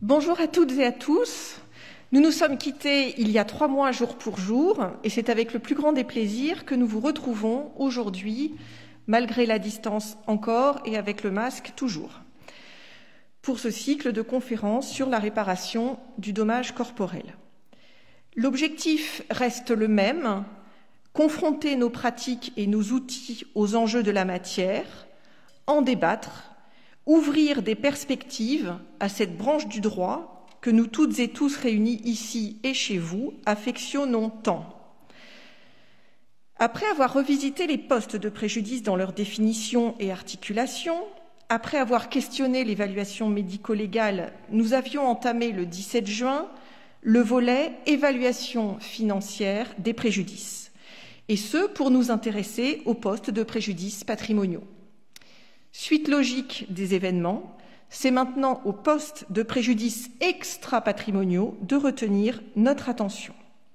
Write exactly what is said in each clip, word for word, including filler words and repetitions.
Bonjour à toutes et à tous. Nous nous sommes quittés il y a trois mois jour pour jour et c'est avec le plus grand des plaisirs que nous vous retrouvons aujourd'hui, malgré la distance encore et avec le masque toujours, pour ce cycle de conférences sur la réparation du dommage corporel. L'objectif reste le même, confronter nos pratiques et nos outils aux enjeux de la matière, en débattre, ouvrir des perspectives à cette branche du droit que nous toutes et tous réunis ici et chez vous affectionnons tant. Après avoir revisité les postes de préjudice dans leur définition et articulation, après avoir questionné l'évaluation médico-légale, nous avions entamé le dix-sept juin le volet évaluation financière des préjudices, et ce pour nous intéresser aux postes de préjudices patrimoniaux. Suite logique des événements, c'est maintenant aux postes de préjudices extra-patrimoniaux de retenir notre attention.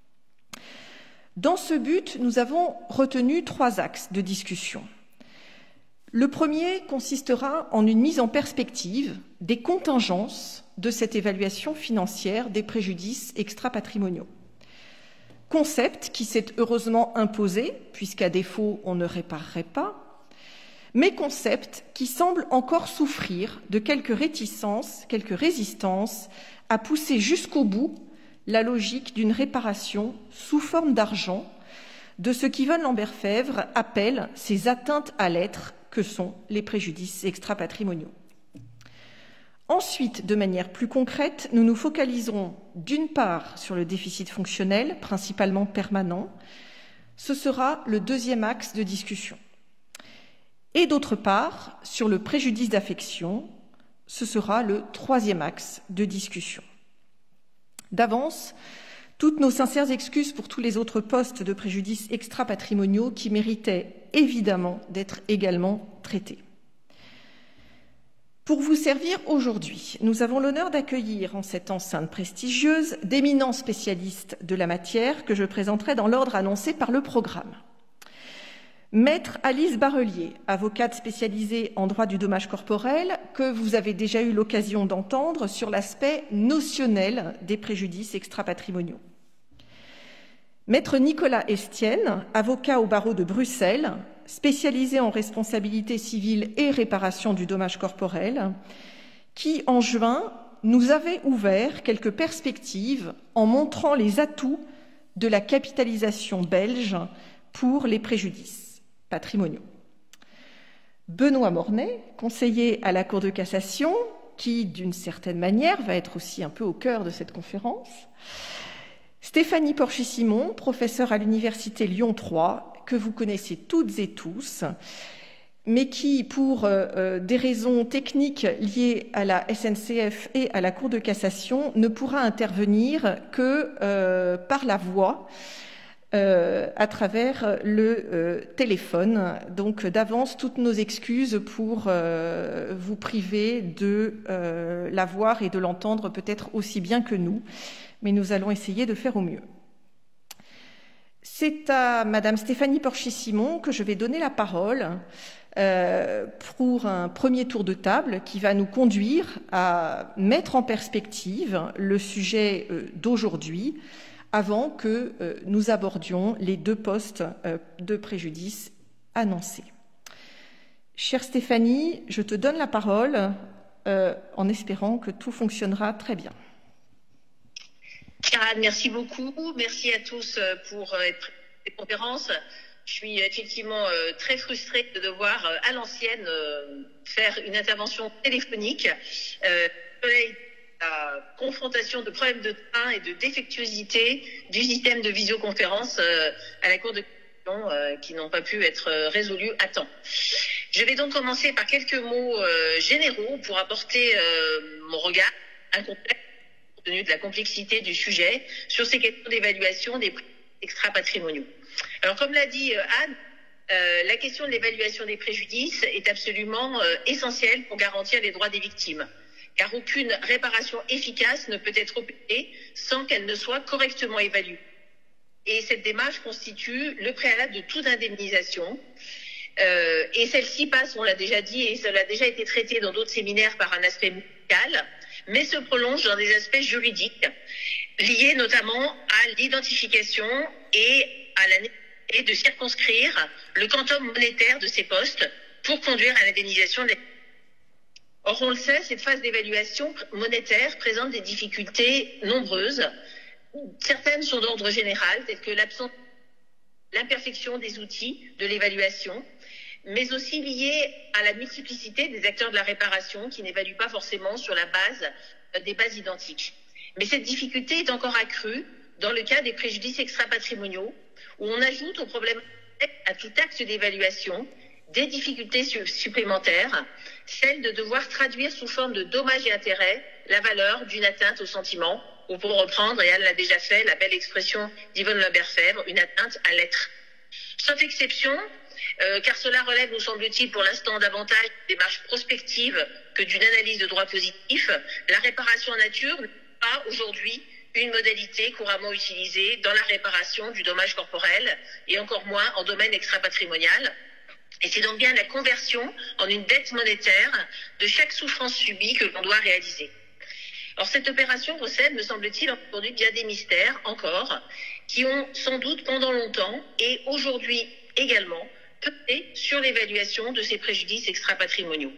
Dans ce but, nous avons retenu trois axes de discussion. Le premier consistera en une mise en perspective des contingences de cette évaluation financière des préjudices extra-patrimoniaux. Concept qui s'est heureusement imposé, puisqu'à défaut, on ne réparerait pas, mais concept qui semble encore souffrir de quelques réticences, quelques résistances à pousser jusqu'au bout la logique d'une réparation sous forme d'argent de ce qu'Yvonne Lambert-Febvre appelle ces atteintes à l'être que sont les préjudices extra-patrimoniaux. Ensuite, de manière plus concrète, nous nous focaliserons d'une part sur le déficit fonctionnel, principalement permanent. Ce sera le deuxième axe de discussion. Et d'autre part, sur le préjudice d'affection, ce sera le troisième axe de discussion. D'avance, toutes nos sincères excuses pour tous les autres postes de préjudice extra-patrimoniaux qui méritaient évidemment d'être également traités. Pour vous servir aujourd'hui, nous avons l'honneur d'accueillir en cette enceinte prestigieuse d'éminents spécialistes de la matière que je présenterai dans l'ordre annoncé par le programme. Maître Alice Barrelier, avocate spécialisée en droit du dommage corporel, que vous avez déjà eu l'occasion d'entendre sur l'aspect notionnel des préjudices extra-patrimoniaux. Maître Nicolas Estienne, avocat au barreau de Bruxelles, spécialisé en responsabilité civile et réparation du dommage corporel, qui, en juin, nous avait ouvert quelques perspectives en montrant les atouts de la capitalisation belge pour les préjudices patrimoniaux. Benoît Mornay, conseiller à la Cour de cassation, qui, d'une certaine manière, va être aussi un peu au cœur de cette conférence. Stéphanie Porchy-Simon, professeure à l'Université Lyon trois, que vous connaissez toutes et tous, mais qui, pour euh, des raisons techniques liées à la S N C F et à la Cour de cassation, ne pourra intervenir que euh, par la voix, Euh, à travers le euh, téléphone. Donc d'avance, toutes nos excuses pour euh, vous priver de euh, la voir et de l'entendre peut-être aussi bien que nous, mais nous allons essayer de faire au mieux. C'est à Madame Stéphanie Porchy-Simon que je vais donner la parole euh, pour un premier tour de table qui va nous conduire à mettre en perspective le sujet euh, d'aujourd'hui, avant que euh, nous abordions les deux postes euh, de préjudice annoncés. Chère Stéphanie, je te donne la parole euh, en espérant que tout fonctionnera très bien. Chiara, merci beaucoup. Merci à tous pour être présents à cette conférence. Je suis effectivement euh, très frustrée de devoir, euh, à l'ancienne, euh, faire une intervention téléphonique. Euh, la confrontation de problèmes de train et de défectuosité du système de visioconférence euh, à la Cour de cassation euh, qui n'ont pas pu être euh, résolus à temps. Je vais donc commencer par quelques mots euh, généraux pour apporter euh, mon regard incomplet, compte tenu de la complexité du sujet, sur ces questions d'évaluation des préjudices extra-patrimoniaux. Alors, comme l'a dit euh, Anne, euh, la question de l'évaluation des préjudices est absolument euh, essentielle pour garantir les droits des victimes, car aucune réparation efficace ne peut être opérée sans qu'elle ne soit correctement évaluée. Et cette démarche constitue le préalable de toute indemnisation. Euh, et celle-ci passe, on l'a déjà dit, et cela a déjà été traité dans d'autres séminaires par un aspect médical, mais se prolonge dans des aspects juridiques liés notamment à l'identification et à la nécessité de circonscrire le quantum monétaire de ces postes pour conduire à l'indemnisation des... Or, on le sait, cette phase d'évaluation monétaire présente des difficultés nombreuses. Certaines sont d'ordre général, telles que l'absence, l'imperfection des outils de l'évaluation, mais aussi liées à la multiplicité des acteurs de la réparation qui n'évaluent pas forcément sur la base des bases identiques. Mais cette difficulté est encore accrue dans le cas des préjudices extra-patrimoniaux, où on ajoute au problème à tout acte d'évaluation des difficultés supplémentaires, celle de devoir traduire sous forme de dommages et intérêts la valeur d'une atteinte au sentiment, ou pour reprendre, et elle l'a déjà fait, la belle expression d'Yvonne Lemberfèvre, une atteinte à l'être. Sauf exception, euh, car cela relève, nous semble-t-il, pour l'instant davantage des démarches prospectives que d'une analyse de droit positif, la réparation en nature n'est pas aujourd'hui une modalité couramment utilisée dans la réparation du dommage corporel, et encore moins en domaine extra-patrimonial. Et c'est donc bien la conversion en une dette monétaire de chaque souffrance subie que l'on doit réaliser. Alors cette opération recèle, me semble-t-il, aujourd'hui bien des mystères encore, qui ont sans doute pendant longtemps et aujourd'hui également pesé sur l'évaluation de ces préjudices extra-patrimoniaux.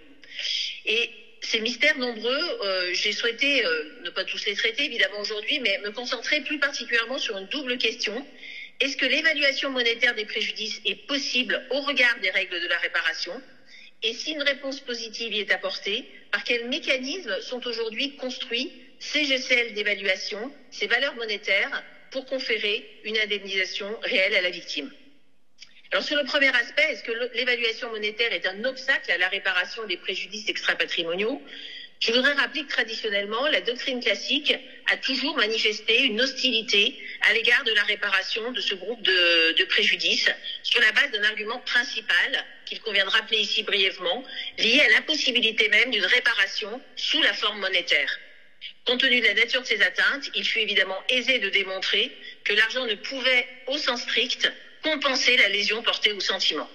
Et ces mystères nombreux, euh, j'ai souhaité euh, ne pas tous les traiter évidemment aujourd'hui, mais me concentrer plus particulièrement sur une double question. Est-ce que l'évaluation monétaire des préjudices est possible au regard des règles de la réparation? Et si une réponse positive y est apportée, par quels mécanismes sont aujourd'hui construits ces G C L d'évaluation, ces valeurs monétaires, pour conférer une indemnisation réelle à la victime? Alors sur le premier aspect, est-ce que l'évaluation monétaire est un obstacle à la réparation des préjudices extra-patrimoniaux? Je voudrais rappeler que traditionnellement, la doctrine classique a toujours manifesté une hostilité à l'égard de la réparation de ce groupe de, de préjudices sur la base d'un argument principal qu'il convient de rappeler ici brièvement, lié à l'impossibilité même d'une réparation sous la forme monétaire. Compte tenu de la nature de ces atteintes, il fut évidemment aisé de démontrer que l'argent ne pouvait, au sens strict, compenser la lésion portée au sentiment.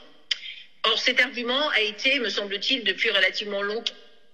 Or, cet argument a été, me semble-t-il, depuis relativement longtemps,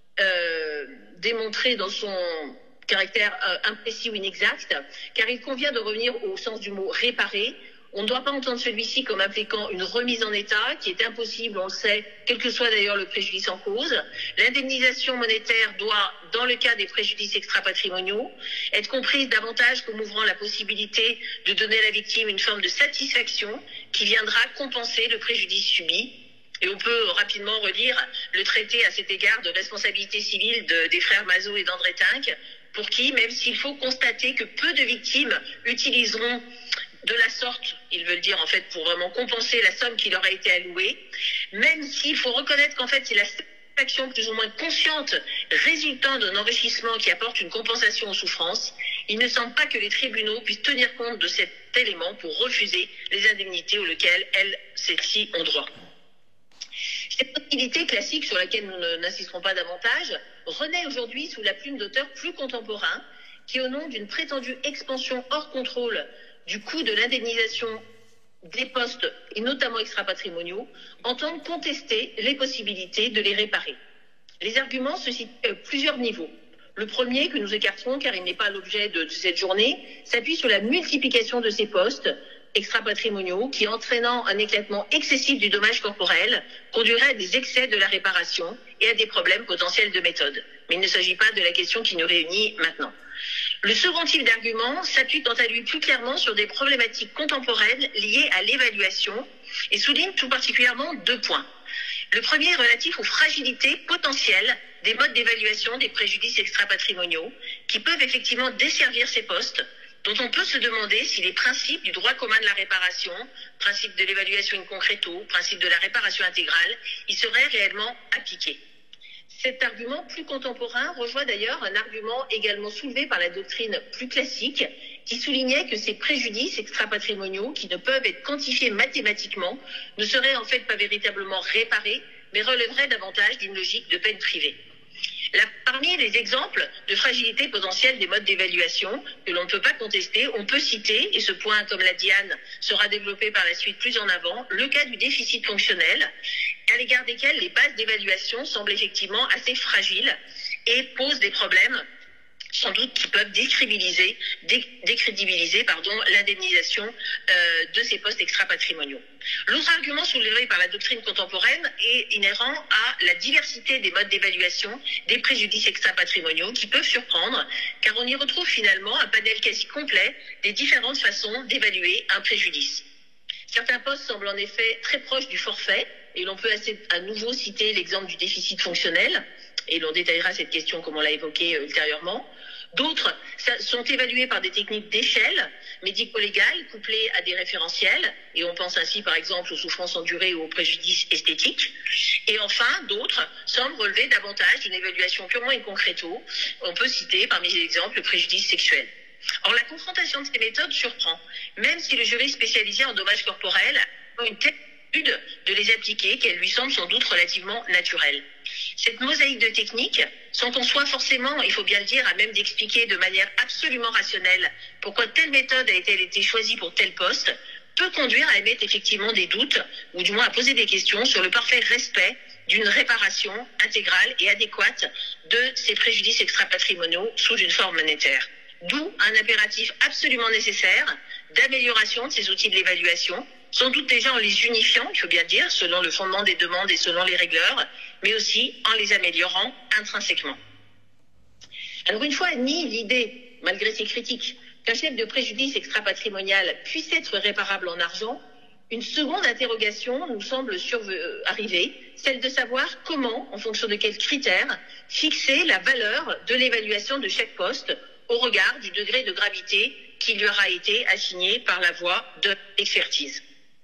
Euh, démontré dans son caractère euh, imprécis ou inexact, car il convient de revenir au sens du mot réparer. On ne doit pas entendre celui-ci comme impliquant une remise en état, qui est impossible, on le sait, quel que soit d'ailleurs le préjudice en cause. L'indemnisation monétaire doit, dans le cas des préjudices extra-patrimoniaux, être comprise davantage comme ouvrant la possibilité de donner à la victime une forme de satisfaction qui viendra compenser le préjudice subi. Et on peut rapidement relire le traité à cet égard de responsabilité civile de, des frères Mazot et d'André Tinck, pour qui, même s'il faut constater que peu de victimes utiliseront de la sorte, ils veulent dire en fait pour vraiment compenser la somme qui leur a été allouée, même s'il faut reconnaître qu'en fait c'est la satisfaction plus ou moins consciente résultant d'un enrichissement qui apporte une compensation aux souffrances, il ne semble pas que les tribunaux puissent tenir compte de cet élément pour refuser les indemnités auxquelles elles, celles-ci, ont droit. Cette possibilité classique sur laquelle nous n'insisterons pas davantage renaît aujourd'hui sous la plume d'auteurs plus contemporains qui, au nom d'une prétendue expansion hors contrôle du coût de l'indemnisation des postes, et notamment extra-patrimoniaux, entendent contester les possibilités de les réparer. Les arguments se situent à plusieurs niveaux. Le premier, que nous écarterons car il n'est pas l'objet de, de cette journée, s'appuie sur la multiplication de ces postes extra-patrimoniaux qui, entraînant un éclatement excessif du dommage corporel, conduirait à des excès de la réparation et à des problèmes potentiels de méthode. Mais il ne s'agit pas de la question qui nous réunit maintenant. Le second type d'argument s'appuie quant à lui plus clairement sur des problématiques contemporaines liées à l'évaluation et souligne tout particulièrement deux points. Le premier est relatif aux fragilités potentielles des modes d'évaluation des préjudices extra-patrimoniaux qui peuvent effectivement desservir ces postes, dont on peut se demander si les principes du droit commun de la réparation, principe de l'évaluation in concreto, principe de la réparation intégrale, y seraient réellement appliqués. Cet argument plus contemporain rejoint d'ailleurs un argument également soulevé par la doctrine plus classique qui soulignait que ces préjudices extra-patrimoniaux, qui ne peuvent être quantifiés mathématiquement, ne seraient en fait pas véritablement réparés, mais relèveraient davantage d'une logique de peine privée. Là, parmi les exemples de fragilité potentielle des modes d'évaluation que l'on ne peut pas contester, on peut citer, et ce point, comme l'a dit Anne, sera développé par la suite plus en avant, le cas du déficit fonctionnel, à l'égard desquels les bases d'évaluation semblent effectivement assez fragiles et posent des problèmes sans doute qui peuvent décrédibiliser, dé, décrédibiliser pardon, l'indemnisation euh, de ces postes extra-patrimoniaux. L'autre argument soulevé par la doctrine contemporaine est inhérent à la diversité des modes d'évaluation des préjudices extra-patrimoniaux qui peuvent surprendre, car on y retrouve finalement un panel quasi complet des différentes façons d'évaluer un préjudice. Certains postes semblent en effet très proches du forfait, et l'on peut assez, à nouveau citer l'exemple du déficit fonctionnel, et l'on détaillera cette question comme on l'a évoqué euh, ultérieurement. D'autres sont évalués par des techniques d'échelle médico-légales couplées à des référentiels, et on pense ainsi par exemple aux souffrances endurées ou aux préjudices esthétiques. Et enfin, d'autres semblent relever davantage d'une évaluation purement in concreto. On peut citer parmi les exemples le préjudice sexuel. Or, la confrontation de ces méthodes surprend, même si le jury spécialisé en dommages corporels a une telle habitude de les appliquer qu'elle lui semble sans doute relativement naturelle. Cette mosaïque de techniques, sans en soi forcément, il faut bien le dire, à même d'expliquer de manière absolument rationnelle pourquoi telle méthode a-t-elle été choisie pour tel poste, peut conduire à émettre effectivement des doutes, ou du moins à poser des questions sur le parfait respect d'une réparation intégrale et adéquate de ces préjudices extra-patrimoniaux sous une forme monétaire. D'où un impératif absolument nécessaire d'amélioration de ces outils de l'évaluation, sans doute déjà en les unifiant, il faut bien dire, selon le fondement des demandes et selon les règleurs, mais aussi en les améliorant intrinsèquement. Alors une fois admis l'idée, malgré ces critiques, qu'un chef de préjudice extra-patrimonial puisse être réparable en argent, une seconde interrogation nous semble euh, arriver, celle de savoir comment, en fonction de quels critères, fixer la valeur de l'évaluation de chaque poste au regard du degré de gravité qui lui aura été assigné par la voie de l'expertise.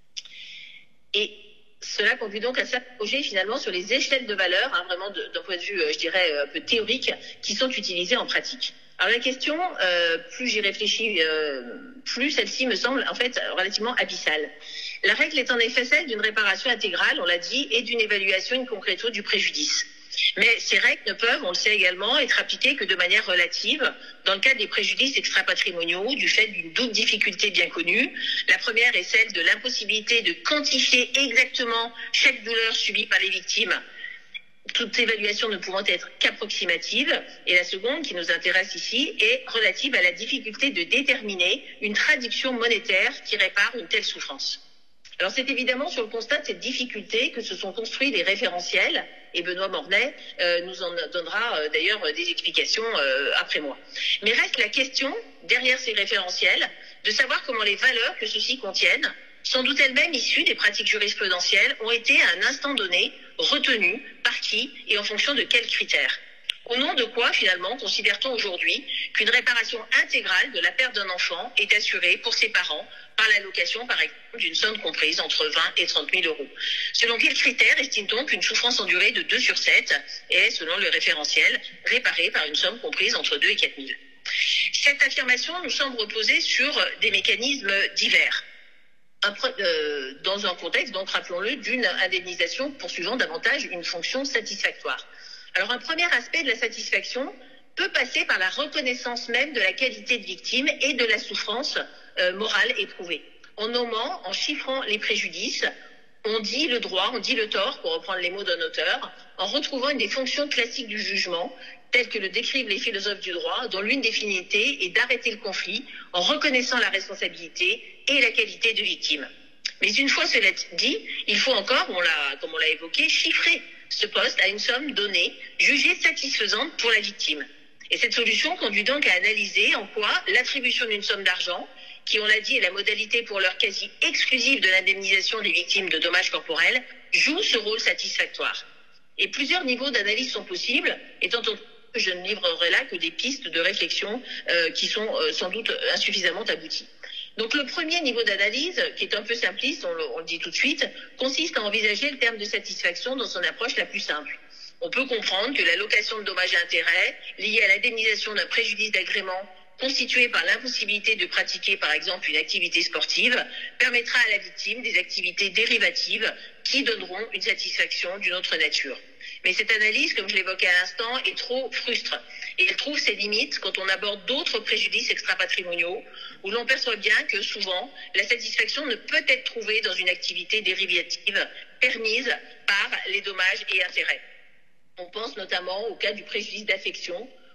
Et cela conduit donc à s'interroger finalement sur les échelles de valeur, hein, vraiment d'un point de vue, je dirais, un peu théorique, qui sont utilisées en pratique. Alors la question, euh, plus j'y réfléchis, euh, plus celle-ci me semble en fait relativement abyssale. La règle est en effet celle d'une réparation intégrale, on l'a dit, et d'une évaluation in concreto du préjudice. Mais ces règles ne peuvent, on le sait également, être appliquées que de manière relative dans le cadre des préjudices extra-patrimoniaux du fait d'une double difficulté bien connue. La première est celle de l'impossibilité de quantifier exactement chaque douleur subie par les victimes, toute évaluation ne pouvant être qu'approximative. Et la seconde, qui nous intéresse ici, est relative à la difficulté de déterminer une traduction monétaire qui répare une telle souffrance. Alors c'est évidemment sur le constat de cette difficulté que se sont construits les référentiels, et Benoît Mornay euh, nous en donnera euh, d'ailleurs des explications euh, après moi. Mais reste la question, derrière ces référentiels, de savoir comment les valeurs que ceux-ci contiennent, sans doute elles-mêmes issues des pratiques jurisprudentielles, ont été à un instant donné retenues, par qui et en fonction de quels critères. Au nom de quoi, finalement, considère-t-on aujourd'hui qu'une réparation intégrale de la perte d'un enfant est assurée pour ses parents par l'allocation, par exemple, d'une somme comprise entre vingt et trente mille euros? Selon quels critères estime-t-on qu'une souffrance endurée de deux sur sept est, selon le référentiel, réparée par une somme comprise entre deux et quatre mille? Cette affirmation nous semble reposer sur des mécanismes divers. Un, euh, dans un contexte, donc, rappelons-le, d'une indemnisation poursuivant davantage une fonction satisfactoire. Alors, un premier aspect de la satisfaction peut passer par la reconnaissance même de la qualité de victime et de la souffrance euh, morale éprouvée. En nommant, en chiffrant les préjudices, on dit le droit, on dit le tort, pour reprendre les mots d'un auteur, en retrouvant une des fonctions classiques du jugement, telles que le décrivent les philosophes du droit, dont l'une des finalités est d'arrêter le conflit en reconnaissant la responsabilité et la qualité de victime. Mais une fois cela dit, il faut encore, on l'a, comme on l'a évoqué, chiffrer ce poste à une somme donnée, jugée satisfaisante pour la victime. Et cette solution conduit donc à analyser en quoi l'attribution d'une somme d'argent, qui, on l'a dit, est la modalité pour l'heure quasi exclusive de l'indemnisation des victimes de dommages corporels, joue ce rôle satisfactoire. Et plusieurs niveaux d'analyse sont possibles, étant entendu que je ne livrerai là que des pistes de réflexion euh, qui sont euh, sans doute insuffisamment abouties. Donc le premier niveau d'analyse, qui est un peu simpliste, on le, on le dit tout de suite, consiste à envisager le terme de satisfaction dans son approche la plus simple. On peut comprendre que l'allocation de dommages et intérêts liée à l'indemnisation d'un préjudice d'agrément constitué par l'impossibilité de pratiquer par exemple une activité sportive permettra à la victime des activités dérivatives qui donneront une satisfaction d'une autre nature. Mais cette analyse, comme je l'évoquais à l'instant, est trop frustre et elle trouve ses limites quand on aborde d'autres préjudices extra-patrimoniaux où l'on perçoit bien que souvent la satisfaction ne peut être trouvée dans une activité dérivative permise par les dommages et intérêts. On pense notamment au cas du préjudice d'affection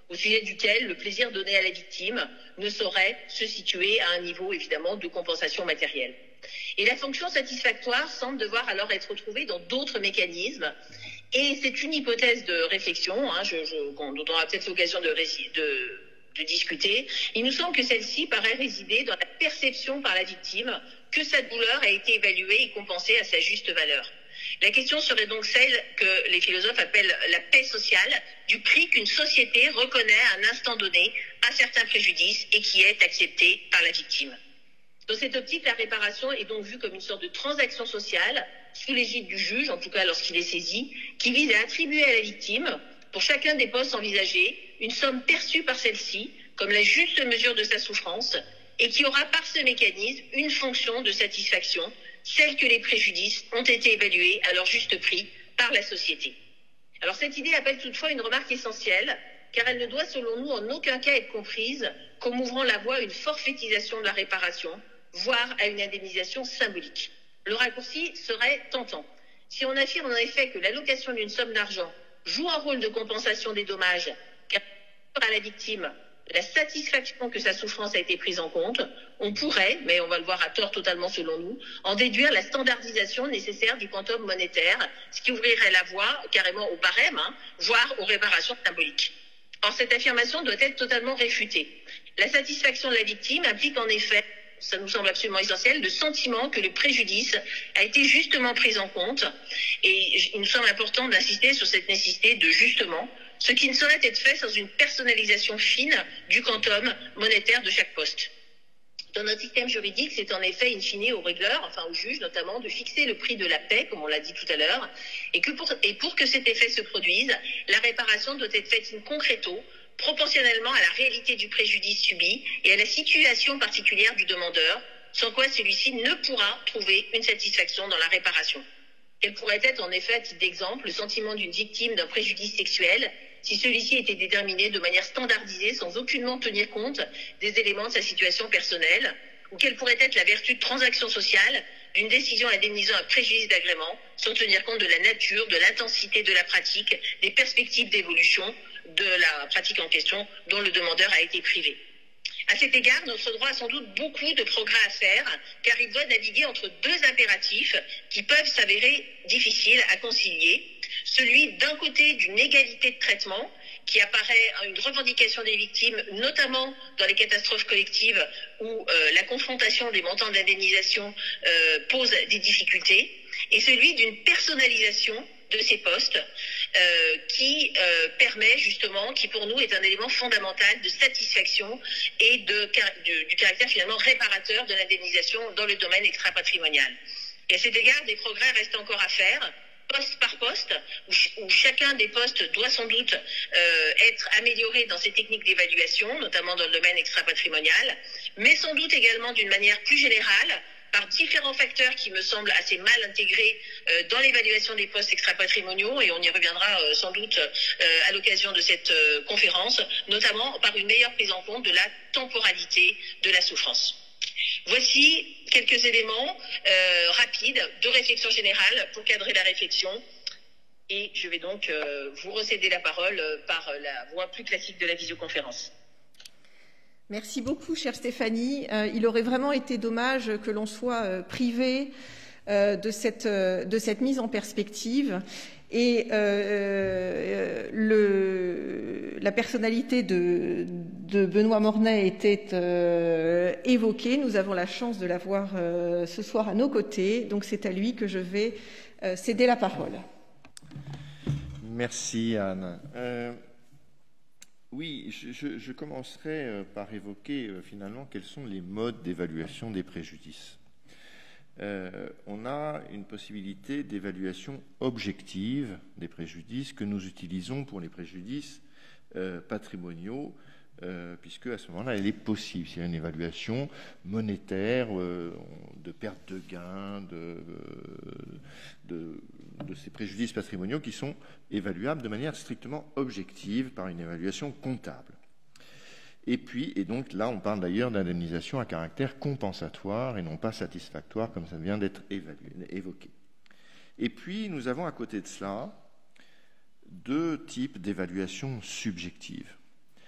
au sujet duquel le plaisir donné à la victime ne saurait se situer à un niveau, évidemment, de compensation matérielle. Et la fonction satisfactoire semble devoir alors être retrouvée dans d'autres mécanismes. Et c'est une hypothèse de réflexion, hein, je, je, dont on aura peut-être l'occasion de, de, de discuter. Il nous semble que celle-ci paraît résider dans la perception par la victime que sa douleur a été évaluée et compensée à sa juste valeur. La question serait donc celle que les philosophes appellent la paix sociale, du prix qu'une société reconnaît à un instant donné à certains préjudices et qui est accepté par la victime. Dans cette optique, la réparation est donc vue comme une sorte de transaction sociale, sous l'égide du juge, en tout cas lorsqu'il est saisi, qui vise à attribuer à la victime, pour chacun des postes envisagés, une somme perçue par celle-ci comme la juste mesure de sa souffrance et qui aura par ce mécanisme une fonction de satisfaction, celle que les préjudices ont été évalués à leur juste prix par la société. Alors cette idée appelle toutefois une remarque essentielle, car elle ne doit selon nous en aucun cas être comprise comme ouvrant la voie à une forfaitisation de la réparation, voire à une indemnisation symbolique. Le raccourci serait tentant. Si on affirme en effet que l'allocation d'une somme d'argent joue un rôle de compensation des dommages, car à la victime la satisfaction que sa souffrance a été prise en compte, on pourrait, mais on va le voir à tort totalement selon nous, en déduire la standardisation nécessaire du quantum monétaire, ce qui ouvrirait la voie carrément au barème, hein, voire aux réparations symboliques. Or, cette affirmation doit être totalement réfutée. La satisfaction de la victime implique en effet, ça nous semble absolument essentiel, le sentiment que le préjudice a été justement pris en compte. Et il nous semble important d'insister sur cette nécessité de justement, ce qui ne saurait être fait sans une personnalisation fine du quantum monétaire de chaque poste. Dans notre système juridique, c'est en effet in fine au régleur, enfin au juge notamment, de fixer le prix de la paix, comme on l'a dit tout à l'heure, et, que pour, et pour que cet effet se produise, la réparation doit être faite in concreto, proportionnellement à la réalité du préjudice subi et à la situation particulière du demandeur, sans quoi celui-ci ne pourra trouver une satisfaction dans la réparation. Quel pourrait être en effet, à titre d'exemple, le sentiment d'une victime d'un préjudice sexuel si celui-ci était déterminé de manière standardisée sans aucunement tenir compte des éléments de sa situation personnelle, ou quelle pourrait être la vertu de transaction sociale d'une décision indemnisant un préjudice d'agrément sans tenir compte de la nature, de l'intensité de la pratique, des perspectives d'évolution de la pratique en question dont le demandeur a été privé. À cet égard, notre droit a sans doute beaucoup de progrès à faire, car il doit naviguer entre deux impératifs qui peuvent s'avérer difficiles à concilier. Celui, d'un côté, d'une égalité de traitement, qui apparaît à une revendication des victimes, notamment dans les catastrophes collectives où euh, la confrontation des montants d'indemnisation euh, pose des difficultés, et celui d'une personnalisation de ces postes euh, qui euh, permet justement, qui pour nous est un élément fondamental de satisfaction et de, de, du caractère finalement réparateur de l'indemnisation dans le domaine extra-patrimonial. Et à cet égard, des progrès restent encore à faire, poste par poste, où, ch où chacun des postes doit sans doute euh, être amélioré dans ses techniques d'évaluation, notamment dans le domaine extra-patrimonial, mais sans doute également d'une manière plus générale, par différents facteurs qui me semblent assez mal intégrés euh, dans l'évaluation des postes extra-patrimoniaux, et on y reviendra euh, sans doute euh, à l'occasion de cette euh, conférence, notamment par une meilleure prise en compte de la temporalité de la souffrance. Voici quelques éléments euh, rapides de réflexion générale pour cadrer la réflexion, et je vais donc euh, vous recéder la parole euh, par la voie plus classique de la visioconférence. Merci beaucoup, chère Stéphanie. Euh, il aurait vraiment été dommage que l'on soit euh, privé euh, de, cette, euh, de cette mise en perspective. Et euh, le, la personnalité de, de Benoît Mornay était euh, évoquée. Nous avons la chance de l'avoir euh, ce soir à nos côtés. Donc c'est à lui que je vais euh, céder la parole. Merci, Anne. Euh... Oui, je, je, je commencerai par évoquer euh, finalement quels sont les modes d'évaluation des préjudices. Euh, on a une possibilité d'évaluation objective des préjudices que nous utilisons pour les préjudices euh, patrimoniaux, euh, puisque à ce moment-là, elle est possible. C'est une évaluation monétaire euh, de perte de gains, de, de, de ces préjudices patrimoniaux qui sont évaluables de manière strictement objective par une évaluation comptable. Et puis, et donc là, on parle d'ailleurs d'indemnisation à caractère compensatoire et non pas satisfactoire, comme ça vient d'être évoqué. Et puis, nous avons à côté de cela deux types d'évaluation subjective.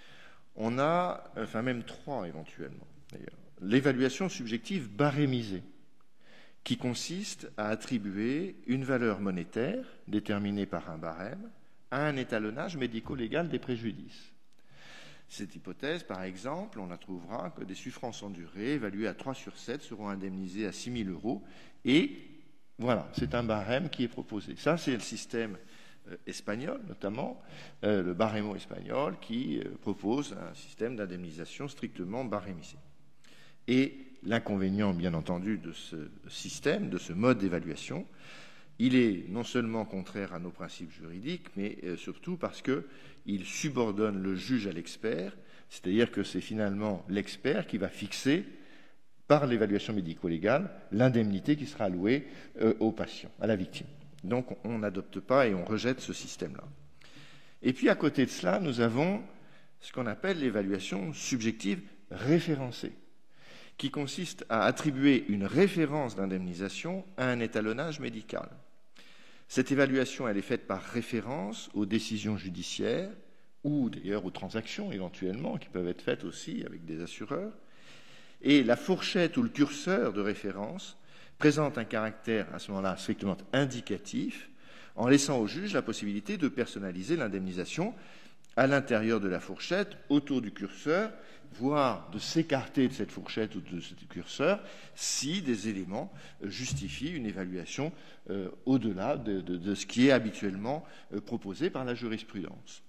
on a, enfin même trois éventuellement, d'ailleurs, l'évaluation subjective barémisée, qui consiste à attribuer une valeur monétaire déterminée par un barème à un étalonnage médico-légal des préjudices. Cette hypothèse, par exemple, on la trouvera que des souffrances endurées évaluées à trois sur sept seront indemnisées à six mille euros et voilà, c'est un barème qui est proposé. Ça, c'est le système euh, espagnol, notamment, euh, le baremo espagnol, qui euh, propose un système d'indemnisation strictement barémisé. Et l'inconvénient, bien entendu, de ce système, de ce mode d'évaluation, il est non seulement contraire à nos principes juridiques, mais euh, surtout parce qu'il subordonne le juge à l'expert, c'est-à-dire que c'est finalement l'expert qui va fixer, par l'évaluation médico-légale, l'indemnité qui sera allouée euh, au patient, à la victime. Donc on n'adopte pas et on rejette ce système-là. Et puis à côté de cela, nous avons ce qu'on appelle l'évaluation subjective référencée, qui consiste à attribuer une référence d'indemnisation à un étalonnage médical. Cette évaluation, elle est faite par référence aux décisions judiciaires ou d'ailleurs aux transactions éventuellement, qui peuvent être faites aussi avec des assureurs. Et la fourchette ou le curseur de référence présente un caractère à ce moment-là strictement indicatif, en laissant au juge la possibilité de personnaliser l'indemnisation à l'intérieur de la fourchette, autour du curseur, voire de s'écarter de cette fourchette ou de ce curseur si des éléments justifient une évaluation euh, au-delà de, de, de ce qui est habituellement euh, proposé par la jurisprudence.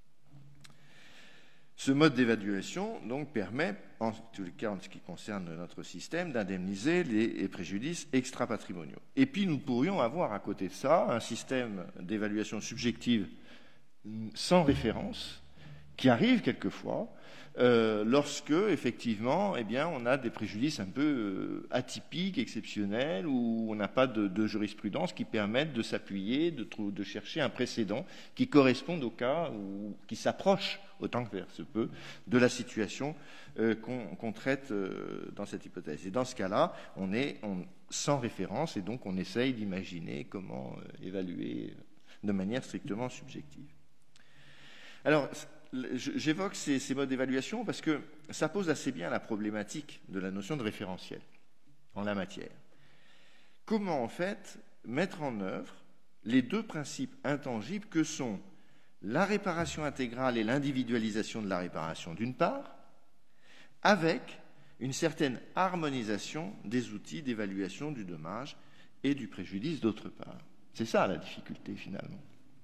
Ce mode d'évaluation donc permet, en tous les cas en ce qui concerne notre système, d'indemniser les, les préjudices extra-patrimoniaux. Et puis nous pourrions avoir à côté de ça un système d'évaluation subjective sans référence qui arrive quelquefois euh, lorsque effectivement eh bien, on a des préjudices un peu euh, atypiques, exceptionnels, où on n'a pas de, de jurisprudence qui permette de s'appuyer, de, de chercher un précédent qui corresponde au cas ou qui s'approche autant que faire se peut de la situation euh, qu'on qu'on traite euh, dans cette hypothèse. Et dans ce cas-là, on est on, sans référence et donc on essaye d'imaginer comment euh, évaluer de manière strictement subjective. Alors, j'évoque ces, ces modes d'évaluation parce que ça pose assez bien la problématique de la notion de référentiel en la matière. Comment, en fait, mettre en œuvre les deux principes intangibles que sont la réparation intégrale et l'individualisation de la réparation, d'une part, avec une certaine harmonisation des outils d'évaluation du dommage et du préjudice, d'autre part. C'est ça la difficulté, finalement.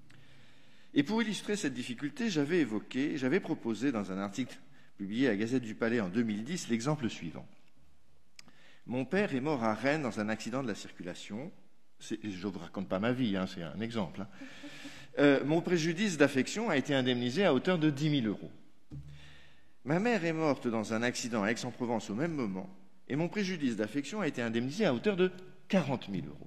Et pour illustrer cette difficulté, j'avais évoqué, j'avais proposé dans un article publié à Gazette du Palais en deux mille dix l'exemple suivant. Mon père est mort à Rennes dans un accident de la circulation. Je ne vous raconte pas ma vie, hein, c'est un exemple. Hein. Euh, mon préjudice d'affection a été indemnisé à hauteur de dix mille euros. Ma mère est morte dans un accident à Aix-en-Provence au même moment, et mon préjudice d'affection a été indemnisé à hauteur de quarante mille euros.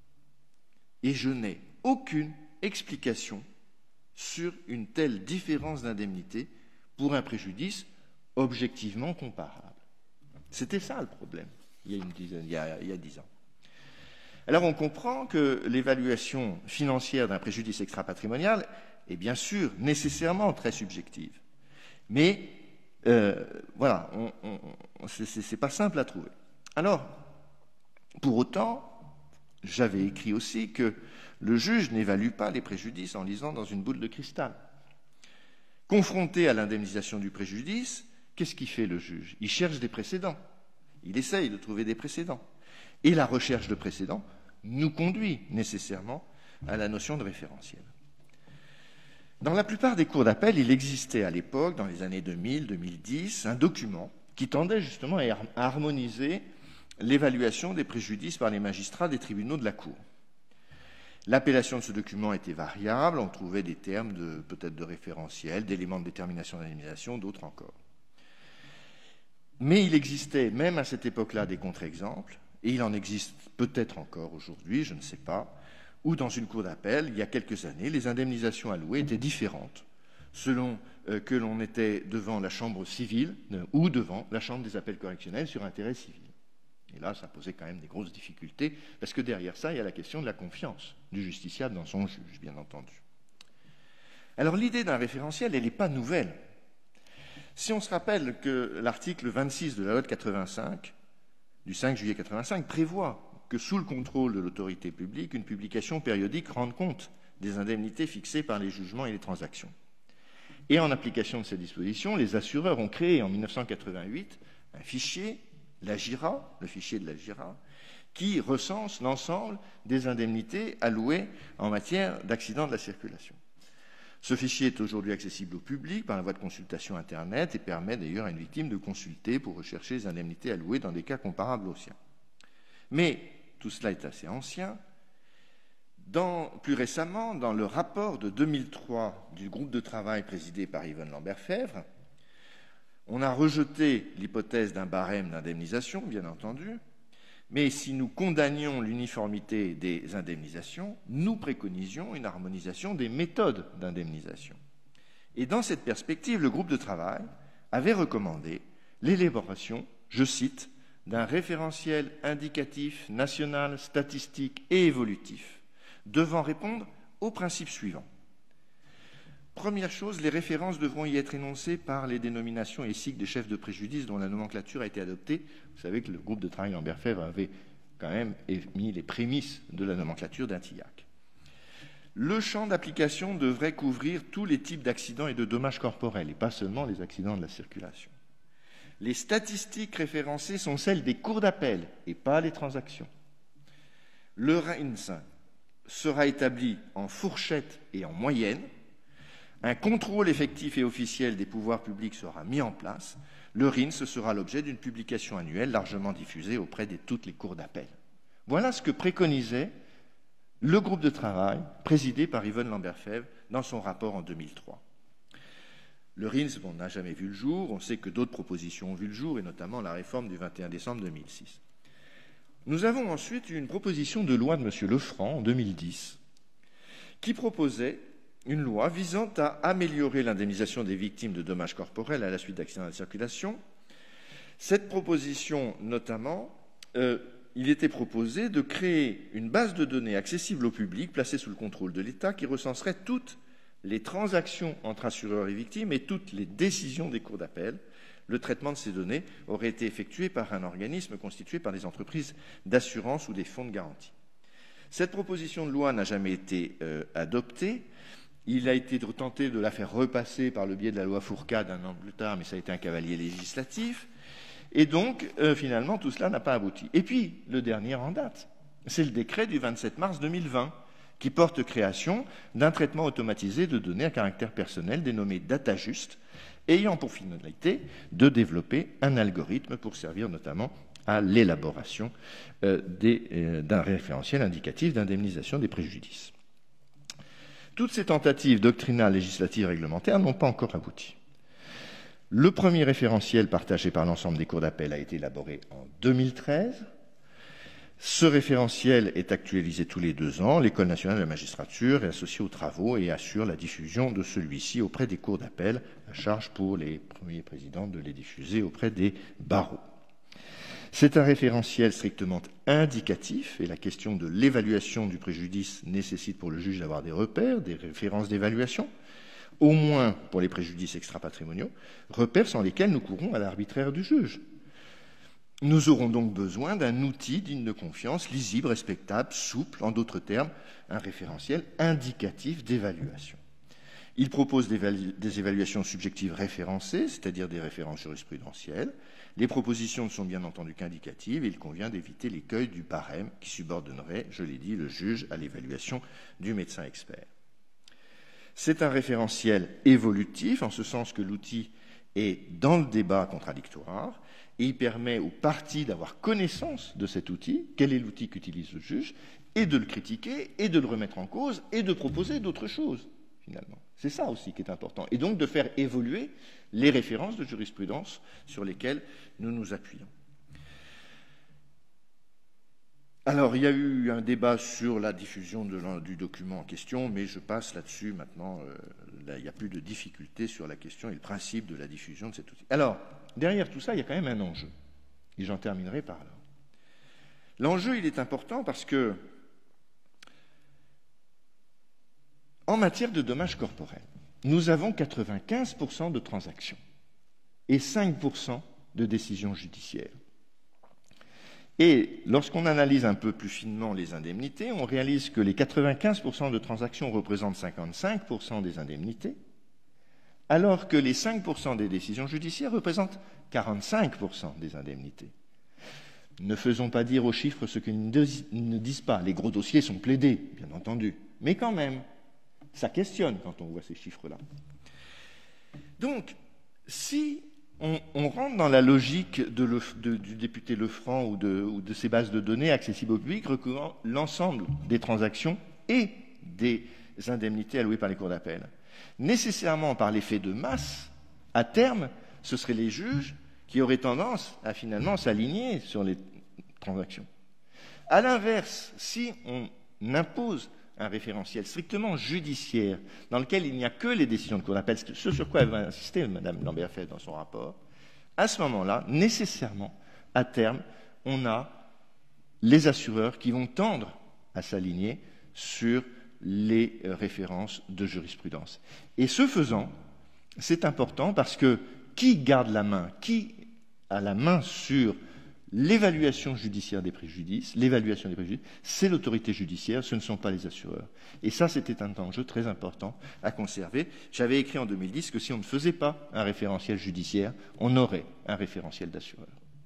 Et je n'ai aucune explication sur une telle différence d'indemnité pour un préjudice objectivement comparable. C'était ça le problème, il y a, une dizaine, il y a, il y a dix ans. Alors on comprend que l'évaluation financière d'un préjudice extra-patrimonial est bien sûr nécessairement très subjective. Mais euh, voilà, on, on, c'est, c'est pas simple à trouver. Alors, pour autant, j'avais écrit aussi que le juge n'évalue pas les préjudices en lisant dans une boule de cristal. Confronté à l'indemnisation du préjudice, qu'est-ce qu'il fait le juge? Il cherche des précédents. Il essaye de trouver des précédents. Et la recherche de précédents nous conduit nécessairement à la notion de référentiel. Dans la plupart des cours d'appel, il existait à l'époque, dans les années deux mille, deux mille dix, un document qui tendait justement à harmoniser l'évaluation des préjudices par les magistrats des tribunaux de la Cour. L'appellation de ce document était variable, on trouvait des termes de, peut-être de référentiel, d'éléments de détermination d'indemnisation, d'autres encore. Mais il existait, même à cette époque-là, des contre-exemples, et il en existe peut-être encore aujourd'hui, je ne sais pas, où dans une cour d'appel, il y a quelques années, les indemnisations allouées étaient différentes, selon euh, que l'on était devant la chambre civile euh, ou devant la chambre des appels correctionnels sur intérêt civil. Et là, ça posait quand même des grosses difficultés, parce que derrière ça, il y a la question de la confiance du justiciable dans son juge, bien entendu. Alors l'idée d'un référentiel, elle n'est pas nouvelle. Si on se rappelle que l'article vingt-six de la loi de quatre-vingt-cinq, du cinq juillet quatre-vingt-cinq, prévoit que sous le contrôle de l'autorité publique, une publication périodique rende compte des indemnités fixées par les jugements et les transactions. Et en application de ces dispositions, les assureurs ont créé en mille neuf cent quatre-vingt-huit un fichier, l'AGIRA, le fichier de l'AGIRA, qui recense l'ensemble des indemnités allouées en matière d'accidents de la circulation. Ce fichier est aujourd'hui accessible au public par la voie de consultation Internet et permet d'ailleurs à une victime de consulter pour rechercher les indemnités allouées dans des cas comparables aux siens. Mais tout cela est assez ancien. Dans, plus récemment, dans le rapport de deux mille trois du groupe de travail présidé par Yvonne Lambert-Febvre, on a rejeté l'hypothèse d'un barème d'indemnisation, bien entendu, mais si nous condamnions l'uniformité des indemnisations, nous préconisions une harmonisation des méthodes d'indemnisation. Et dans cette perspective, le groupe de travail avait recommandé l'élaboration, je cite, d'un référentiel indicatif national, statistique et évolutif devant répondre aux principes suivants. Première chose, les références devront y être énoncées par les dénominations et cycles des chefs de préjudice dont la nomenclature a été adoptée. Vous savez que le groupe de travail Lambert-Febvre avait quand même mis les prémices de la nomenclature d'un T I A C. Le champ d'application devrait couvrir tous les types d'accidents et de dommages corporels, et pas seulement les accidents de la circulation. Les statistiques référencées sont celles des cours d'appel et pas les transactions. Le R I N S sera établi en fourchette et en moyenne. Un contrôle effectif et officiel des pouvoirs publics sera mis en place. Le R I N S sera l'objet d'une publication annuelle largement diffusée auprès de toutes les cours d'appel. Voilà ce que préconisait le groupe de travail présidé par Yvonne Lambert-Febvre dans son rapport en deux mille trois. Le R I N S bon, n'a jamais vu le jour. On sait que d'autres propositions ont vu le jour, et notamment la réforme du vingt et un décembre deux mille six. Nous avons ensuite eu une proposition de loi de M. Lefranc en deux mille dix qui proposait une loi visant à améliorer l'indemnisation des victimes de dommages corporels à la suite d'accidents de circulation. Cette proposition, notamment, euh, il était proposé de créer une base de données accessible au public, placée sous le contrôle de l'État, qui recenserait toutes les transactions entre assureurs et victimes et toutes les décisions des cours d'appel. Le traitement de ces données aurait été effectué par un organisme constitué par des entreprises d'assurance ou des fonds de garantie. Cette proposition de loi n'a jamais été euh, adoptée. Il a été tenté de la faire repasser par le biais de la loi Fourcade un an plus tard, mais ça a été un cavalier législatif. Et donc, euh, finalement, tout cela n'a pas abouti. Et puis, le dernier en date, c'est le décret du vingt-sept mars deux mille vingt, qui porte création d'un traitement automatisé de données à caractère personnel dénommé DataJust, ayant pour finalité de développer un algorithme pour servir notamment à l'élaboration euh, euh, d'un référentiel indicatif d'indemnisation des préjudices. Toutes ces tentatives doctrinales, législatives, réglementaires n'ont pas encore abouti. Le premier référentiel partagé par l'ensemble des cours d'appel a été élaboré en deux mille treize. Ce référentiel est actualisé tous les deux ans. L'École nationale de la magistrature est associée aux travaux et assure la diffusion de celui-ci auprès des cours d'appel, à charge pour les premiers présidents de les diffuser auprès des barreaux. C'est un référentiel strictement indicatif et la question de l'évaluation du préjudice nécessite pour le juge d'avoir des repères, des références d'évaluation, au moins pour les préjudices extra-patrimoniaux, repères sans lesquels nous courons à l'arbitraire du juge. Nous aurons donc besoin d'un outil digne de confiance, lisible, respectable, souple, en d'autres termes, un référentiel indicatif d'évaluation. Il propose des, des évaluations subjectives référencées, c'est-à-dire des références jurisprudentielles. Les propositions ne sont bien entendu qu'indicatives et il convient d'éviter l'écueil du barème qui subordonnerait, je l'ai dit, le juge à l'évaluation du médecin expert. C'est un référentiel évolutif, en ce sens que l'outil est dans le débat contradictoire et il permet aux parties d'avoir connaissance de cet outil, quel est l'outil qu'utilise le juge, et de le critiquer, et de le remettre en cause, et de proposer d'autres choses, finalement. C'est ça aussi qui est important. Et donc de faire évoluer les références de jurisprudence sur lesquelles nous nous appuyons. Alors, il y a eu un débat sur la diffusion de, du document en question, mais je passe là-dessus maintenant. Euh, là, il n'y a plus de difficulté sur la question et le principe de la diffusion de cet outil. Alors, derrière tout ça, il y a quand même un enjeu. Et j'en terminerai par là. L'enjeu, il est important parce que, en matière de dommages corporels, nous avons quatre-vingt-quinze pour cent de transactions. et cinq pour cent de décisions judiciaires. Et lorsqu'on analyse un peu plus finement les indemnités, on réalise que les quatre-vingt-quinze pour cent de transactions représentent cinquante-cinq pour cent des indemnités, alors que les cinq pour cent des décisions judiciaires représentent quarante-cinq pour cent des indemnités. Ne faisons pas dire aux chiffres ce qu'ils ne disent pas. Les gros dossiers sont plaidés, bien entendu. Mais quand même, ça questionne quand on voit ces chiffres-là. Donc, si on, on rentre dans la logique de le, de, du député Lefranc ou de, ou de ces bases de données accessibles au public, recouvrant l'ensemble des transactions et des indemnités allouées par les cours d'appel, nécessairement par l'effet de masse, à terme, ce seraient les juges qui auraient tendance à finalement s'aligner sur les transactions. À l'inverse, si on impose un référentiel strictement judiciaire dans lequel il n'y a que les décisions de cour d'appel, ce sur quoi elle va insister Mme Lambert-Feld dans son rapport, à ce moment-là, nécessairement, à terme, on a les assureurs qui vont tendre à s'aligner sur les références de jurisprudence. Et ce faisant, c'est important parce que qui garde la main, qui a la main sur l'évaluation judiciaire des préjudices, l'évaluation des préjudices, c'est l'autorité judiciaire, ce ne sont pas les assureurs. Et ça, c'était un enjeu très important à conserver. J'avais écrit en deux mille dix que si on ne faisait pas un référentiel judiciaire, on aurait un référentiel d'assureurs.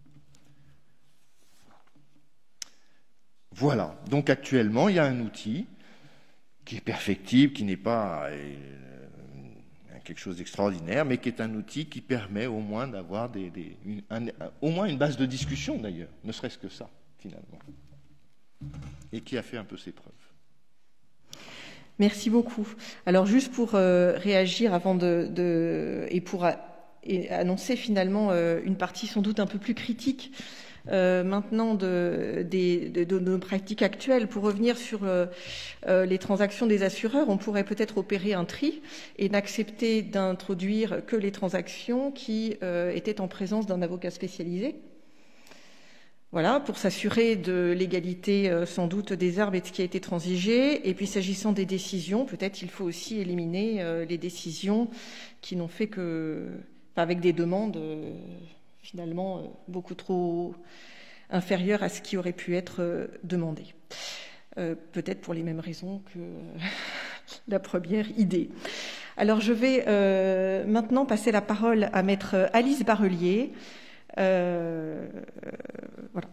Voilà. Donc actuellement, il y a un outil qui est perfectible, qui n'est pas euh, quelque chose d'extraordinaire, mais qui est un outil qui permet au moins d'avoir des, des, une, un, au moins une base de discussion d'ailleurs, ne serait-ce que ça, finalement, et qui a fait un peu ses preuves. Merci beaucoup. Alors juste pour euh, réagir avant de, de et pour a, et annoncer finalement euh, une partie sans doute un peu plus critique Euh, maintenant de, de, de, de nos pratiques actuelles, pour revenir sur euh, euh, les transactions des assureurs, on pourrait peut-être opérer un tri et n'accepter d'introduire que les transactions qui euh, étaient en présence d'un avocat spécialisé. Voilà, pour s'assurer de l'égalité euh, sans doute des arbres et de ce qui a été transigé. Et puis s'agissant des décisions, peut-être il faut aussi éliminer euh, les décisions qui n'ont fait que, enfin, avec des demandes euh, finalement euh, beaucoup trop inférieures à ce qui aurait pu être euh, demandé. Euh, peut-être pour les mêmes raisons que euh, la première idée. Alors je vais euh, maintenant passer la parole à maître Alice Barrelier. Euh, voilà.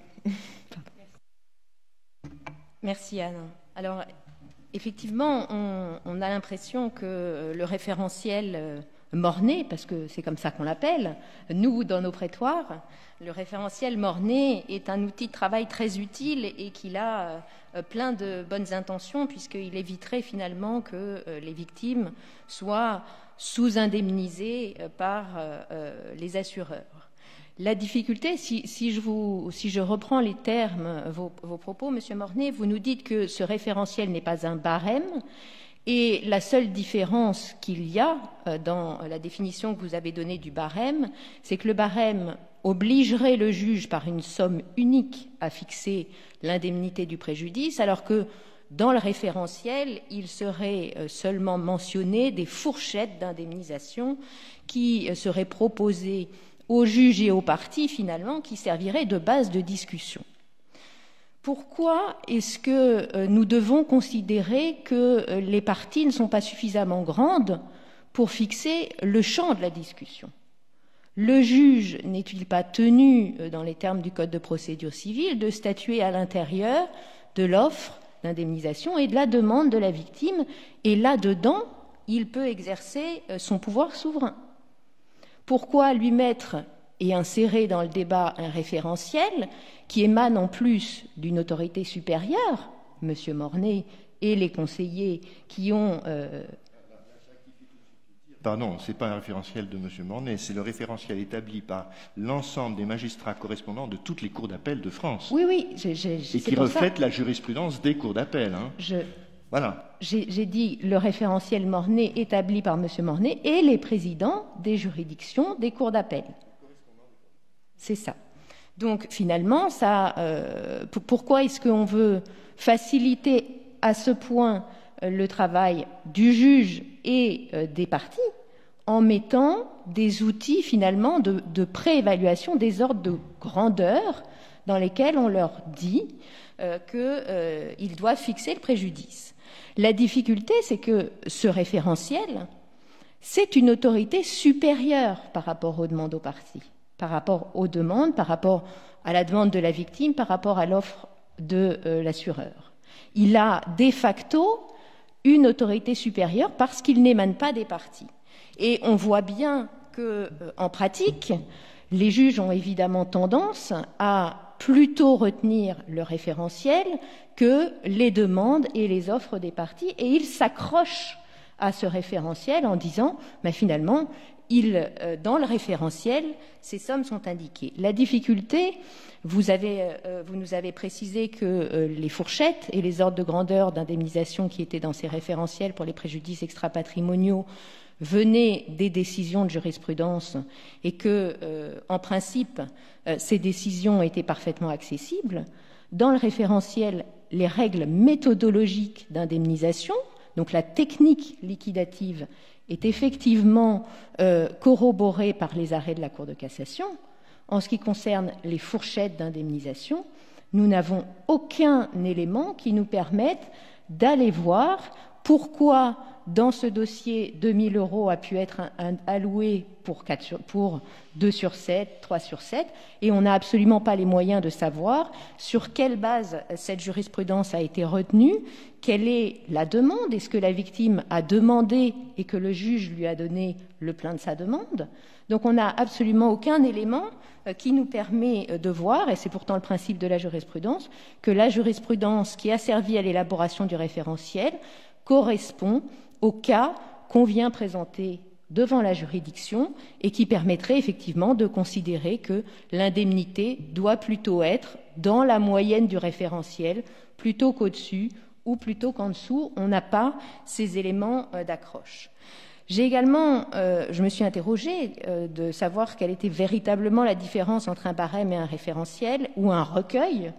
Merci Anne. Alors effectivement, on, on a l'impression que le référentiel euh, Mornay, parce que c'est comme ça qu'on l'appelle, nous dans nos prétoires, le référentiel Mornay est un outil de travail très utile et qu'il a euh, plein de bonnes intentions puisqu'il éviterait finalement que euh, les victimes soient sous-indemnisées euh, par euh, les assureurs. La difficulté, si, si, je, vous, si je reprends les termes, vos, vos propos, Monsieur Mornay, vous nous dites que ce référentiel n'est pas un barème. Et la seule différence qu'il y a dans la définition que vous avez donnée du barème, c'est que le barème obligerait le juge par une somme unique à fixer l'indemnité du préjudice, alors que dans le référentiel, il serait seulement mentionné des fourchettes d'indemnisation qui seraient proposées aux juges et aux parties, finalement, qui serviraient de base de discussion. Pourquoi est-ce que nous devons considérer que les parties ne sont pas suffisamment grandes pour fixer le champ de la discussion? Le juge n'est-il pas tenu, dans les termes du Code de procédure civile, de statuer à l'intérieur de l'offre d'indemnisation et de la demande de la victime, et là-dedans, il peut exercer son pouvoir souverain? Pourquoi lui mettre et insérer dans le débat un référentiel qui émane en plus d'une autorité supérieure, M. Mornay et les conseillers qui ont... Euh... Pardon, ce n'est pas un référentiel de M. Mornay, c'est le référentiel établi par l'ensemble des magistrats correspondants de toutes les cours d'appel de France. Oui, oui. J'ai, j'ai, et qui reflète ça. La jurisprudence des cours d'appel. Hein. Je... Voilà. J'ai, j'ai dit le référentiel Mornay établi par M. Mornay et les présidents des juridictions des cours d'appel. C'est ça. Donc finalement, ça, euh, p- pourquoi est-ce qu'on veut faciliter à ce point euh, le travail du juge et euh, des parties en mettant des outils finalement de, de préévaluation des ordres de grandeur dans lesquels on leur dit euh, qu'ils euh, doivent fixer le préjudice. La difficulté, c'est que ce référentiel, c'est une autorité supérieure par rapport aux demandes aux parties, par rapport aux demandes, par rapport à la demande de la victime, par rapport à l'offre de euh, l'assureur. Il a de facto une autorité supérieure parce qu'il n'émane pas des parties. Et on voit bien que, euh, en pratique, les juges ont évidemment tendance à plutôt retenir le référentiel que les demandes et les offres des parties, et ils s'accrochent à ce référentiel en disant, mais finalement, il, euh, dans le référentiel, ces sommes sont indiquées. La difficulté, vous, avez, euh, vous nous avez précisé que euh, les fourchettes et les ordres de grandeur d'indemnisation qui étaient dans ces référentiels pour les préjudices extra-patrimoniaux venaient des décisions de jurisprudence et que, euh, en principe, euh, ces décisions étaient parfaitement accessibles. Dans le référentiel, les règles méthodologiques d'indemnisation, donc la technique liquidative, est effectivement euh, corroborée par les arrêts de la Cour de cassation. En ce qui concerne les fourchettes d'indemnisation, nous n'avons aucun élément qui nous permette d'aller voir pourquoi, dans ce dossier, deux mille euros a pu être un, un, alloué pour, quatre sur, pour deux sur sept, trois sur sept, et on n'a absolument pas les moyens de savoir sur quelle base cette jurisprudence a été retenue, quelle est la demande, est-ce que la victime a demandé et que le juge lui a donné le plein de sa demande. Donc on n'a absolument aucun élément qui nous permet de voir, et c'est pourtant le principe de la jurisprudence, que la jurisprudence qui a servi à l'élaboration du référentiel correspond au cas qu'on vient présenter devant la juridiction et qui permettrait effectivement de considérer que l'indemnité doit plutôt être dans la moyenne du référentiel plutôt qu'au-dessus ou plutôt qu'en dessous. On n'a pas ces éléments d'accroche. J'ai également, euh, je me suis interrogée euh, de savoir quelle était véritablement la différence entre un barème et un référentiel ou un recueil.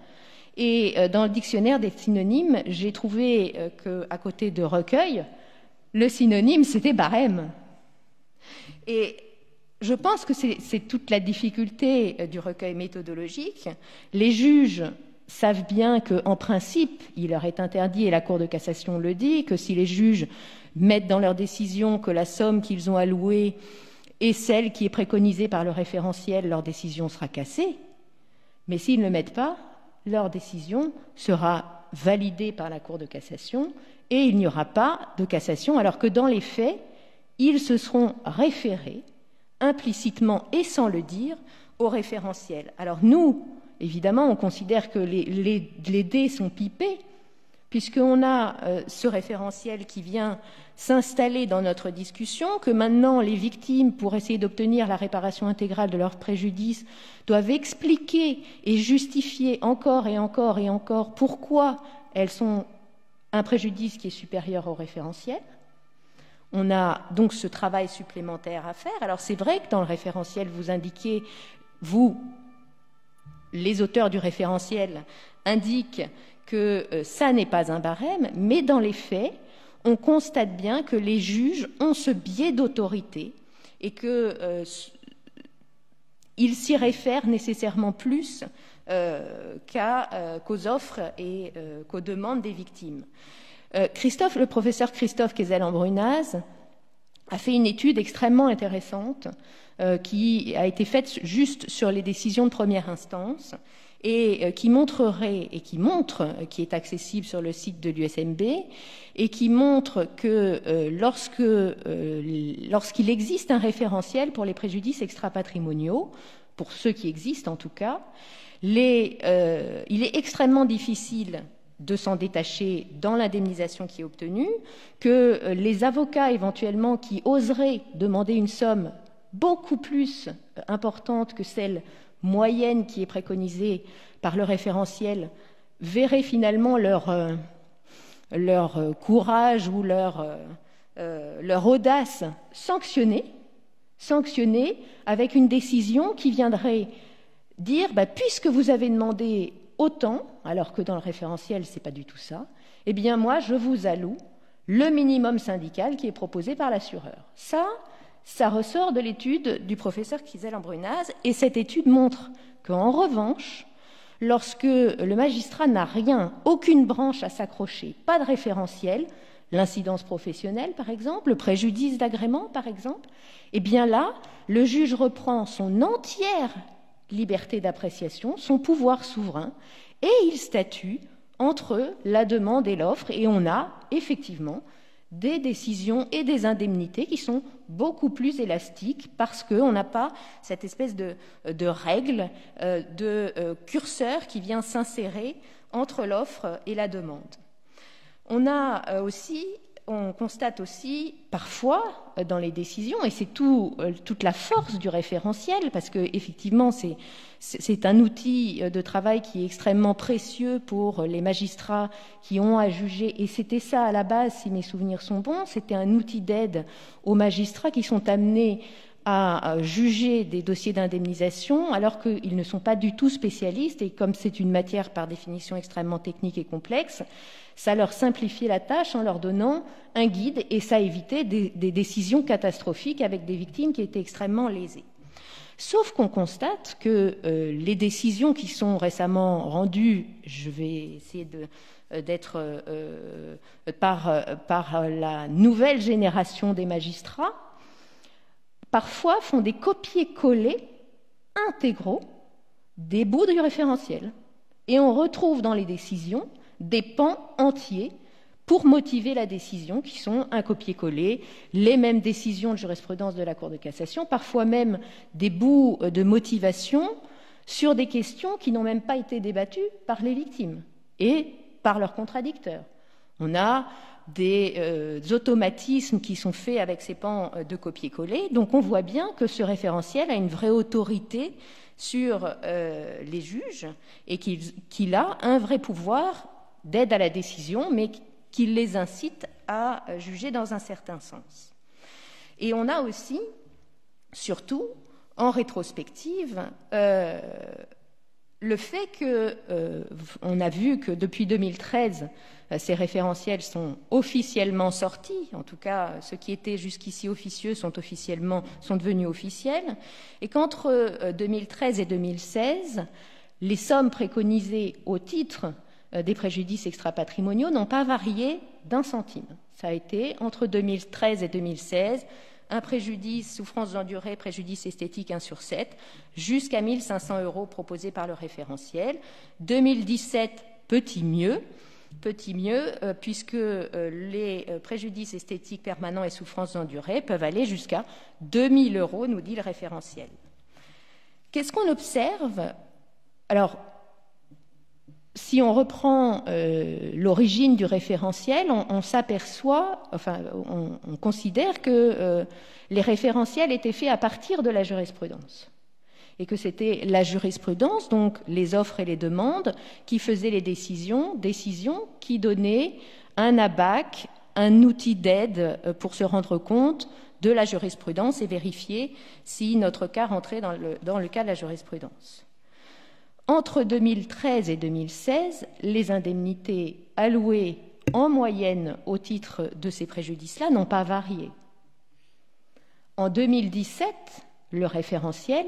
Et euh, dans le dictionnaire des synonymes, j'ai trouvé euh, qu'à côté de recueil, le synonyme, c'était barème. Et je pense que c'est, c'est toute la difficulté euh, du recueil méthodologique. Les juges savent bien qu'en principe, il leur est interdit, et la Cour de cassation le dit, que si les juges mettent dans leur décision que la somme qu'ils ont allouée est celle qui est préconisée par le référentiel, leur décision sera cassée. Mais s'ils ne le mettent pas, leur décision sera validée par la Cour de cassation et il n'y aura pas de cassation, alors que dans les faits, ils se seront référés implicitement et sans le dire au référentiel. Alors nous, évidemment, on considère que les, les, les dés sont pipés, puisqu'on a euh, ce référentiel qui vient s'installer dans notre discussion, que maintenant les victimes, pour essayer d'obtenir la réparation intégrale de leur préjudice, doivent expliquer et justifier encore et encore et encore pourquoi elles sont un préjudice qui est supérieur au référentiel. On a donc ce travail supplémentaire à faire. Alors c'est vrai que dans le référentiel, vous indiquez, vous, les auteurs du référentiel, indiquent que euh, ça n'est pas un barème, mais dans les faits, on constate bien que les juges ont ce biais d'autorité et qu'ils euh, s'y réfèrent nécessairement plus euh, qu'à, euh, qu'aux offres et euh, qu'aux demandes des victimes. Euh, Christophe, le professeur Christophe Quézel-Ambrunaz a fait une étude extrêmement intéressante euh, qui a été faite juste sur les décisions de première instance et euh, qui montrerait, et qui montre, euh, qui est accessible sur le site de l'U S M B, et qui montre que euh, lorsque, euh, lorsqu'il existe un référentiel pour les préjudices extra-patrimoniaux, pour ceux qui existent en tout cas, les, euh, il est extrêmement difficile de s'en détacher dans l'indemnisation qui est obtenue, que euh, les avocats éventuellement qui oseraient demander une somme beaucoup plus importante que celle moyenne qui est préconisée par le référentiel verraient finalement leur, euh, leur euh, courage ou leur, euh, euh, leur audace sanctionnée, sanctionnée avec une décision qui viendrait dire bah, puisque vous avez demandé autant, alors que dans le référentiel c'est pas du tout ça, eh bien moi je vous alloue le minimum syndical qui est proposé par l'assureur. Ça, Ça ressort de l'étude du professeur Kiezel-Ambrunaz, et cette étude montre qu'en revanche, lorsque le magistrat n'a rien, aucune branche à s'accrocher, pas de référentiel, l'incidence professionnelle par exemple, le préjudice d'agrément par exemple, eh bien là, le juge reprend son entière liberté d'appréciation, son pouvoir souverain, et il statue entre la demande et l'offre, et on a effectivement des décisions et des indemnités qui sont beaucoup plus élastiques parce qu'on n'a pas cette espèce de, de règle, euh, de euh, curseur qui vient s'insérer entre l'offre et la demande. On a euh, aussi, on constate aussi parfois euh, dans les décisions, et c'est tout, euh, toute la force du référentiel, parce que effectivement c'est c'est un outil de travail qui est extrêmement précieux pour les magistrats qui ont à juger, et c'était ça à la base, si mes souvenirs sont bons, c'était un outil d'aide aux magistrats qui sont amenés à juger des dossiers d'indemnisation alors qu'ils ne sont pas du tout spécialistes, et comme c'est une matière par définition extrêmement technique et complexe, ça leur simplifiait la tâche en leur donnant un guide, et ça évitait des, des décisions catastrophiques avec des victimes qui étaient extrêmement lésées. Sauf qu'on constate que euh, les décisions qui sont récemment rendues, je vais essayer de, euh, d'être euh, par, euh, par la nouvelle génération des magistrats, parfois font des copier-coller intégraux des bouts du référentiel. Et on retrouve dans les décisions des pans entiers pour motiver la décision, qui sont un copier-coller, les mêmes décisions de jurisprudence de la Cour de cassation, parfois même des bouts de motivation sur des questions qui n'ont même pas été débattues par les victimes et par leurs contradicteurs. On a des euh, automatismes qui sont faits avec ces pans de copier-coller, donc on voit bien que ce référentiel a une vraie autorité sur euh, les juges et qu'il, qu'il a un vrai pouvoir d'aide à la décision, mais qui les incite à juger dans un certain sens. Et on a aussi, surtout, en rétrospective, euh, le fait que, euh, on a vu que depuis deux mille treize, ces référentiels sont officiellement sortis, en tout cas ceux qui étaient jusqu'ici officieux sont officiellement sont devenus officiels, et qu'entre deux mille treize et deux mille seize, les sommes préconisées au titre des préjudices extra-patrimoniaux n'ont pas varié d'un centime. Ça a été entre deux mille treize et deux mille seize, un préjudice, souffrance endurée, préjudice esthétique un sur sept, jusqu'à mille cinq cents euros proposés par le référentiel. deux mille dix-sept, petit mieux, petit mieux, euh, puisque euh, les euh, préjudices esthétiques permanents et souffrances endurées peuvent aller jusqu'à deux mille euros, nous dit le référentiel. Qu'est-ce qu'on observe? Alors, si on reprend euh, l'origine du référentiel, on, on s'aperçoit, enfin, on, on considère que euh, les référentiels étaient faits à partir de la jurisprudence, et que c'était la jurisprudence, donc les offres et les demandes, qui faisaient les décisions, décisions qui donnaient un abac, un outil d'aide pour se rendre compte de la jurisprudence et vérifier si notre cas rentrait dans le, dans le cas de la jurisprudence. Entre deux mille treize et deux mille seize, les indemnités allouées en moyenne au titre de ces préjudices-là n'ont pas varié. En deux mille dix-sept, le référentiel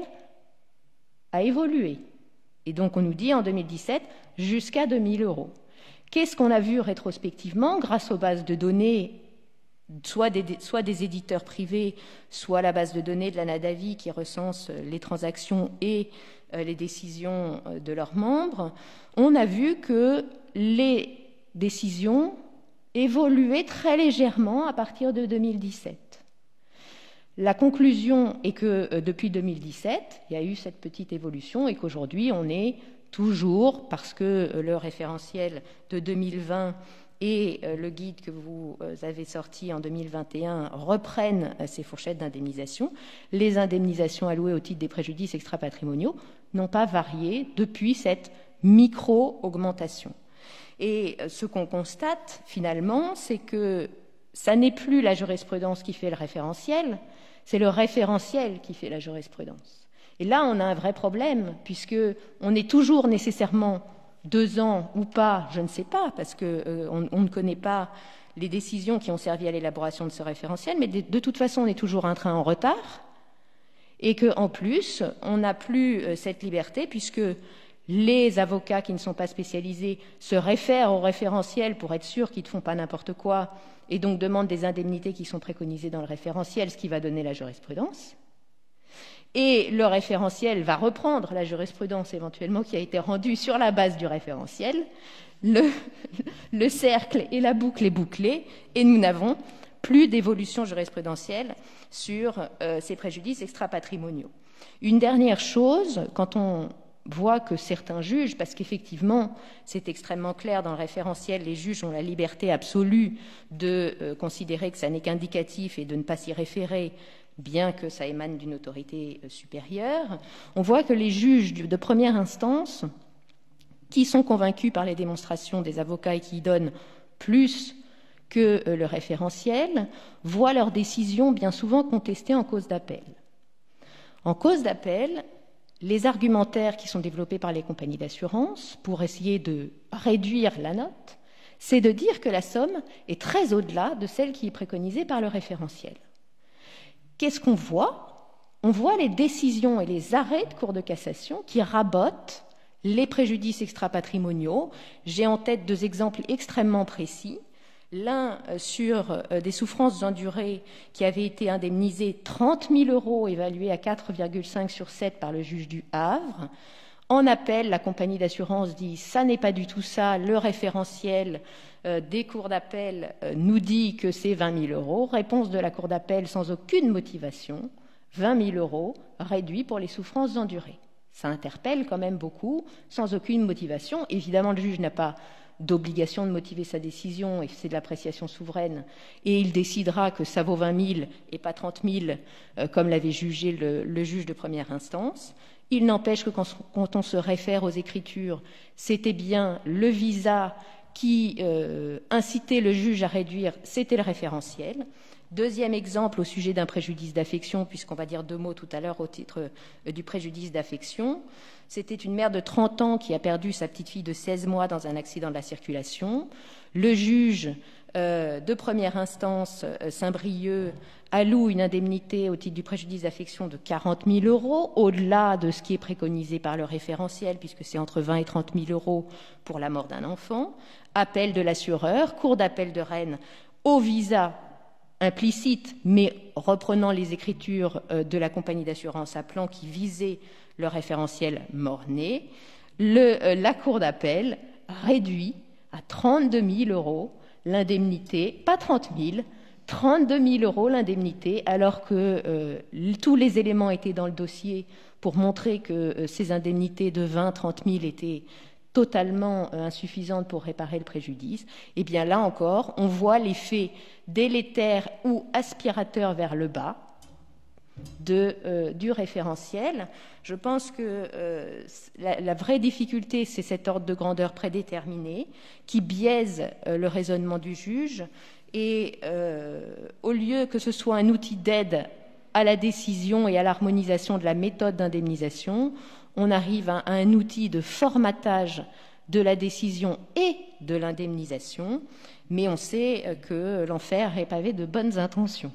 a évolué. Et donc on nous dit en deux mille dix-sept jusqu'à deux mille euros. Qu'est-ce qu'on a vu rétrospectivement grâce aux bases de données, soit des, soit des éditeurs privés, soit la base de données de la NADAVI qui recense les transactions et les décisions de leurs membres? On a vu que les décisions évoluaient très légèrement à partir de deux mille dix-sept. La conclusion est que depuis deux mille dix-sept, il y a eu cette petite évolution et qu'aujourd'hui, on est toujours, parce que le référentiel de deux mille vingt et le guide que vous avez sorti en deux mille vingt et un reprennent ces fourchettes d'indemnisation. Les indemnisations allouées au titre des préjudices extra-patrimoniaux n'ont pas varié depuis cette micro-augmentation. Et ce qu'on constate finalement, c'est que ça n'est plus la jurisprudence qui fait le référentiel, c'est le référentiel qui fait la jurisprudence. Et là, on a un vrai problème, puisqu'on est toujours nécessairement deux ans ou pas, je ne sais pas, parce qu'on euh, on ne connaît pas les décisions qui ont servi à l'élaboration de ce référentiel, mais de, de toute façon, on est toujours un train en retard et qu'en plus, on n'a plus euh, cette liberté puisque les avocats qui ne sont pas spécialisés se réfèrent au référentiel pour être sûrs qu'ils ne font pas n'importe quoi et donc demandent des indemnités qui sont préconisées dans le référentiel, ce qui va donner la jurisprudence. Et le référentiel va reprendre la jurisprudence éventuellement qui a été rendue sur la base du référentiel. Le, le cercle et la boucle est bouclée et nous n'avons plus d'évolution jurisprudentielle sur euh, ces préjudices extra-patrimoniaux. Une dernière chose, quand on voit que certains juges, parce qu'effectivement c'est extrêmement clair dans le référentiel, les juges ont la liberté absolue de euh, considérer que ça n'est qu'indicatif et de ne pas s'y référer, bien que ça émane d'une autorité euh, supérieure. On voit que les juges de première instance, qui sont convaincus par les démonstrations des avocats et qui donnent plus que euh, le référentiel, voient leurs décisions bien souvent contestées en cause d'appel. En cause d'appel, les argumentaires qui sont développés par les compagnies d'assurance pour essayer de réduire la note, c'est de dire que la somme est très au-delà de celle qui est préconisée par le référentiel. Qu'est-ce qu'on voit? On voit les décisions et les arrêts de cour de cassation qui rabotent les préjudices extra-patrimoniaux. J'ai en tête deux exemples extrêmement précis. L'un sur des souffrances endurées qui avaient été indemnisées trente mille euros, évalués à quatre virgule cinq sur sept par le juge du Havre. En appel, la compagnie d'assurance dit « ça n'est pas du tout ça, le référentiel euh, des cours d'appel euh, nous dit que c'est vingt mille euros ». Réponse de la cour d'appel sans aucune motivation, vingt mille euros réduits pour les souffrances endurées. Ça interpelle quand même beaucoup, sans aucune motivation. Évidemment, le juge n'a pas d'obligation de motiver sa décision, et c'est de l'appréciation souveraine, et il décidera que ça vaut vingt mille et pas trente mille, euh, comme l'avait jugé le, le juge de première instance. Il n'empêche que quand, quand on se réfère aux Écritures, c'était bien le visa qui euh, incitait le juge à réduire, c'était le référentiel. Deuxième exemple au sujet d'un préjudice d'affection, puisqu'on va dire deux mots tout à l'heure au titre euh, du préjudice d'affection. C'était une mère de trente ans qui a perdu sa petite fille de seize mois dans un accident de la circulation. Le juge euh, de première instance, euh, Saint-Brieuc, alloue une indemnité au titre du préjudice d'affection de quarante mille euros, au-delà de ce qui est préconisé par le référentiel, puisque c'est entre vingt et trente mille euros pour la mort d'un enfant. Appel de l'assureur, cour d'appel de Rennes, au visa implicite, mais reprenant les écritures de la compagnie d'assurance appelant qui visait le référentiel mort-né, le, la cour d'appel réduit à trente-deux mille euros l'indemnité, pas trente mille, trente-deux mille euros l'indemnité, alors que euh, tous les éléments étaient dans le dossier pour montrer que euh, ces indemnités de vingt à trente mille étaient totalement euh, insuffisantes pour réparer le préjudice. Et bien là encore, on voit l'effet délétère ou aspirateur vers le bas de, euh, du référentiel. Je pense que euh, la, la vraie difficulté, c'est cet ordre de grandeur prédéterminé qui biaise euh, le raisonnement du juge. Et euh, au lieu que ce soit un outil d'aide à la décision et à l'harmonisation de la méthode d'indemnisation, on arrive à, à un outil de formatage de la décision et de l'indemnisation, mais on sait que l'enfer est pavé de bonnes intentions.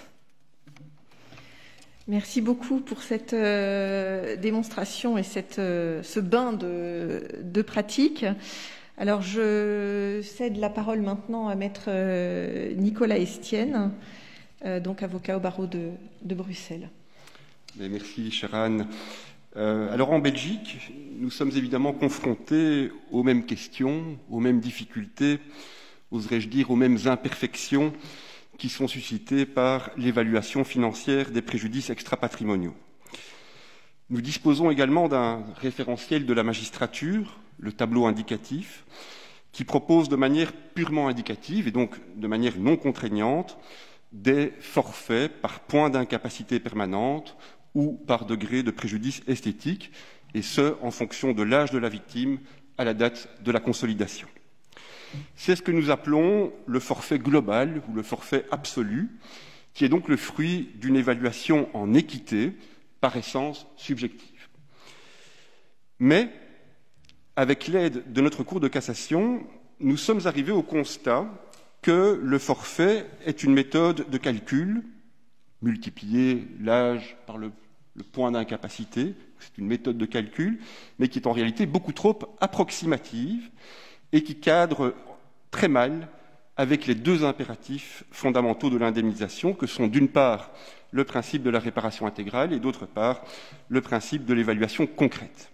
Merci beaucoup pour cette euh, démonstration et cette, euh, ce bain de, de pratique. Alors, je cède la parole maintenant à maître euh, Nicolas Estienne, euh, donc avocat au barreau de, de Bruxelles. Merci, chère Anne. Euh, alors, en Belgique, nous sommes évidemment confrontés aux mêmes questions, aux mêmes difficultés, oserais-je dire aux mêmes imperfections qui sont suscitées par l'évaluation financière des préjudices extra-patrimoniaux. Nous disposons également d'un référentiel de la magistrature, le tableau indicatif, qui propose de manière purement indicative et donc de manière non contraignante des forfaits par point d'incapacité permanente ou par degré de préjudice esthétique, et ce, en fonction de l'âge de la victime à la date de la consolidation. C'est ce que nous appelons le forfait global ou le forfait absolu, qui est donc le fruit d'une évaluation en équité, par essence subjective. Mais, avec l'aide de notre Cour de cassation, nous sommes arrivés au constat que le forfait est une méthode de calcul, multiplier l'âge par le, le point d'incapacité, c'est une méthode de calcul, mais qui est en réalité beaucoup trop approximative et qui cadre très mal avec les deux impératifs fondamentaux de l'indemnisation, que sont d'une part le principe de la réparation intégrale et d'autre part le principe de l'évaluation concrète.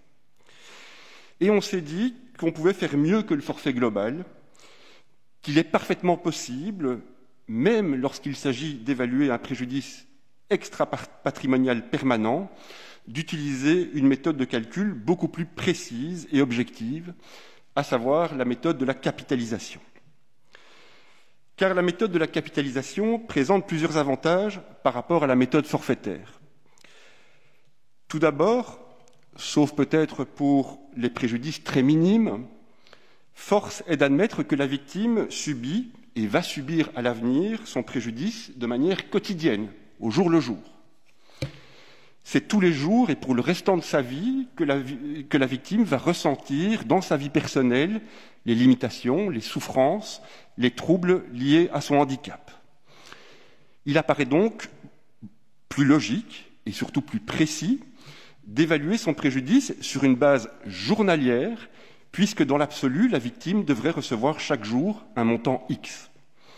Et on s'est dit qu'on pouvait faire mieux que le forfait global, qu'il est parfaitement possible, même lorsqu'il s'agit d'évaluer un préjudice extra-patrimonial permanent, d'utiliser une méthode de calcul beaucoup plus précise et objective, à savoir la méthode de la capitalisation. Car la méthode de la capitalisation présente plusieurs avantages par rapport à la méthode forfaitaire. Tout d'abord, sauf peut-être pour les préjudices très minimes, force est d'admettre que la victime subit et va subir à l'avenir son préjudice de manière quotidienne, au jour le jour. C'est tous les jours et pour le restant de sa vie que la, que la victime va ressentir dans sa vie personnelle les limitations, les souffrances, les troubles liés à son handicap. Il apparaît donc plus logique et surtout plus précis d'évaluer son préjudice sur une base journalière, puisque dans l'absolu, la victime devrait recevoir chaque jour un montant X.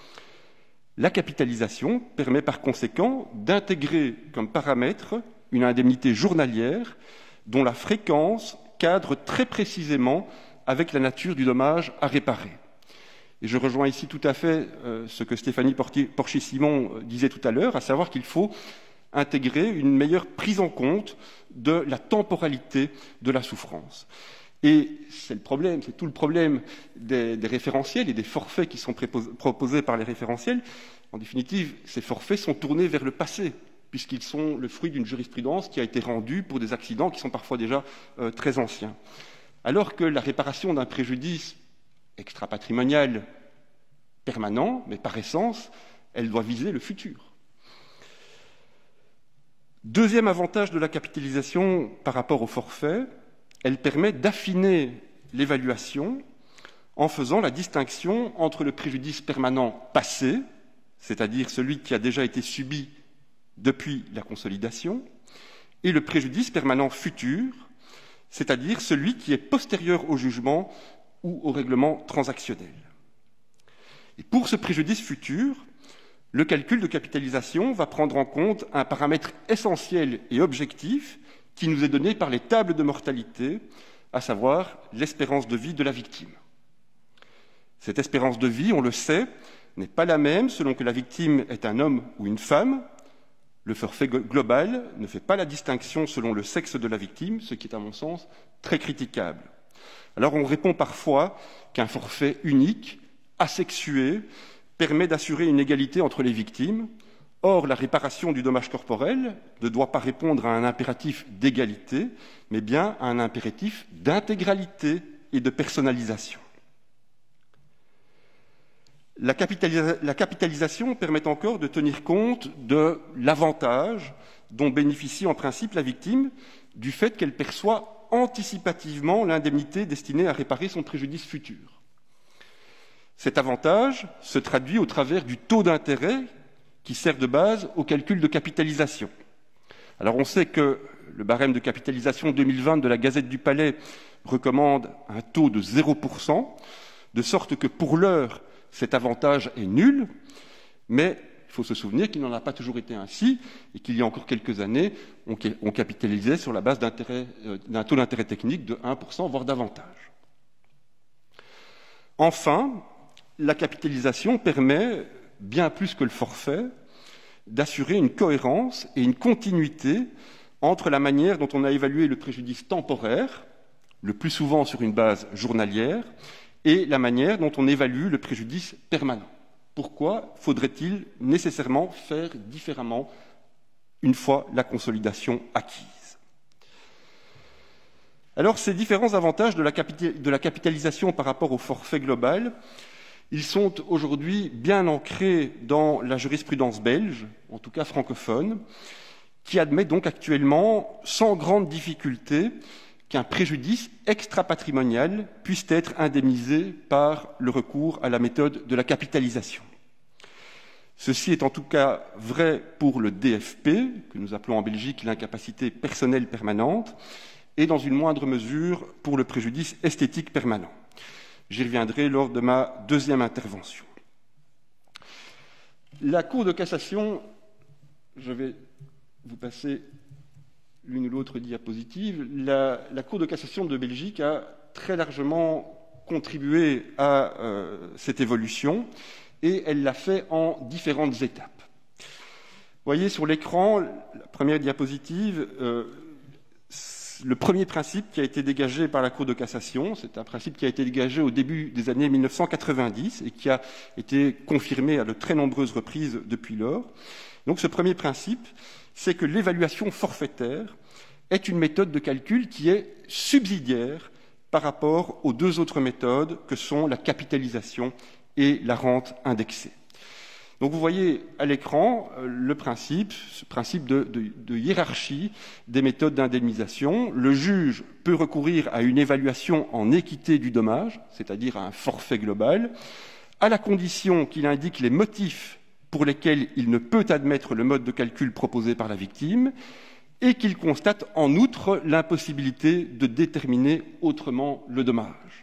La capitalisation permet par conséquent d'intégrer comme paramètre une indemnité journalière dont la fréquence cadre très précisément avec la nature du dommage à réparer. Et je rejoins ici tout à fait euh, ce que Stéphanie Porchy-Simon disait tout à l'heure, à savoir qu'il faut intégrer une meilleure prise en compte de la temporalité de la souffrance. Et c'est le problème, c'est tout le problème des, des référentiels et des forfaits qui sont proposés par les référentiels. En définitive, ces forfaits sont tournés vers le passé, puisqu'ils sont le fruit d'une jurisprudence qui a été rendue pour des accidents qui sont parfois déjà euh, très anciens. Alors que la réparation d'un préjudice extra-patrimonial permanent, mais par essence, elle doit viser le futur. Deuxième avantage de la capitalisation par rapport au forfait, elle permet d'affiner l'évaluation en faisant la distinction entre le préjudice permanent passé, c'est-à-dire celui qui a déjà été subi depuis la consolidation, et le préjudice permanent futur, c'est-à-dire celui qui est postérieur au jugement ou au règlement transactionnel. Et pour ce préjudice futur, le calcul de capitalisation va prendre en compte un paramètre essentiel et objectif qui nous est donné par les tables de mortalité, à savoir l'espérance de vie de la victime. Cette espérance de vie, on le sait, n'est pas la même selon que la victime est un homme ou une femme. Le forfait global ne fait pas la distinction selon le sexe de la victime, ce qui est à mon sens très critiquable. Alors on répond parfois qu'un forfait unique, asexué, permet d'assurer une égalité entre les victimes. Or, la réparation du dommage corporel ne doit pas répondre à un impératif d'égalité, mais bien à un impératif d'intégralité et de personnalisation. La, capitalisa- la capitalisation permet encore de tenir compte de l'avantage dont bénéficie en principe la victime du fait qu'elle perçoit anticipativement l'indemnité destinée à réparer son préjudice futur. Cet avantage se traduit au travers du taux d'intérêt qui sert de base au calcul de capitalisation. Alors on sait que le barème de capitalisation deux mille vingt de la Gazette du Palais recommande un taux de zéro pour cent, de sorte que pour l'heure, cet avantage est nul, mais il faut se souvenir qu'il n'en a pas toujours été ainsi et qu'il y a encore quelques années, on, on capitalisait sur la base euh, d'un taux d'intérêt technique de un pour cent, voire davantage. Enfin, la capitalisation permet, bien plus que le forfait, d'assurer une cohérence et une continuité entre la manière dont on a évalué le préjudice temporaire, le plus souvent sur une base journalière, et la manière dont on évalue le préjudice permanent. Pourquoi faudrait-il nécessairement faire différemment une fois la consolidation acquise? Alors, ces différents avantages de la, capi- de la capitalisation par rapport au forfait global, ils sont aujourd'hui bien ancrés dans la jurisprudence belge, en tout cas francophone, qui admet donc actuellement, sans grande difficulté, qu'un préjudice extra-patrimonial puisse être indemnisé par le recours à la méthode de la capitalisation. Ceci est en tout cas vrai pour le D F P, que nous appelons en Belgique l'incapacité personnelle permanente, et dans une moindre mesure pour le préjudice esthétique permanent. J'y reviendrai lors de ma deuxième intervention. La Cour de cassation, je vais vous passer l'une ou l'autre diapositive, la, la Cour de cassation de Belgique a très largement contribué à euh, cette évolution, et elle l'a fait en différentes étapes. Vous voyez sur l'écran, la première diapositive, euh, le premier principe qui a été dégagé par la Cour de cassation, c'est un principe qui a été dégagé au début des années mille neuf cent quatre-vingt-dix et qui a été confirmé à de très nombreuses reprises depuis lors. Donc ce premier principe, c'est que l'évaluation forfaitaire est une méthode de calcul qui est subsidiaire par rapport aux deux autres méthodes que sont la capitalisation et la rente indexée. Donc vous voyez à l'écran euh, le principe, ce principe de, de, de hiérarchie des méthodes d'indemnisation. Le juge peut recourir à une évaluation en équité du dommage, c'est-à-dire à un forfait global, à la condition qu'il indique les motifs pour lesquels il ne peut admettre le mode de calcul proposé par la victime et qu'il constate en outre l'impossibilité de déterminer autrement le dommage.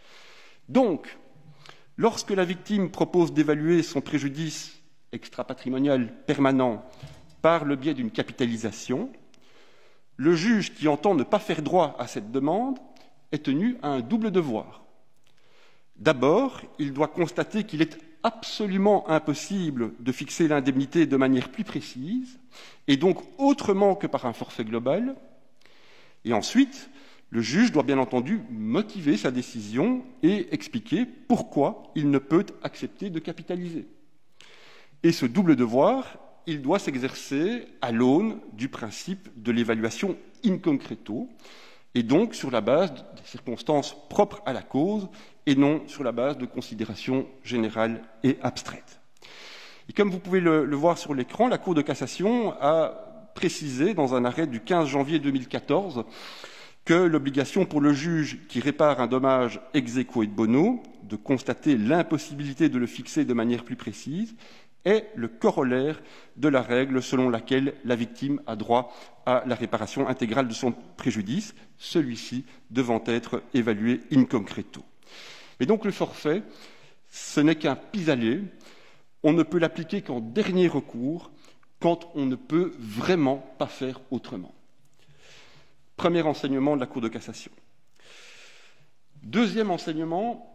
Donc, lorsque la victime propose d'évaluer son préjudice extra-patrimonial permanent par le biais d'une capitalisation, le juge qui entend ne pas faire droit à cette demande est tenu à un double devoir. D'abord, il doit constater qu'il est absolument impossible de fixer l'indemnité de manière plus précise, et donc autrement que par un forfait global. Et ensuite, le juge doit bien entendu motiver sa décision et expliquer pourquoi il ne peut accepter de capitaliser. Et ce double devoir, il doit s'exercer à l'aune du principe de l'évaluation in concreto, et donc sur la base des circonstances propres à la cause, et non sur la base de considérations générales et abstraites. Et comme vous pouvez le, le voir sur l'écran, la Cour de cassation a précisé dans un arrêt du quinze janvier deux mille quatorze que l'obligation pour le juge qui répare un dommage ex aequo et bono de constater l'impossibilité de le fixer de manière plus précise est le corollaire de la règle selon laquelle la victime a droit à la réparation intégrale de son préjudice, celui-ci devant être évalué in concreto. Mais donc le forfait, ce n'est qu'un pis-aller, on ne peut l'appliquer qu'en dernier recours, quand on ne peut vraiment pas faire autrement. Premier enseignement de la Cour de cassation. Deuxième enseignement,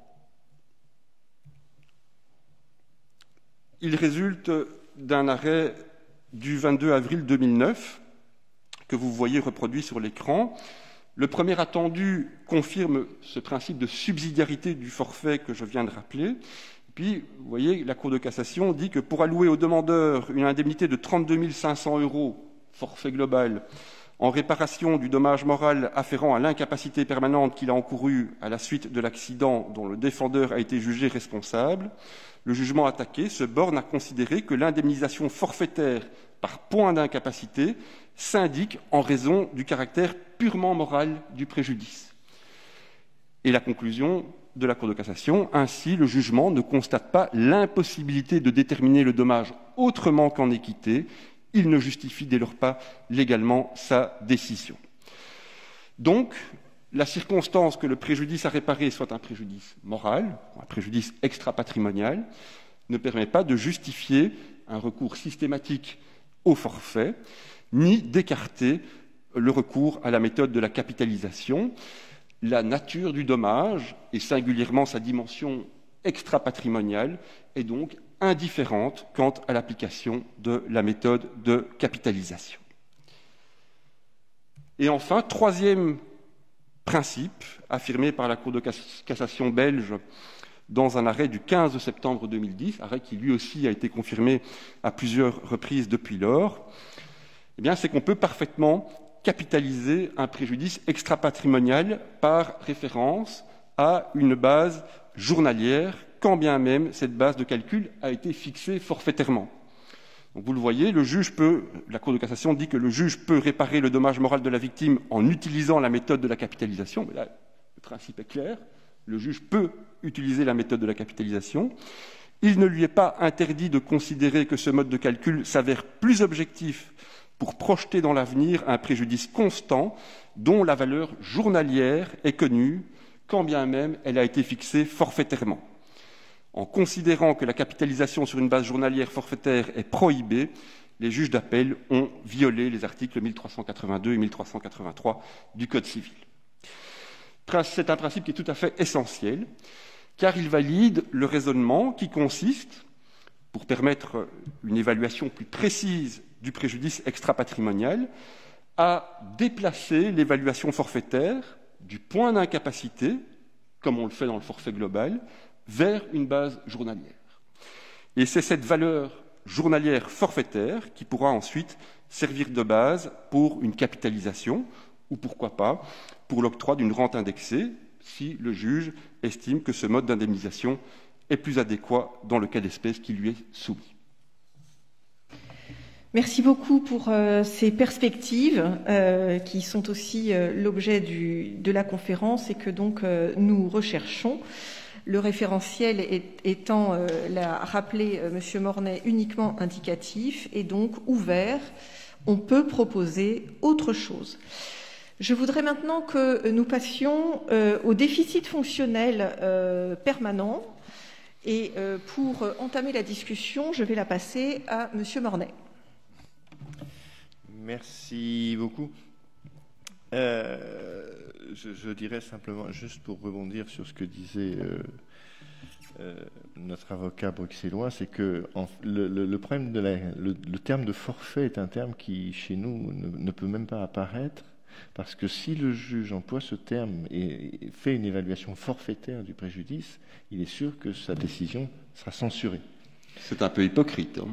il résulte d'un arrêt du vingt-deux avril deux mille neuf, que vous voyez reproduit sur l'écran. Le premier attendu confirme ce principe de subsidiarité du forfait que je viens de rappeler. Puis, vous voyez, la Cour de cassation dit que pour allouer au demandeur une indemnité de trente-deux mille cinq cents euros, forfait global, en réparation du dommage moral afférent à l'incapacité permanente qu'il a encourue à la suite de l'accident dont le défendeur a été jugé responsable, le jugement attaqué se borne à considérer que l'indemnisation forfaitaire par point d'incapacité s'indique en raison du caractère purement moral du préjudice. Et la conclusion de la Cour de cassation, ainsi le jugement ne constate pas l'impossibilité de déterminer le dommage autrement qu'en équité, il ne justifie dès lors pas légalement sa décision. Donc, la circonstance que le préjudice à réparer soit un préjudice moral, un préjudice extra-patrimonial, ne permet pas de justifier un recours systématique au forfait, ni d'écarter le recours à la méthode de la capitalisation. La nature du dommage, et singulièrement sa dimension extra-patrimoniale, est donc indifférente quant à l'application de la méthode de capitalisation. Et enfin, troisième principe affirmé par la Cour de cassation belge dans un arrêt du quinze septembre deux mille dix, arrêt qui lui aussi a été confirmé à plusieurs reprises depuis lors, eh bien, c'est qu'on peut parfaitement capitaliser un préjudice extra-patrimonial par référence à une base journalière, quand bien même cette base de calcul a été fixée forfaitairement. Donc vous le voyez, le juge peut, la Cour de cassation dit que le juge peut réparer le dommage moral de la victime en utilisant la méthode de la capitalisation. Mais là, le principe est clair. Le juge peut utiliser la méthode de la capitalisation. Il ne lui est pas interdit de considérer que ce mode de calcul s'avère plus objectif pour projeter dans l'avenir un préjudice constant dont la valeur journalière est connue, quand bien même elle a été fixée forfaitairement. En considérant que la capitalisation sur une base journalière forfaitaire est prohibée, les juges d'appel ont violé les articles mille trois cent quatre-vingt-deux et mille trois cent quatre-vingt-trois du Code civil. C'est un principe qui est tout à fait essentiel, car il valide le raisonnement qui consiste, pour permettre une évaluation plus précise du préjudice extra-patrimonial, à déplacer l'évaluation forfaitaire du point d'incapacité, comme on le fait dans le forfait global, vers une base journalière. Et c'est cette valeur journalière forfaitaire qui pourra ensuite servir de base pour une capitalisation, ou pourquoi pas, pour l'octroi d'une rente indexée, si le juge estime que ce mode d'indemnisation est plus adéquat dans le cas d'espèce qui lui est soumis. Merci beaucoup pour euh, ces perspectives euh, qui sont aussi euh, l'objet du, de la conférence et que donc euh, nous recherchons. Le référentiel est, étant, euh, l'a rappelé euh, M. Mornay, uniquement indicatif et donc ouvert. On peut proposer autre chose. Je voudrais maintenant que nous passions euh, au déficit fonctionnel euh, permanent. Et euh, pour entamer la discussion, je vais la passer à M. Mornay. Merci beaucoup. Euh, je, je dirais simplement, juste pour rebondir sur ce que disait euh, euh, notre avocat bruxellois, c'est que en, le, le, le problème de la, le, le terme de forfait est un terme qui, chez nous, ne, ne peut même pas apparaître, parce que si le juge emploie ce terme et, et fait une évaluation forfaitaire du préjudice, il est sûr que sa décision sera censurée. C'est un peu hypocrite. Hein.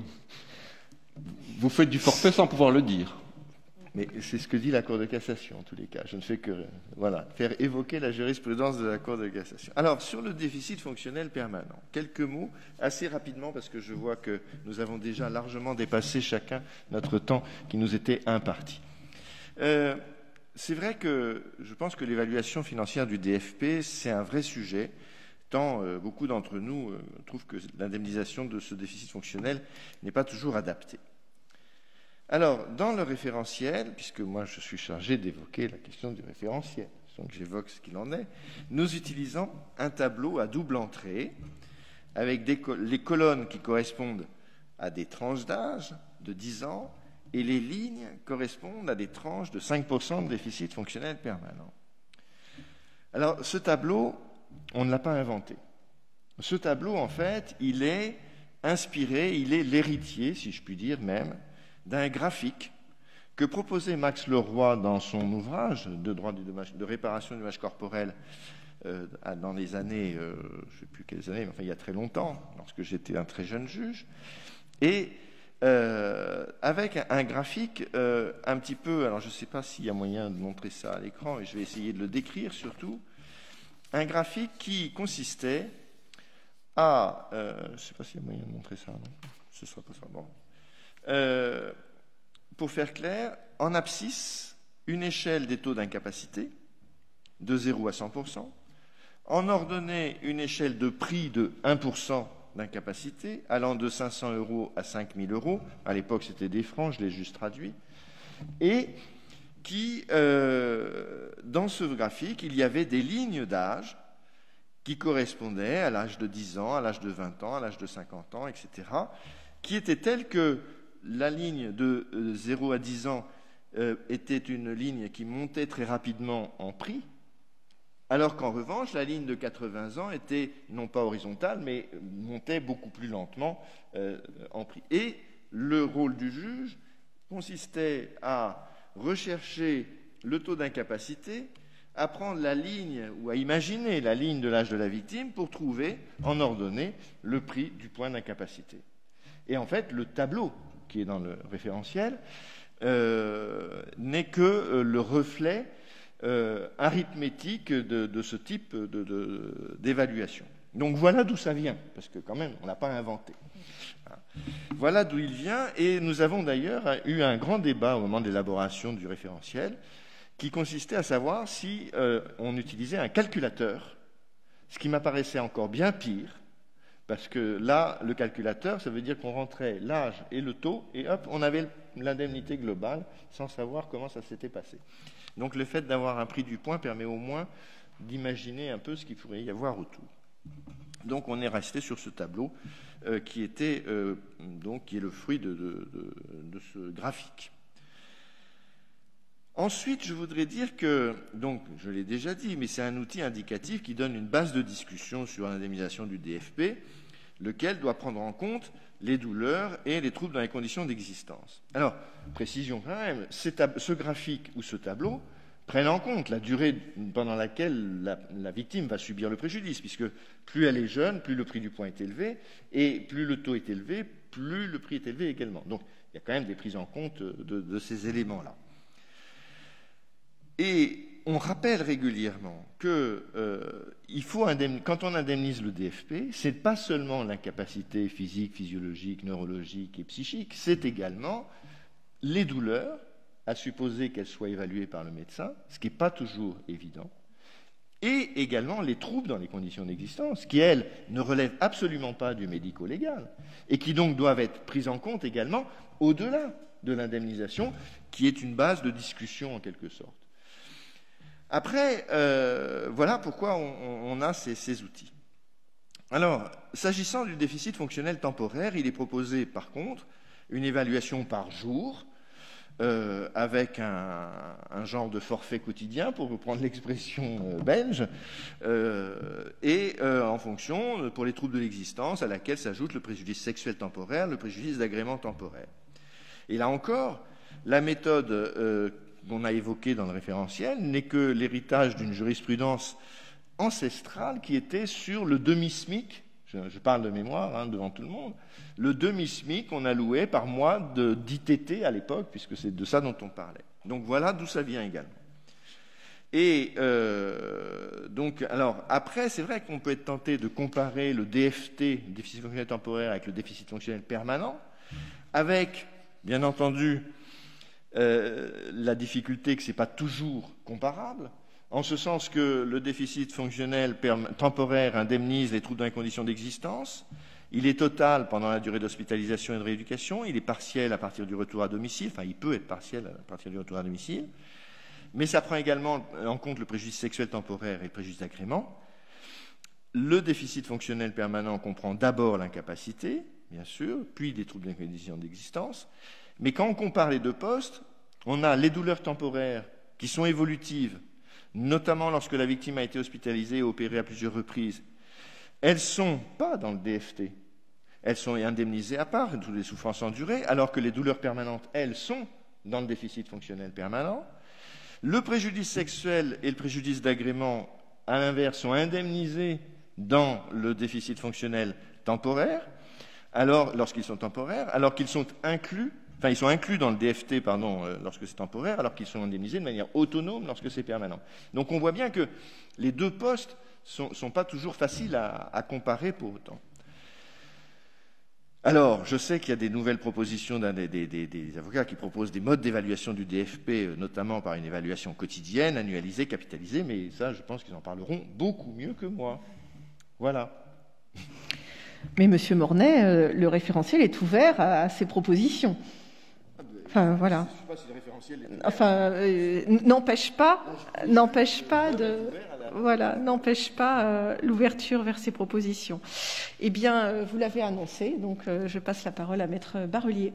Vous faites du forfait sans pouvoir le dire. Mais c'est ce que dit la Cour de cassation, en tous les cas. Je ne fais que voilà, faire évoquer la jurisprudence de la Cour de cassation. Alors, sur le déficit fonctionnel permanent, quelques mots, assez rapidement, parce que je vois que nous avons déjà largement dépassé chacun notre temps qui nous était imparti. Euh, c'est vrai que je pense que l'évaluation financière du D F P, c'est un vrai sujet, tant euh, beaucoup d'entre nous euh, trouvent que l'indemnisation de ce déficit fonctionnel n'est pas toujours adaptée. Alors, dans le référentiel, puisque moi je suis chargé d'évoquer la question du référentiel, donc j'évoque ce qu'il en est, nous utilisons un tableau à double entrée, avec des col- les colonnes qui correspondent à des tranches d'âge de dix ans, et les lignes correspondent à des tranches de cinq pour cent de déficit fonctionnel permanent. Alors, ce tableau, on ne l'a pas inventé. Ce tableau, en fait, il est inspiré, il est l'héritier, si je puis dire même, d'un graphique que proposait Max Leroy dans son ouvrage de droit du dommage, de réparation du dommage corporel euh, dans les années, euh, je ne sais plus quelles années, mais enfin il y a très longtemps, lorsque j'étais un très jeune juge, et euh, avec un, un graphique euh, un petit peu, alors je ne sais pas s'il y a moyen de montrer ça à l'écran, et je vais essayer de le décrire surtout, un graphique qui consistait à, euh, je ne sais pas s'il y a moyen de montrer ça, non, ce sera pas ça, bon. Euh, pour faire clair, en abscisse, une échelle des taux d'incapacité de zéro à cent pour cent, en ordonnée, une échelle de prix de un pour cent d'incapacité, allant de cinq cents euros à cinq mille euros, à l'époque c'était des francs, je l'ai juste traduit, et qui, euh, dans ce graphique, il y avait des lignes d'âge qui correspondaient à l'âge de dix ans, à l'âge de vingt ans, à l'âge de cinquante ans, et cetera, qui étaient telles que la ligne de euh, zéro à dix ans euh, était une ligne qui montait très rapidement en prix, alors qu'en revanche, la ligne de quatre-vingts ans était non pas horizontale, mais montait beaucoup plus lentement euh, en prix. Et le rôle du juge consistait à rechercher le taux d'incapacité, à prendre la ligne, ou à imaginer la ligne de l'âge de la victime pour trouver, en ordonnée, le prix du point d'incapacité. Et en fait, le tableau qui est dans le référentiel euh, n'est que euh, le reflet euh, arithmétique de, de ce type de, de, d'évaluation. Donc voilà d'où ça vient, parce que quand même, on n'a pas inventé. Voilà d'où il vient, et nous avons d'ailleurs eu un grand débat au moment de l'élaboration du référentiel, qui consistait à savoir si euh, on utilisait un calculateur, ce qui m'apparaissait encore bien pire, parce que là, le calculateur, ça veut dire qu'on rentrait l'âge et le taux, et hop, on avait l'indemnité globale, sans savoir comment ça s'était passé. Donc le fait d'avoir un prix du point permet au moins d'imaginer un peu ce qu'il pourrait y avoir autour. Donc on est resté sur ce tableau euh, qui était euh, donc qui est le fruit de, de, de, de ce graphique. Ensuite, je voudrais dire que, donc je l'ai déjà dit, mais c'est un outil indicatif qui donne une base de discussion sur l'indemnisation du D F P, lequel doit prendre en compte les douleurs et les troubles dans les conditions d'existence. Alors, précision quand même, ce graphique ou ce tableau prennent en compte la durée pendant laquelle la, la victime va subir le préjudice, puisque plus elle est jeune, plus le prix du point est élevé, et plus le taux est élevé, plus le prix est élevé également. Donc, il y a quand même des prises en compte de, de ces éléments-là. Et on rappelle régulièrement que euh, il faut indemniser, quand on indemnise le D F P, c'est pas seulement l'incapacité physique, physiologique, neurologique et psychique, c'est également les douleurs, à supposer qu'elles soient évaluées par le médecin, ce qui n'est pas toujours évident, et également les troubles dans les conditions d'existence, qui, elles, ne relèvent absolument pas du médico-légal, et qui donc doivent être prises en compte également au-delà de l'indemnisation, qui est une base de discussion en quelque sorte. Après, euh, voilà pourquoi on, on a ces, ces outils. Alors, s'agissant du déficit fonctionnel temporaire, il est proposé par contre une évaluation par jour, Euh, avec un, un genre de forfait quotidien, pour reprendre l'expression euh, belge, euh, et euh, en fonction, pour les troubles de l'existence, à laquelle s'ajoute le préjudice sexuel temporaire, le préjudice d'agrément temporaire. Et là encore, la méthode euh, qu'on a évoquée dans le référentiel n'est que l'héritage d'une jurisprudence ancestrale qui était sur le demi-SMIC, je, je parle de mémoire hein, devant tout le monde, le demi-SMIC qu'on allouait par mois d'I T T à l'époque, puisque c'est de ça dont on parlait. Donc voilà d'où ça vient également. Et euh, donc, alors après, c'est vrai qu'on peut être tenté de comparer le D F T, le déficit fonctionnel temporaire, avec le déficit fonctionnel permanent, avec, bien entendu, euh, la difficulté que ce n'est pas toujours comparable, en ce sens que le déficit fonctionnel temporaire indemnise les troubles dans les conditions d'existence. Il est total pendant la durée d'hospitalisation et de rééducation, il est partiel à partir du retour à domicile, enfin il peut être partiel à partir du retour à domicile, mais ça prend également en compte le préjudice sexuel temporaire et le préjudice d'agrément. Le déficit fonctionnel permanent comprend d'abord l'incapacité, bien sûr, puis des troubles dans les conditions d'existence, mais quand on compare les deux postes, on a les douleurs temporaires qui sont évolutives, notamment lorsque la victime a été hospitalisée et opérée à plusieurs reprises. Elles ne sont pas dans le D F T. Elles sont indemnisées à part, toutes les souffrances endurées, alors que les douleurs permanentes, elles, sont dans le déficit fonctionnel permanent. Le préjudice sexuel et le préjudice d'agrément, à l'inverse, sont indemnisés dans le déficit fonctionnel temporaire, alors lorsqu'ils sont temporaires, alors qu'ils sont inclus, enfin ils sont inclus dans le D F T, pardon, euh, lorsque c'est temporaire, alors qu'ils sont indemnisés de manière autonome lorsque c'est permanent. Donc on voit bien que les deux postes ne sont, sont pas toujours faciles à, à comparer pour autant. Alors, je sais qu'il y a des nouvelles propositions d'un des, des, des, des avocats qui proposent des modes d'évaluation du D F P, notamment par une évaluation quotidienne, annualisée, capitalisée, mais ça, je pense qu'ils en parleront beaucoup mieux que moi. Voilà. Mais Monsieur Mornay, euh, le référentiel est ouvert à, à ces propositions. Enfin, voilà. Je ne sais pas si le référentiel est ouvert. Enfin, euh, n'empêche pas, n'empêche pas de... Voilà, n'empêche pas euh, l'ouverture vers ces propositions. Eh bien, euh, vous l'avez annoncé, donc euh, je passe la parole à Maître Barelier.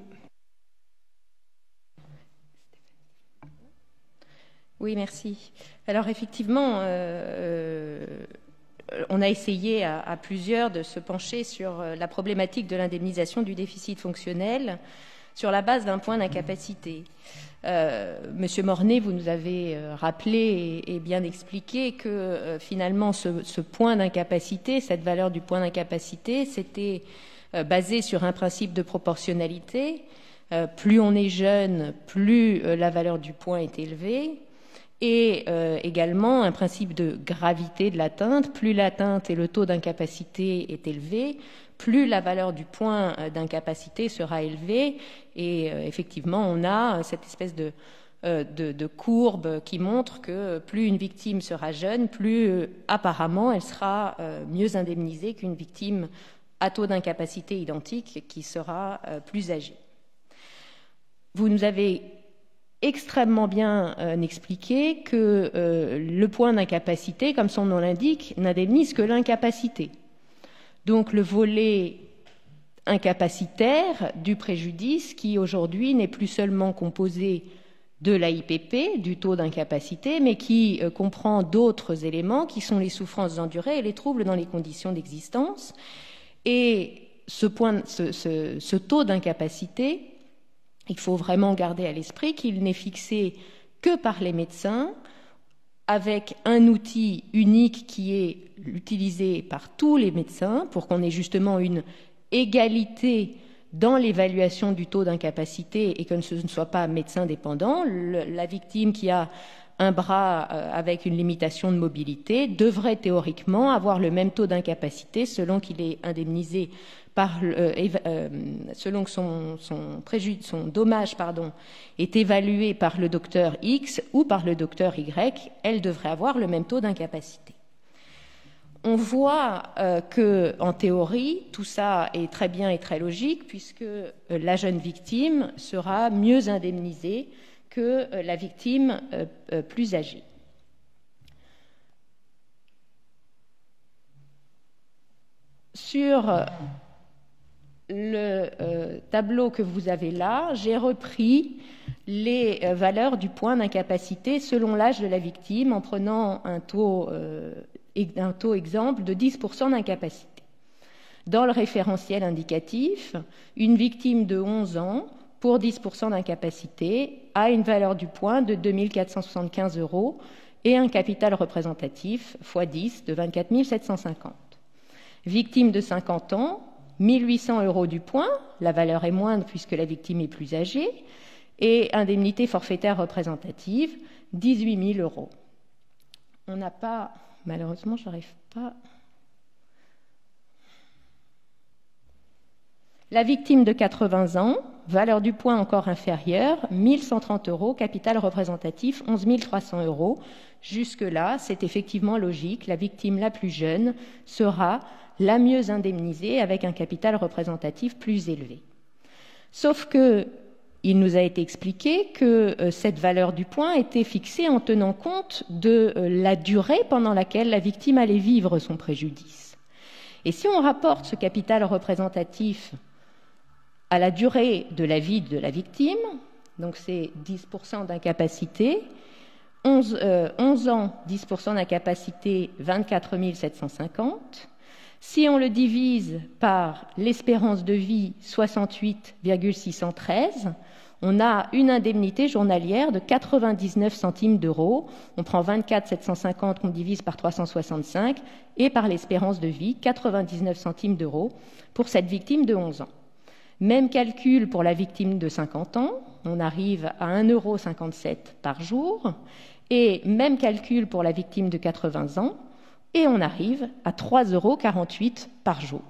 Oui, merci. Alors effectivement, euh, euh, on a essayé à, à plusieurs de se pencher sur la problématique de l'indemnisation du déficit fonctionnel sur la base d'un point d'incapacité. Euh, Monsieur Mornay, vous nous avez euh, rappelé et, et bien expliqué que euh, finalement ce, ce point d'incapacité, cette valeur du point d'incapacité, c'était euh, basé sur un principe de proportionnalité. Euh, plus on est jeune, plus euh, la valeur du point est élevée. et euh, également un principe de gravité de l'atteinte. Plus l'atteinte et le taux d'incapacité est élevé, plus la valeur du point d'incapacité sera élevée. Et euh, effectivement, on a cette espèce de, euh, de, de courbe qui montre que plus une victime sera jeune, plus euh, apparemment elle sera euh, mieux indemnisée qu'une victime à taux d'incapacité identique qui sera euh, plus âgée. Vous nous avez extrêmement bien euh, expliqué que euh, le point d'incapacité, comme son nom l'indique, n'indemnise que l'incapacité. Donc le volet incapacitaire du préjudice qui aujourd'hui n'est plus seulement composé de l'A I P P, du taux d'incapacité, mais qui euh, comprend d'autres éléments qui sont les souffrances endurées et les troubles dans les conditions d'existence. Et ce, point, ce, ce, ce taux d'incapacité, il faut vraiment garder à l'esprit qu'il n'est fixé que par les médecins, avec un outil unique qui est utilisé par tous les médecins pour qu'on ait justement une égalité dans l'évaluation du taux d'incapacité et que ce ne soit pas médecin dépendant. Le, la victime qui a un bras euh, avec une limitation de mobilité devrait théoriquement avoir le même taux d'incapacité selon qu'il est indemnisé par euh, euh, selon que son, son, préjudice, son dommage pardon, est évalué par le docteur X ou par le docteur Y, elle devrait avoir le même taux d'incapacité. On voit euh, que, en théorie, tout ça est très bien et très logique, puisque euh, la jeune victime sera mieux indemnisée que euh, la victime euh, euh, plus âgée. Sur euh, le euh, tableau que vous avez là, j'ai repris les euh, valeurs du point d'incapacité selon l'âge de la victime en prenant un taux euh, un taux exemple de dix pour cent d'incapacité. Dans le référentiel indicatif, une victime de onze ans, pour dix pour cent d'incapacité, a une valeur du point de deux mille quatre cent soixante-quinze euros et un capital représentatif fois dix de vingt-quatre mille sept cent cinquante. Victime de cinquante ans, mille huit cents euros du point, la valeur est moindre puisque la victime est plus âgée, et indemnité forfaitaire représentative, dix-huit mille euros. On n'a pas... Malheureusement, je n'arrive pas. La victime de quatre-vingts ans, valeur du point encore inférieure, mille cent trente euros, capital représentatif, onze mille trois cents euros. Jusque-là, c'est effectivement logique. La victime la plus jeune sera la mieux indemnisée avec un capital représentatif plus élevé. Sauf que il nous a été expliqué que euh, cette valeur du point était fixée en tenant compte de euh, la durée pendant laquelle la victime allait vivre son préjudice. Et si on rapporte ce capital représentatif à la durée de la vie de la victime, donc c'est dix pour cent d'incapacité, onze, euh, onze ans, dix pour cent d'incapacité, vingt-quatre mille sept cent cinquante. Si on le divise par l'espérance de vie, soixante-huit virgule six cent treize, on a une indemnité journalière de quatre-vingt-dix-neuf centimes d'euros. On prend vingt-quatre mille sept cent cinquante qu'on divise par trois cent soixante-cinq et par l'espérance de vie, quatre-vingt-dix-neuf centimes d'euros pour cette victime de onze ans. Même calcul pour la victime de cinquante ans, on arrive à un euro cinquante-sept par jour, et même calcul pour la victime de quatre-vingts ans, et on arrive à trois euros quarante-huit par jour.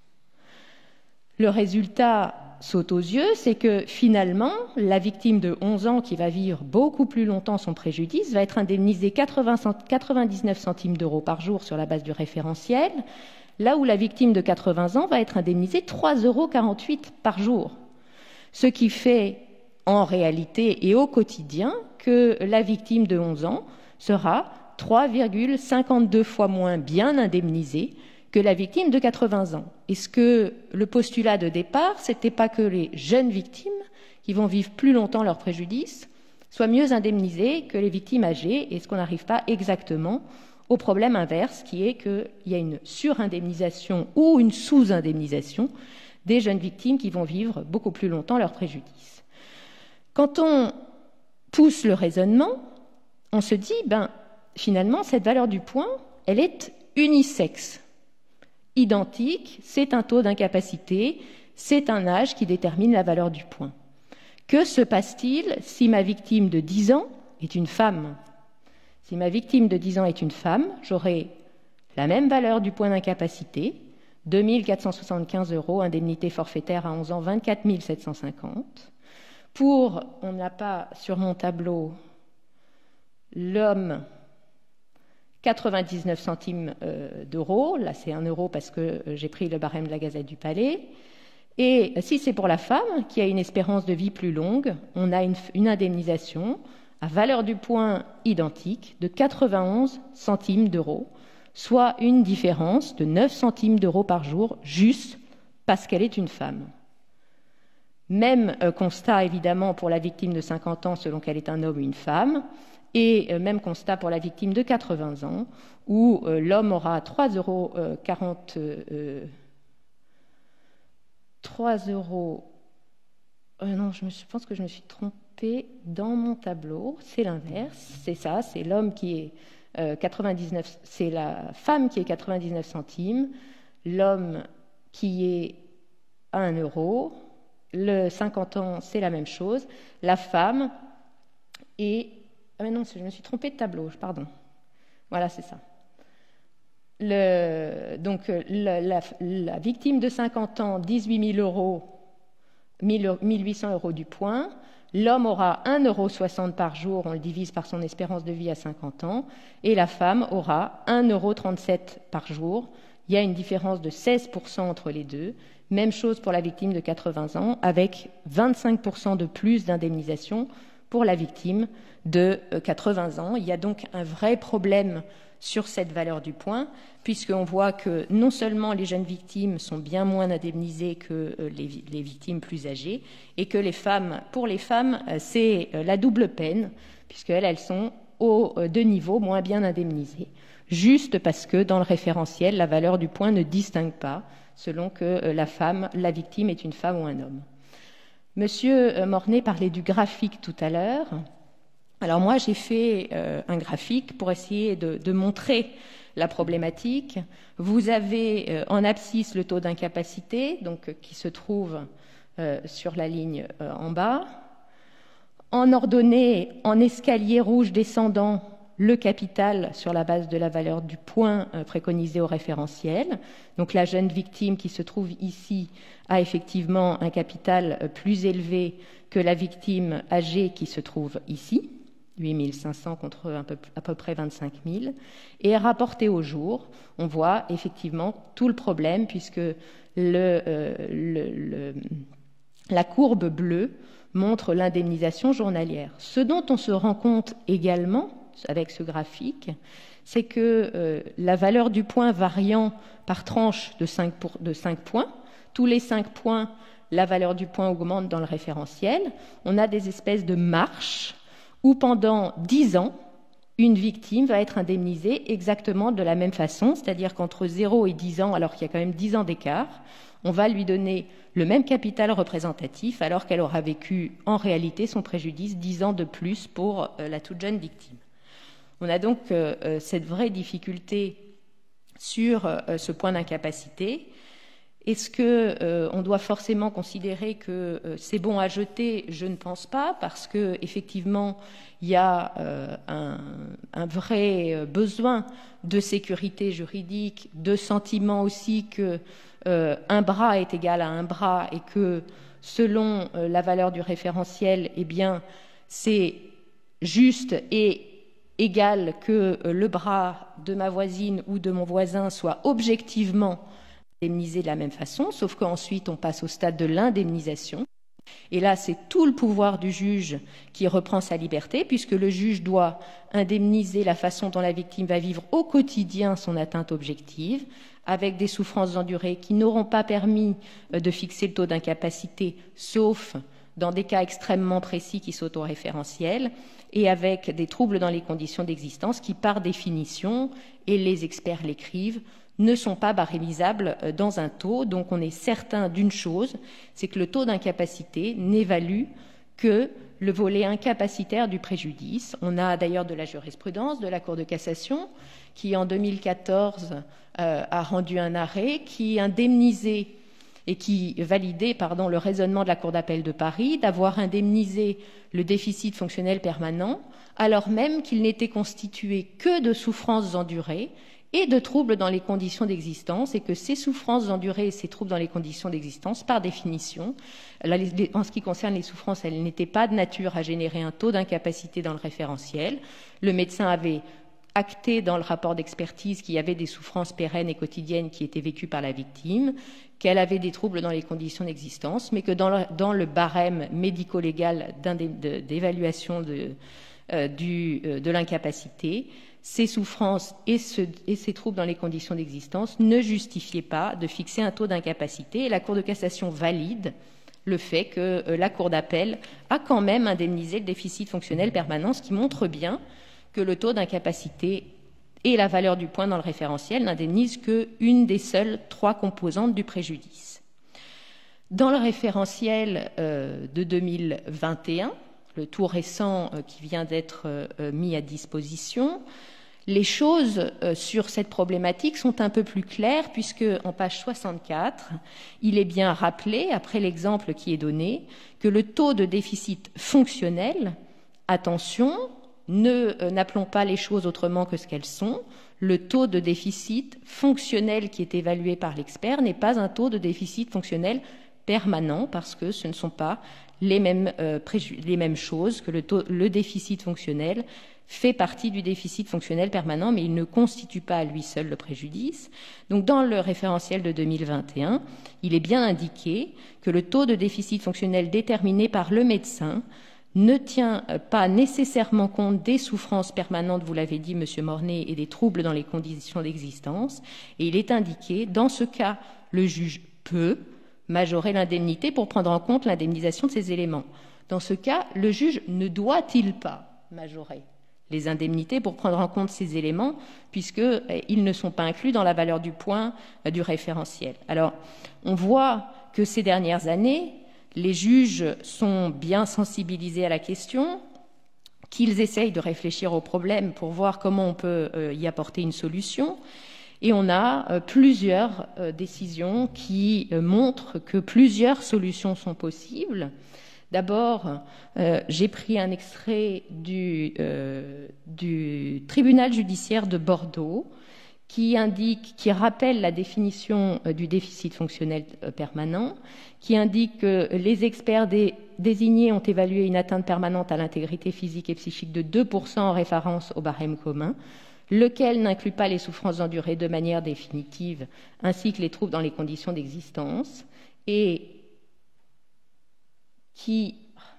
Le résultat saute aux yeux, c'est que finalement, la victime de onze ans qui va vivre beaucoup plus longtemps son préjudice va être indemnisée quatre-vingt-dix-neuf centimes d'euros par jour sur la base du référentiel, là où la victime de quatre-vingts ans va être indemnisée trois euros quarante-huit par jour. Ce qui fait en réalité et au quotidien que la victime de onze ans sera trois virgule cinquante-deux fois moins bien indemnisée que la victime de quatre-vingts ans. Est-ce que le postulat de départ, c'était pas que les jeunes victimes, qui vont vivre plus longtemps leur préjudice, soient mieux indemnisées que les victimes âgées? Est-ce qu'on n'arrive pas exactement au problème inverse, qui est qu'il y a une surindemnisation ou une sous-indemnisation des jeunes victimes qui vont vivre beaucoup plus longtemps leur préjudice? Quand on pousse le raisonnement, on se dit, ben, finalement, cette valeur du point, elle est unisexe. Identique, c'est un taux d'incapacité, c'est un âge qui détermine la valeur du point. Que se passe-t-il si ma victime de dix ans est une femme? Si ma victime de dix ans est une femme, j'aurai la même valeur du point d'incapacité, deux mille quatre cent soixante-quinze euros, indemnité forfaitaire à onze ans, vingt-quatre mille sept cent cinquante. Pour, on n'a pas sur mon tableau, l'homme, quatre-vingt-dix-neuf centimes euh, d'euros. Là, c'est un euro parce que euh, j'ai pris le barème de la Gazette du Palais. Et si c'est pour la femme, qui a une espérance de vie plus longue, on a une, une indemnisation à valeur du point identique de quatre-vingt-onze centimes d'euros, soit une différence de neuf centimes d'euros par jour, juste parce qu'elle est une femme. Même euh, constat, évidemment, pour la victime de cinquante ans, selon qu'elle est un homme ou une femme, et euh, même constat pour la victime de quatre-vingts ans, où euh, l'homme aura trois euros quarante, euh, trois euros... Euh, non, je, me, je pense que je me suis trompée dans mon tableau, c'est l'inverse, c'est ça, c'est l'homme qui est euh, quatre-vingt-dix-neuf, c'est la femme qui est quatre-vingt-dix-neuf centimes, l'homme qui est à un euro, le cinquante ans, c'est la même chose, la femme est... Ah mais non, je me suis trompée de tableau, pardon. Voilà, c'est ça. Le, donc, la, la, la victime de cinquante ans, dix-huit mille euros, mille huit cents euros du point. L'homme aura un euro soixante par jour, on le divise par son espérance de vie à cinquante ans. Et la femme aura un euro trente-sept par jour. Il y a une différence de seize pour cent entre les deux. Même chose pour la victime de quatre-vingts ans, avec vingt-cinq pour cent de plus d'indemnisation pour la victime de quatre-vingts ans. Il y a donc un vrai problème sur cette valeur du point, puisqu'on voit que non seulement les jeunes victimes sont bien moins indemnisées que les, les victimes plus âgées, et que les femmes, pour les femmes, c'est la double peine, puisqu'elles elles sont aux deux niveaux moins bien indemnisées, juste parce que dans le référentiel, la valeur du point ne distingue pas selon que la femme, la victime est une femme ou un homme. Monsieur Mornay parlait du graphique tout à l'heure. Alors moi, j'ai fait euh, un graphique pour essayer de, de montrer la problématique. Vous avez euh, en abscisse le taux d'incapacité, donc euh, qui se trouve euh, sur la ligne euh, en bas. En ordonnée, en escalier rouge descendant, le capital sur la base de la valeur du point euh, préconisé au référentiel. Donc la jeune victime qui se trouve ici a effectivement un capital euh, plus élevé que la victime âgée qui se trouve ici, huit mille cinq cents contre un peu, à peu près vingt-cinq mille. Et rapporté au jour, on voit effectivement tout le problème puisque le, euh, le, le, la courbe bleue montre l'indemnisation journalière. Ce dont on se rend compte également avec ce graphique, c'est que euh, la valeur du point variant par tranche de cinq, pour, de cinq points, tous les cinq points, la valeur du point augmente dans le référentiel. On a des espèces de marches où pendant dix ans, une victime va être indemnisée exactement de la même façon, c'est-à-dire qu'entre zéro et dix ans, alors qu'il y a quand même dix ans d'écart, on va lui donner le même capital représentatif alors qu'elle aura vécu en réalité son préjudice dix ans de plus pour euh, la toute jeune victime. On a donc euh, cette vraie difficulté sur euh, ce point d'incapacité. Est-ce que euh, on doit forcément considérer que euh, c'est bon à jeter? Je ne pense pas, parce que effectivement, il y a euh, un, un vrai besoin de sécurité juridique, de sentiment aussi que euh, un bras est égal à un bras et que selon euh, la valeur du référentiel, eh bien, c'est juste et égal que euh, le bras de ma voisine ou de mon voisin soit objectivement indemnisé de la même façon, sauf qu'ensuite on passe au stade de l'indemnisation. Et là, c'est tout le pouvoir du juge qui reprend sa liberté, puisque le juge doit indemniser la façon dont la victime va vivre au quotidien son atteinte objective, avec des souffrances endurées qui n'auront pas permis de fixer le taux d'incapacité, sauf dans des cas extrêmement précis qui sont au référentiel, et avec des troubles dans les conditions d'existence qui, par définition, et les experts l'écrivent, ne sont pas barémisables dans un taux. Donc on est certain d'une chose, c'est que le taux d'incapacité n'évalue que le volet incapacitaire du préjudice. On a d'ailleurs de la jurisprudence de la Cour de cassation qui, en deux mille quatorze, euh, a rendu un arrêt qui indemnisait et qui validait pardon, le raisonnement de la Cour d'appel de Paris d'avoir indemnisé le déficit fonctionnel permanent alors même qu'il n'était constitué que de souffrances endurées et de troubles dans les conditions d'existence, et que ces souffrances endurées et ces troubles dans les conditions d'existence, par définition, là, les, en ce qui concerne les souffrances, elles n'étaient pas de nature à générer un taux d'incapacité dans le référentiel. Le médecin avait acté dans le rapport d'expertise qu'il y avait des souffrances pérennes et quotidiennes qui étaient vécues par la victime, qu'elle avait des troubles dans les conditions d'existence, mais que dans le, dans le barème médico-légal d'évaluation de, euh, du, euh, de l'incapacité, ces souffrances et, ce, et ces troubles dans les conditions d'existence ne justifiaient pas de fixer un taux d'incapacité, et la Cour de cassation valide le fait que euh, la Cour d'appel a quand même indemnisé le déficit fonctionnel permanent, ce qui montre bien que le taux d'incapacité et la valeur du point dans le référentiel n'indemnisent qu'une des seules trois composantes du préjudice. Dans le référentiel euh, de deux mille vingt et un, le tout récent euh, qui vient d'être euh, mis à disposition, les choses euh, sur cette problématique sont un peu plus claires, puisque en page soixante-quatre, il est bien rappelé, après l'exemple qui est donné, que le taux de déficit fonctionnel, attention, ne euh, n'appelons pas les choses autrement que ce qu'elles sont, le taux de déficit fonctionnel qui est évalué par l'expert n'est pas un taux de déficit fonctionnel permanent, parce que ce ne sont pas les mêmes, euh, les mêmes choses, que le, taux, le déficit fonctionnel fait partie du déficit fonctionnel permanent, mais il ne constitue pas à lui seul le préjudice. Donc, dans le référentiel de deux mille vingt et un, il est bien indiqué que le taux de déficit fonctionnel déterminé par le médecin ne tient pas nécessairement compte des souffrances permanentes, vous l'avez dit, Monsieur Mornay, et des troubles dans les conditions d'existence. Et il est indiqué, dans ce cas, le juge peut majorer l'indemnité pour prendre en compte l'indemnisation de ces éléments. Dans ce cas, le juge ne doit-il pas majorer les indemnités pour prendre en compte ces éléments, puisqu'ils ne sont pas inclus dans la valeur du point du référentiel. Alors, on voit que ces dernières années, les juges sont bien sensibilisés à la question, qu'ils essayent de réfléchir au problème pour voir comment on peut euh, y apporter une solution. Et on a euh, plusieurs euh, décisions qui euh, montrent que plusieurs solutions sont possibles. D'abord, euh, j'ai pris un extrait du, euh, du tribunal judiciaire de Bordeaux qui indique, qui rappelle la définition euh, du déficit fonctionnel euh, permanent, qui indique que les experts dé, désignés ont évalué une atteinte permanente à l'intégrité physique et psychique de deux pour cent en référence au barème commun, lequel n'inclut pas les souffrances endurées de manière définitive, ainsi que les troubles dans les conditions d'existence, et qui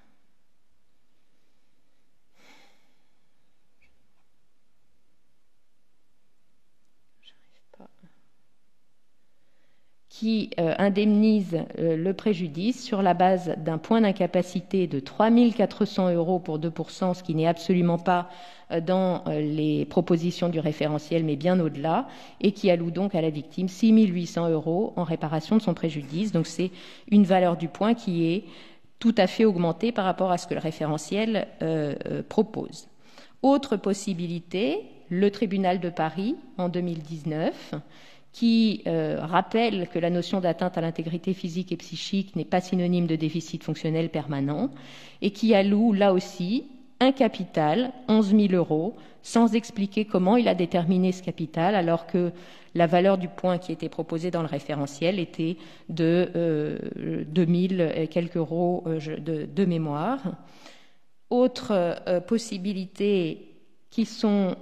qui euh, indemnise euh, le préjudice sur la base d'un point d'incapacité de trois mille quatre cents euros pour deux pour cent, ce qui n'est absolument pas euh, dans euh, les propositions du référentiel, mais bien au-delà, et qui alloue donc à la victime six mille huit cents euros en réparation de son préjudice. Donc c'est une valeur du point qui est tout à fait augmentée par rapport à ce que le référentiel euh, euh, propose. Autre possibilité, le tribunal de Paris, en deux mille dix-neuf, qui euh, rappelle que la notion d'atteinte à l'intégrité physique et psychique n'est pas synonyme de déficit fonctionnel permanent, et qui alloue là aussi un capital, onze mille euros, sans expliquer comment il a déterminé ce capital, alors que la valeur du point qui était proposée dans le référentiel était de euh, deux mille et quelques euros euh, de, de mémoire. Autres euh, possibilités qui sont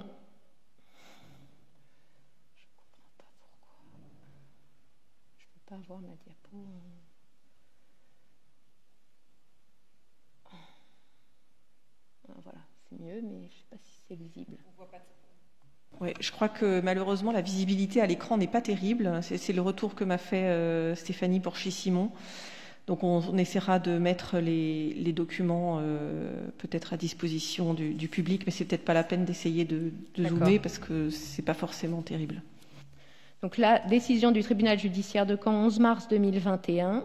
pas avoir ma diapo. Ah, voilà, c'est mieux, mais je ne sais pas si c'est visible. On voit pas. Ouais, je crois que malheureusement la visibilité à l'écran n'est pas terrible. C'est, c'est le retour que m'a fait euh, Stéphanie Porcher-Simon. Donc on, on essaiera de mettre les, les documents euh, peut-être à disposition du, du public, mais c'est peut-être pas la peine d'essayer de, de zoomer parce que c'est pas forcément terrible. Donc la décision du tribunal judiciaire de Caen onze mars deux mille vingt et un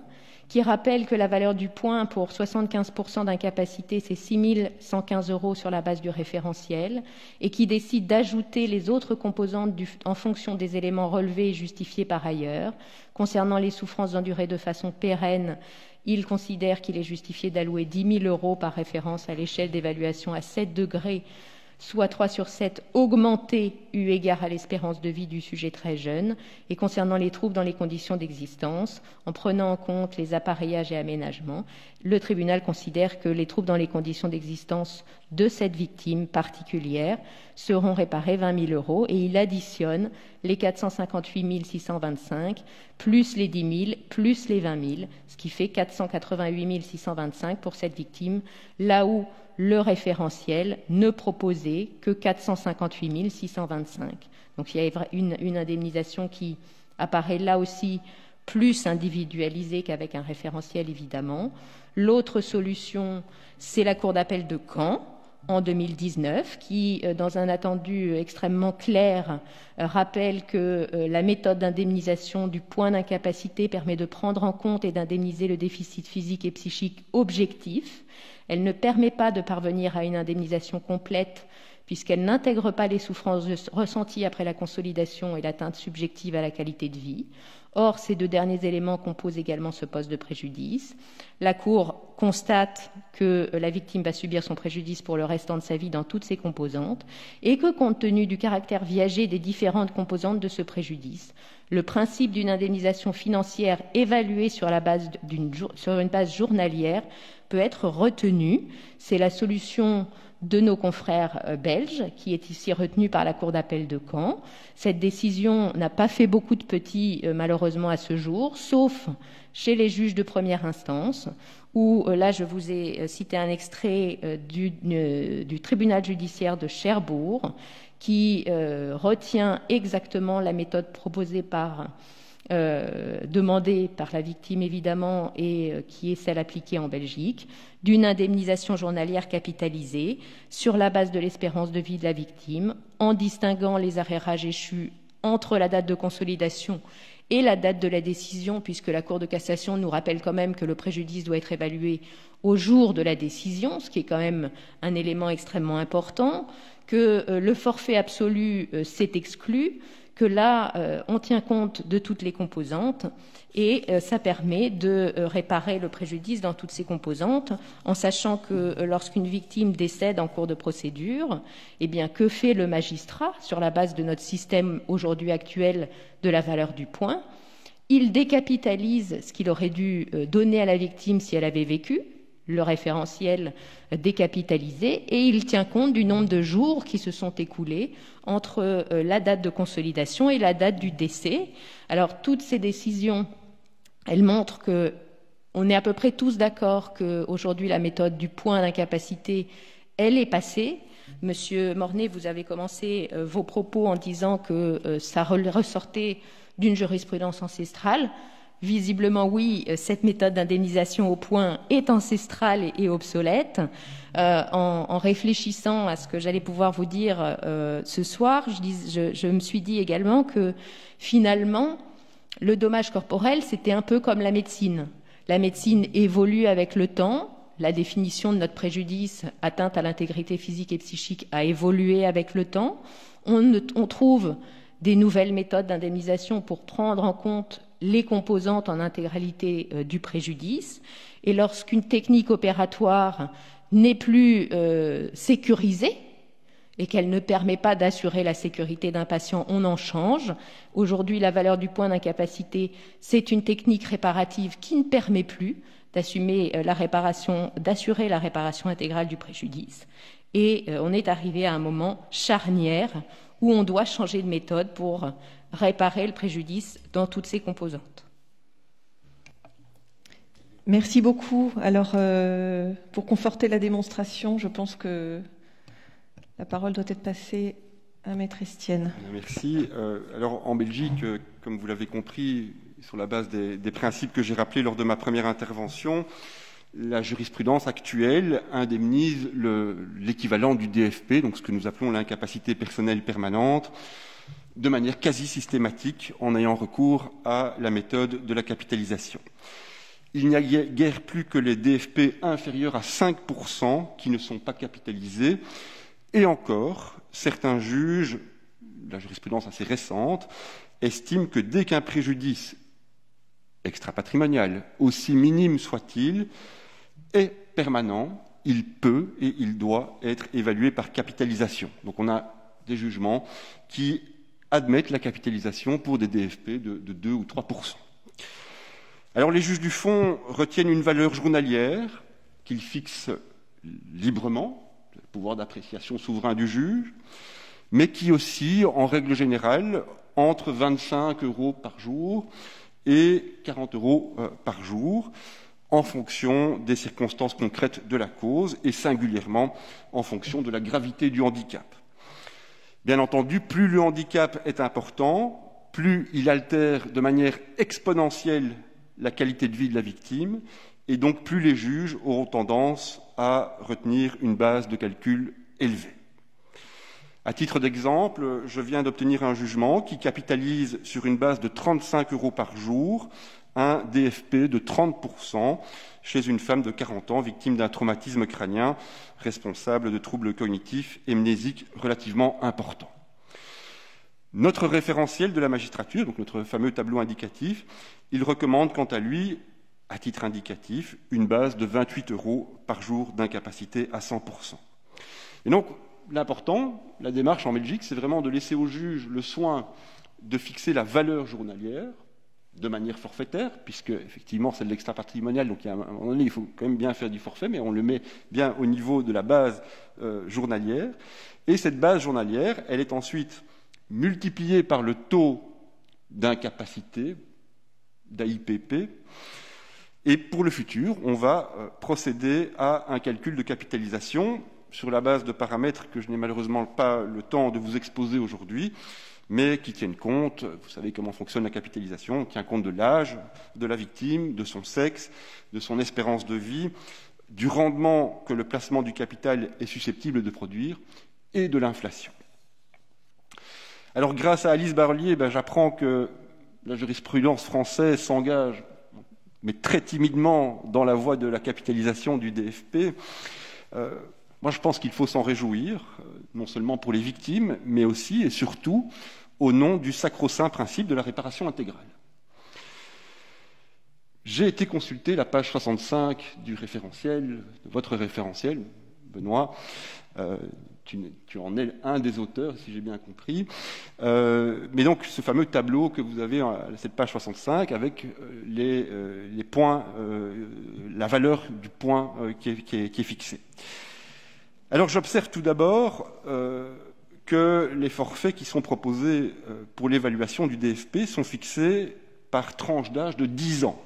qui rappelle que la valeur du point pour soixante-quinze pour cent d'incapacité, c'est six mille cent quinze euros sur la base du référentiel, et qui décide d'ajouter les autres composantes du, en fonction des éléments relevés et justifiés par ailleurs. Concernant les souffrances endurées de façon pérenne, il considère qu'il est justifié d'allouer dix mille euros par référence à l'échelle d'évaluation à sept degrés, soit trois sur sept augmenté eu égard à l'espérance de vie du sujet très jeune, et concernant les troubles dans les conditions d'existence, en prenant en compte les appareillages et aménagements, le tribunal considère que les troubles dans les conditions d'existence de cette victime particulière seront réparés vingt mille euros, et il additionne les quatre cent cinquante-huit mille six cent vingt-cinq plus les dix mille plus les vingt mille, ce qui fait quatre cent quatre-vingt-huit mille six cent vingt-cinq pour cette victime, là où le référentiel ne proposait que quatre cent cinquante-huit mille six cent vingt-cinq. Donc il y a une, une indemnisation qui apparaît là aussi plus individualisée qu'avec un référentiel, évidemment. L'autre solution, c'est la Cour d'appel de Caen, en deux mille dix-neuf, qui, dans un attendu extrêmement clair, rappelle que la méthode d'indemnisation du point d'incapacité permet de prendre en compte et d'indemniser le déficit physique et psychique objectif. Elle ne permet pas de parvenir à une indemnisation complète puisqu'elle n'intègre pas les souffrances ressenties après la consolidation et l'atteinte subjective à la qualité de vie. Or, ces deux derniers éléments composent également ce poste de préjudice. La Cour constate que la victime va subir son préjudice pour le restant de sa vie dans toutes ses composantes et que, compte tenu du caractère viager des différentes composantes de ce préjudice, le principe d'une indemnisation financière évaluée sur, la base d'une, sur une base journalière peut être retenu. C'est la solution de nos confrères belges, qui est ici retenue par la Cour d'appel de Caen. Cette décision n'a pas fait beaucoup de petits, malheureusement, à ce jour, sauf chez les juges de première instance, où, là, je vous ai cité un extrait du, du tribunal judiciaire de Cherbourg, qui euh, retient exactement la méthode proposée par Euh, demandée par la victime évidemment et euh, qui est celle appliquée en Belgique, d'une indemnisation journalière capitalisée sur la base de l'espérance de vie de la victime, en distinguant les arrérages échus entre la date de consolidation et la date de la décision, puisque la Cour de cassation nous rappelle quand même que le préjudice doit être évalué au jour de la décision, ce qui est quand même un élément extrêmement important, que euh, le forfait absolu euh, s'est exclu, que là, euh, on tient compte de toutes les composantes et euh, ça permet de euh, réparer le préjudice dans toutes ces composantes, en sachant que euh, lorsqu'une victime décède en cours de procédure, eh bien, que fait le magistrat sur la base de notre système aujourd'hui actuel de la valeur du point? Il décapitalise ce qu'il aurait dû euh, donner à la victime si elle avait vécu, le référentiel décapitalisé, et il tient compte du nombre de jours qui se sont écoulés entre euh, la date de consolidation et la date du décès. Alors, toutes ces décisions, elles montrent que on est à peu près tous d'accord qu'aujourd'hui, la méthode du point d'incapacité, elle est passée. Monsieur Mornay, vous avez commencé euh, vos propos en disant que euh, ça ressortait d'une jurisprudence ancestrale. Visiblement, oui, cette méthode d'indemnisation au point est ancestrale et obsolète. Euh, en, en réfléchissant à ce que j'allais pouvoir vous dire euh, ce soir, je, dis, je, je me suis dit également que finalement, le dommage corporel, c'était un peu comme la médecine. La médecine évolue avec le temps. La définition de notre préjudice, atteinte à l'intégrité physique et psychique, a évolué avec le temps. On, on trouve des nouvelles méthodes d'indemnisation pour prendre en compte les composantes en intégralité euh, du préjudice. Et lorsqu'une technique opératoire n'est plus euh, sécurisée et qu'elle ne permet pas d'assurer la sécurité d'un patient, on en change. Aujourd'hui, la valeur du point d'incapacité, c'est une technique réparative qui ne permet plus d'assumer la réparation, d'assurer la réparation intégrale du préjudice. Et euh, on est arrivé à un moment charnière où on doit changer de méthode pour réparer le préjudice dans toutes ses composantes. Merci beaucoup. Alors, euh, pour conforter la démonstration, je pense que la parole doit être passée à Maître Estienne. Merci. Euh, alors, en Belgique, euh, comme vous l'avez compris, sur la base des, des principes que j'ai rappelés lors de ma première intervention, la jurisprudence actuelle indemnise le, l'équivalent du D F P, donc ce que nous appelons l'incapacité personnelle permanente, de manière quasi systématique en ayant recours à la méthode de la capitalisation. Il n'y a guère plus que les D F P inférieurs à cinq pour cent qui ne sont pas capitalisés. Et encore, certains juges, la jurisprudence assez récente, estiment que dès qu'un préjudice extra-patrimonial, aussi minime soit-il, est permanent, il peut et il doit être évalué par capitalisation. Donc on a des jugements qui admettent la capitalisation pour des D F P de, de deux ou trois pour cent. Alors les juges du fond retiennent une valeur journalière qu'ils fixent librement, le pouvoir d'appréciation souverain du juge, mais qui aussi, en règle générale, entre vingt-cinq euros par jour et quarante euros par jour, en fonction des circonstances concrètes de la cause et singulièrement en fonction de la gravité du handicap. Bien entendu, plus le handicap est important, plus il altère de manière exponentielle la qualité de vie de la victime, et donc plus les juges auront tendance à retenir une base de calcul élevée. À titre d'exemple, je viens d'obtenir un jugement qui capitalise sur une base de trente-cinq euros par jour un D F P de trente pour cent chez une femme de quarante ans victime d'un traumatisme crânien responsable de troubles cognitifs et mnésiques relativement importants. Notre référentiel de la magistrature, donc notre fameux tableau indicatif, il recommande quant à lui, à titre indicatif, une base de vingt-huit euros par jour d'incapacité à cent pour cent. Et donc, l'important, la démarche en Belgique, c'est vraiment de laisser au juge le soin de fixer la valeur journalière de manière forfaitaire, puisque effectivement c'est de l'extra-patrimonial, donc il y a un moment donné, il faut quand même bien faire du forfait, mais on le met bien au niveau de la base euh, journalière. Et cette base journalière, elle est ensuite multipliée par le taux d'incapacité, d'A I P P, et pour le futur, on va euh, procéder à un calcul de capitalisation sur la base de paramètres que je n'ai malheureusement pas le temps de vous exposer aujourd'hui, mais qui tiennent compte, vous savez comment fonctionne la capitalisation, on tient compte de l'âge de la victime, de son sexe, de son espérance de vie, du rendement que le placement du capital est susceptible de produire et de l'inflation. Alors grâce à Alice Barlier, ben, j'apprends que la jurisprudence française s'engage, mais très timidement, dans la voie de la capitalisation du D F P. Euh, Moi, je pense qu'il faut s'en réjouir, non seulement pour les victimes, mais aussi et surtout au nom du sacro-saint principe de la réparation intégrale. J'ai été consulter la page soixante-cinq du référentiel, de votre référentiel, Benoît. Euh, tu, tu en es un des auteurs, si j'ai bien compris. Euh, mais donc, ce fameux tableau que vous avez à cette page soixante-cinq avec les, euh, les points, euh, la valeur du point euh, qui, est, qui, est, qui est fixée. Alors j'observe tout d'abord euh, que les forfaits qui sont proposés euh, pour l'évaluation du D F P sont fixés par tranche d'âge de dix ans.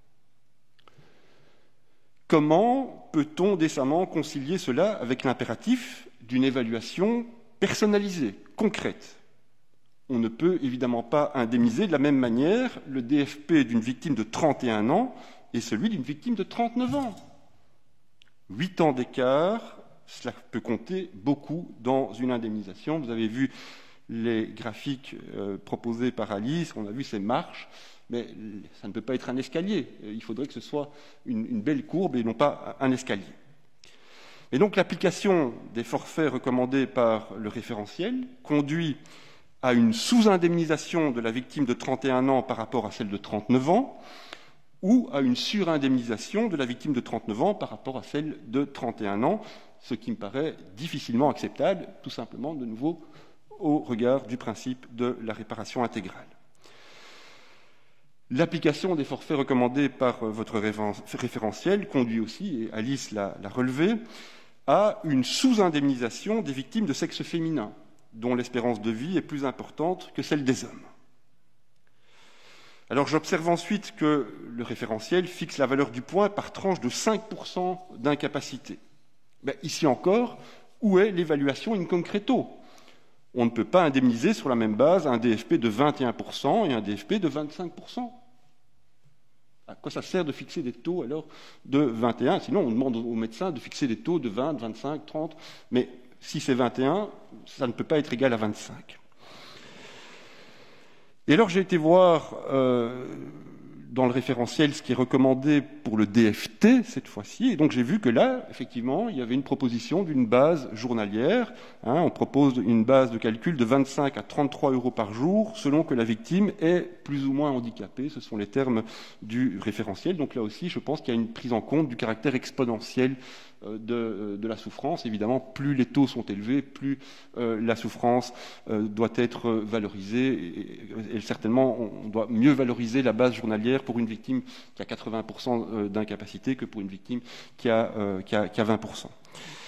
Comment peut-on décemment concilier cela avec l'impératif d'une évaluation personnalisée, concrète? On ne peut évidemment pas indemniser de la même manière le D F P d'une victime de trente et un ans et celui d'une victime de trente-neuf ans. Huit ans d'écart, cela peut compter beaucoup dans une indemnisation. Vous avez vu les graphiques euh, proposés par Alice, on a vu ces marches, mais ça ne peut pas être un escalier. Il faudrait que ce soit une, une belle courbe et non pas un escalier. Et donc l'application des forfaits recommandés par le référentiel conduit à une sous-indemnisation de la victime de trente et un ans par rapport à celle de trente-neuf ans, ou à une surindemnisation de la victime de trente-neuf ans par rapport à celle de trente et un ans, ce qui me paraît difficilement acceptable, tout simplement, de nouveau, au regard du principe de la réparation intégrale. L'application des forfaits recommandés par votre référentiel conduit aussi, et Alice l'a relevé, à une sous-indemnisation des victimes de sexe féminin, dont l'espérance de vie est plus importante que celle des hommes. Alors j'observe ensuite que le référentiel fixe la valeur du point par tranche de cinq pour cent d'incapacité. Ben, ici encore, où est l'évaluation in concreto? On ne peut pas indemniser sur la même base un D F P de vingt et un pour cent et un D F P de vingt-cinq pour cent. À quoi ça sert de fixer des taux alors de vingt et un? Sinon, on demande aux médecins de fixer des taux de vingt, vingt-cinq, trente. Mais si c'est vingt et un, ça ne peut pas être égal à vingt-cinq. Et alors, j'ai été voir euh, dans le référentiel ce qui est recommandé pour le D F T cette fois-ci. Et donc j'ai vu que là, effectivement, il y avait une proposition d'une base journalière. Hein, on propose une base de calcul de vingt-cinq à trente-trois euros par jour, selon que la victime est plus ou moins handicapée. Ce sont les termes du référentiel. Donc là aussi, je pense qu'il y a une prise en compte du caractère exponentiel de, de la souffrance. Évidemment, plus les taux sont élevés, plus euh, la souffrance euh, doit être valorisée. Et, et certainement, on doit mieux valoriser la base journalière pour une victime qui a quatre-vingts pour cent d'incapacité que pour une victime qui a, euh, qui a, qui a vingt pour cent.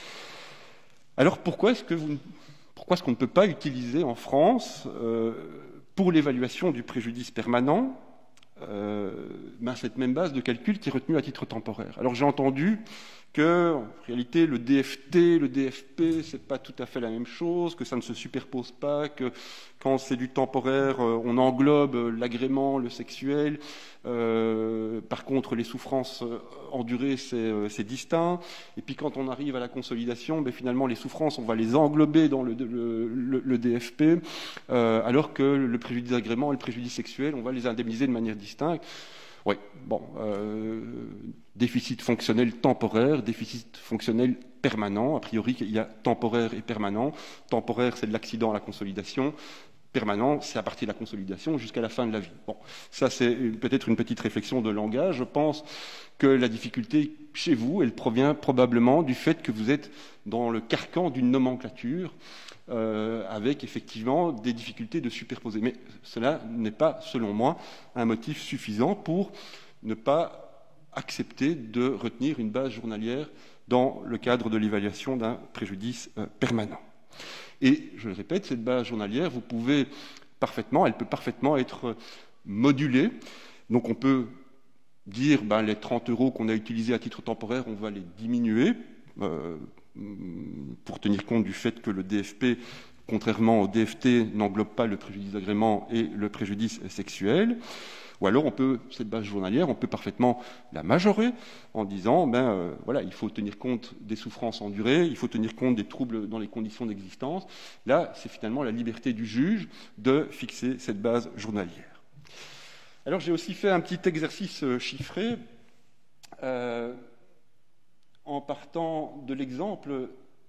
Alors pourquoi est-ce que vous, pourquoi est-ce qu'on ne peut pas utiliser en France, euh, pour l'évaluation du préjudice permanent, euh, ben cette même base de calcul qui est retenue à titre temporaire? Alors j'ai entendu que, en réalité, le D F T, le D F P, c'est pas tout à fait la même chose, que ça ne se superpose pas, que quand c'est du temporaire, on englobe l'agrément, le sexuel. Euh, par contre, les souffrances endurées, c'est, c'est distinct. Et puis, quand on arrive à la consolidation, ben, finalement, les souffrances, on va les englober dans le, le, le, le D F P, euh, alors que le préjudice d'agrément et le préjudice sexuel, on va les indemniser de manière distincte. Oui, bon, euh, déficit fonctionnel temporaire, déficit fonctionnel permanent. A priori, il y a temporaire et permanent. Temporaire, c'est de l'accident à la consolidation. Permanent, c'est à partir de la consolidation jusqu'à la fin de la vie. Bon, ça, c'est peut-être une petite réflexion de langage. Je pense que la difficulté chez vous, elle provient probablement du fait que vous êtes dans le carcan d'une nomenclature, Euh, avec effectivement des difficultés de superposer. Mais cela n'est pas, selon moi, un motif suffisant pour ne pas accepter de retenir une base journalière dans le cadre de l'évaluation d'un préjudice euh, permanent. Et, je le répète, cette base journalière, vous pouvez parfaitement, elle peut parfaitement être modulée. Donc on peut dire, ben, les trente euros qu'on a utilisés à titre temporaire, on va les diminuer, euh, pour tenir compte du fait que le D F P, contrairement au D F T, n'englobe pas le préjudice d'agrément et le préjudice sexuel. Ou alors, on peut, cette base journalière, on peut parfaitement la majorer en disant, ben euh, voilà, il faut tenir compte des souffrances endurées, il faut tenir compte des troubles dans les conditions d'existence. Là, c'est finalement la liberté du juge de fixer cette base journalière. Alors, j'ai aussi fait un petit exercice chiffré. Euh, en partant de l'exemple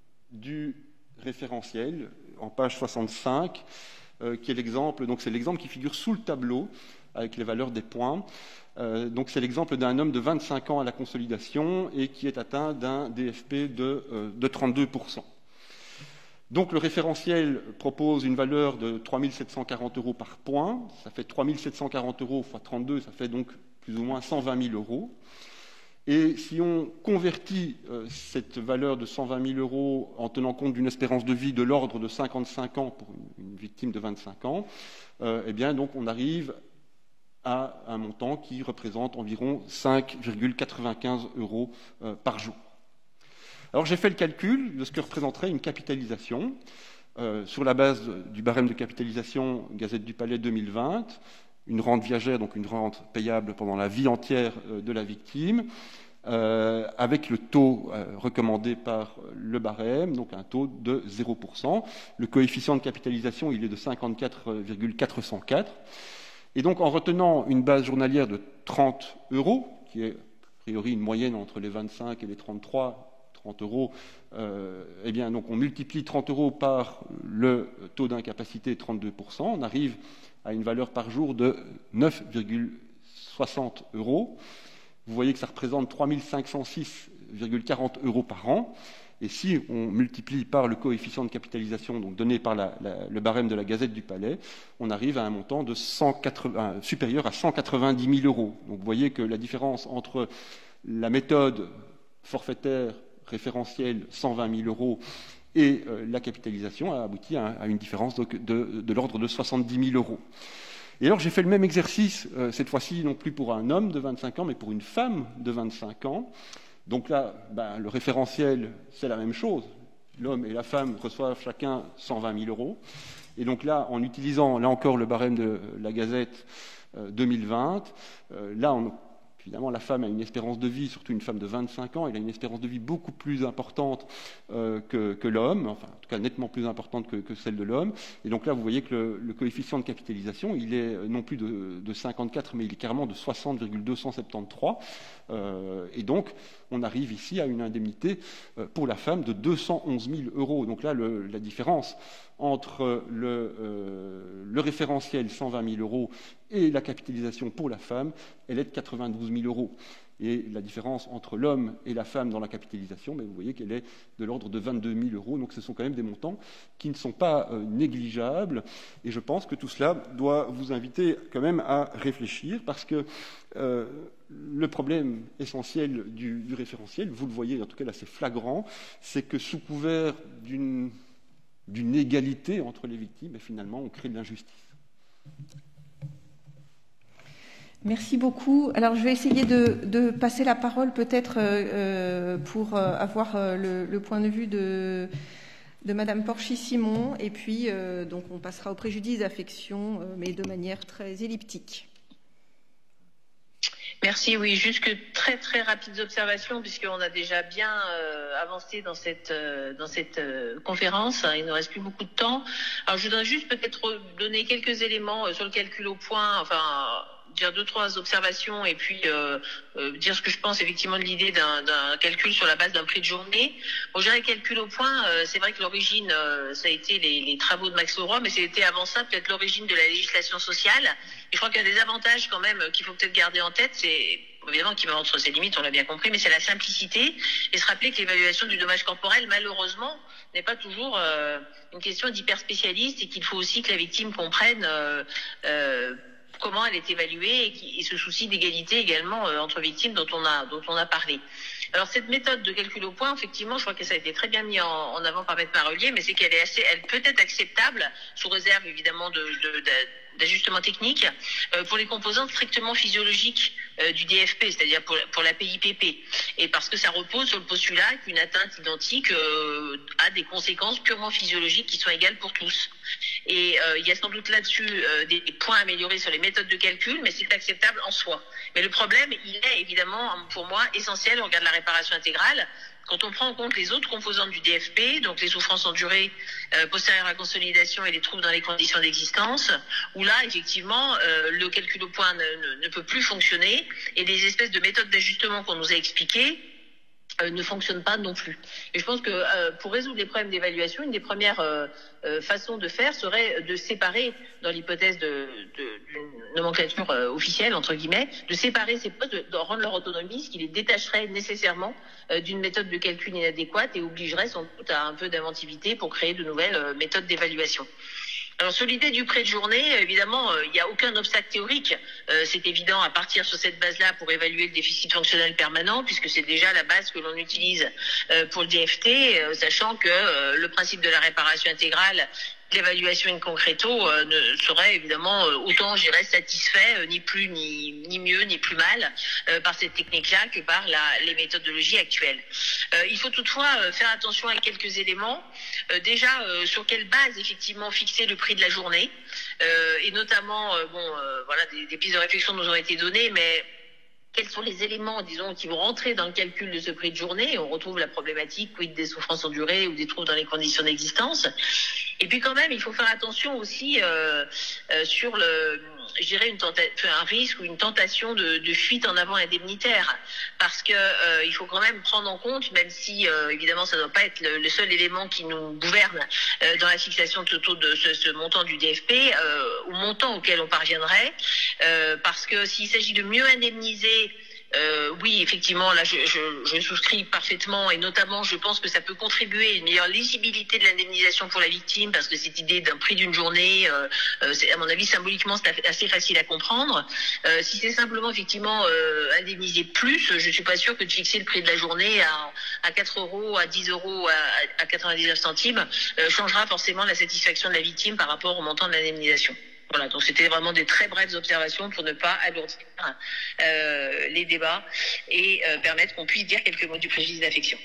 du référentiel, en page soixante-cinq, euh, qui est l'exemple, donc c'est l'exemple qui figure sous le tableau, avec les valeurs des points. Euh, donc c'est l'exemple d'un homme de vingt-cinq ans à la consolidation et qui est atteint d'un D F P de, euh, de trente-deux pour cent. Donc le référentiel propose une valeur de trois mille sept cent quarante euros par point. Ça fait trois mille sept cent quarante euros fois trente-deux, ça fait donc plus ou moins cent vingt mille euros. Et si on convertit euh, cette valeur de cent vingt mille euros en tenant compte d'une espérance de vie de l'ordre de cinquante-cinq ans pour une, une victime de vingt-cinq ans, euh, eh bien donc on arrive à un montant qui représente environ cinq virgule quatre-vingt-quinze euros euh, par jour. Alors j'ai fait le calcul de ce que représenterait une capitalisation euh, sur la base du barème de capitalisation Gazette du Palais deux mille vingt. Une rente viagère, donc une rente payable pendant la vie entière de la victime, euh, avec le taux euh, recommandé par le barème, donc un taux de zéro pour cent. Le coefficient de capitalisation, il est de cinquante-quatre virgule quatre cent quatre. Et donc, en retenant une base journalière de trente euros, qui est a priori une moyenne entre les vingt-cinq et les trente-trois, trente euros, euh, eh bien, donc on multiplie trente euros par le taux d'incapacité, trente-deux pour cent, on arrive à une valeur par jour de neuf virgule soixante euros. Vous voyez que ça représente trois mille cinq cent six virgule quarante euros par an. Et si on multiplie par le coefficient de capitalisation donc donné par la, la, le barème de la Gazette du Palais, on arrive à un montant de cent quatre-vingts, supérieur à cent quatre-vingt-dix mille euros. Donc vous voyez que la différence entre la méthode forfaitaire référentielle cent vingt mille euros et euh, la capitalisation a abouti à, à une différence de, de, de l'ordre de soixante-dix mille euros. Et alors j'ai fait le même exercice, euh, cette fois-ci non plus pour un homme de vingt-cinq ans, mais pour une femme de vingt-cinq ans. Donc là, ben, le référentiel, c'est la même chose. L'homme et la femme reçoivent chacun cent vingt mille euros. Et donc là, en utilisant, là encore, le barème de la Gazette euh, deux mille vingt, euh, là, on Évidemment, la femme a une espérance de vie, surtout une femme de vingt-cinq ans, elle a une espérance de vie beaucoup plus importante euh, que, que l'homme, enfin en tout cas nettement plus importante que, que celle de l'homme. Et donc là, vous voyez que le, le coefficient de capitalisation, il est non plus de, de cinquante-quatre, mais il est carrément de soixante virgule deux cent soixante-treize. Euh, et donc, on arrive ici à une indemnité euh, pour la femme de deux cent onze mille euros. Donc là, le, la différence entre le, euh, le référentiel cent vingt mille euros et la capitalisation pour la femme, elle est de quatre-vingt-douze mille euros. Et la différence entre l'homme et la femme dans la capitalisation, ben vous voyez qu'elle est de l'ordre de vingt-deux mille euros. Donc ce sont quand même des montants qui ne sont pas euh, négligeables. Et je pense que tout cela doit vous inviter quand même à réfléchir, parce que euh, le problème essentiel du, du référentiel, vous le voyez en tout cas assez flagrant, c'est que sous couvert d'une d'une égalité entre les victimes, et finalement on crée de l'injustice. Merci beaucoup. Alors, je vais essayer de, de passer la parole peut-être euh, pour euh, avoir euh, le, le point de vue de, de Madame Porchy-Simon, et puis euh, donc on passera au préjudice d'affection, euh, mais de manière très elliptique. Merci, oui, juste que très très rapides observations, puisqu'on a déjà bien euh, avancé dans cette euh, dans cette euh, conférence, il ne reste plus beaucoup de temps. Alors je voudrais juste peut-être donner quelques éléments euh, sur le calcul au point, enfin dire deux trois observations et puis euh, euh, dire ce que je pense effectivement de l'idée d'un, d'un calcul sur la base d'un prix de journée. Bon, je dirais calcul au point, euh, c'est vrai que l'origine euh, ça a été les, les travaux de Max Leroy, mais c'était avant ça peut-être l'origine de la législation sociale. Et je crois qu'il y a des avantages quand même qu'il faut peut-être garder en tête, c'est évidemment qui va entre ses limites, on l'a bien compris, mais c'est la simplicité et se rappeler que l'évaluation du dommage corporel, malheureusement, n'est pas toujours euh, une question d'hyper-spécialiste, et qu'il faut aussi que la victime comprenne euh, euh, comment elle est évaluée, et, qui, et ce souci d'égalité également euh, entre victimes dont on a dont on a parlé. Alors cette méthode de calcul au point, effectivement, je crois que ça a été très bien mis en, en avant par Maître Marolier, mais c'est qu'elle est assez, elle peut être acceptable, sous réserve évidemment de, de, de d'ajustement technique, euh, pour les composantes strictement physiologiques euh, du D F P, c'est-à-dire pour, pour la P I P P, et parce que ça repose sur le postulat qu'une atteinte identique euh, a des conséquences purement physiologiques qui sont égales pour tous. Et euh, il y a sans doute là-dessus euh, des, des points améliorés sur les méthodes de calcul, mais c'est acceptable en soi. Mais le problème, il est évidemment, pour moi, essentiel au regard de la réparation intégrale, quand on prend en compte les autres composantes du D F P, donc les souffrances endurées euh, postérieures à consolidation et les troubles dans les conditions d'existence, où là, effectivement, euh, le calcul au point ne, ne, ne peut plus fonctionner, et les espèces de méthodes d'ajustement qu'on nous a expliquées euh, ne fonctionnent pas non plus. Et je pense que euh, pour résoudre les problèmes d'évaluation, une des premières euh, euh, façons de faire serait de séparer, dans l'hypothèse de, de, d'une nomenclature euh, officielle, entre guillemets, de séparer ces postes, de, de rendre leur autonomie, ce qui les détacherait nécessairement euh, d'une méthode de calcul inadéquate et obligerait sans doute à un peu d'inventivité pour créer de nouvelles euh, méthodes d'évaluation. Alors sur l'idée du prêt de journée, évidemment, il euh, n'y a aucun obstacle théorique. Euh, c'est évident à partir sur cette base-là pour évaluer le déficit fonctionnel permanent, puisque c'est déjà la base que l'on utilise euh, pour le D F T, euh, sachant que euh, le principe de la réparation intégrale, l'évaluation in concreto euh, ne serait évidemment euh, autant, je dirais, satisfait, euh, ni plus, ni, ni mieux, ni plus mal euh, par cette technique-là que par la, les méthodologies actuelles. Euh, il faut toutefois euh, faire attention à quelques éléments. Euh, déjà, euh, sur quelle base, effectivement, fixer le prix de la journée, euh, et notamment, euh, bon, euh, voilà, des, des pistes de réflexion nous ont été données, mais quels sont les éléments, disons, qui vont rentrer dans le calcul de ce prix de journée? On retrouve la problématique, quid des souffrances endurées ou des troubles dans les conditions d'existence. Et puis quand même, il faut faire attention aussi euh, euh, sur le, je dirais, une tenta- un risque ou une tentation de, de fuite en avant indemnitaire, parce que euh, il faut quand même prendre en compte, même si euh, évidemment ça ne doit pas être le, le seul élément qui nous gouverne euh, dans la fixation totale de ce, ce montant du D F P, euh, au montant auquel on parviendrait, euh, parce que s'il s'agit de mieux indemniser, Euh, oui, effectivement, là, je, je, je souscris parfaitement, et notamment, je pense que ça peut contribuer à une meilleure lisibilité de l'indemnisation pour la victime, parce que cette idée d'un prix d'une journée, euh, euh, c'est, à mon avis, symboliquement, c'est assez facile à comprendre. Euh, si c'est simplement, effectivement, euh, indemniser plus, je suis pas sûre que de fixer le prix de la journée à, à quatre euros, à dix euros, à, à quatre-vingt-dix-neuf centimes, euh, changera forcément la satisfaction de la victime par rapport au montant de l'indemnisation. Voilà, donc c'était vraiment des très brèves observations pour ne pas alourdir euh, les débats et euh, permettre qu'on puisse dire quelques mots du préjudice d'affection.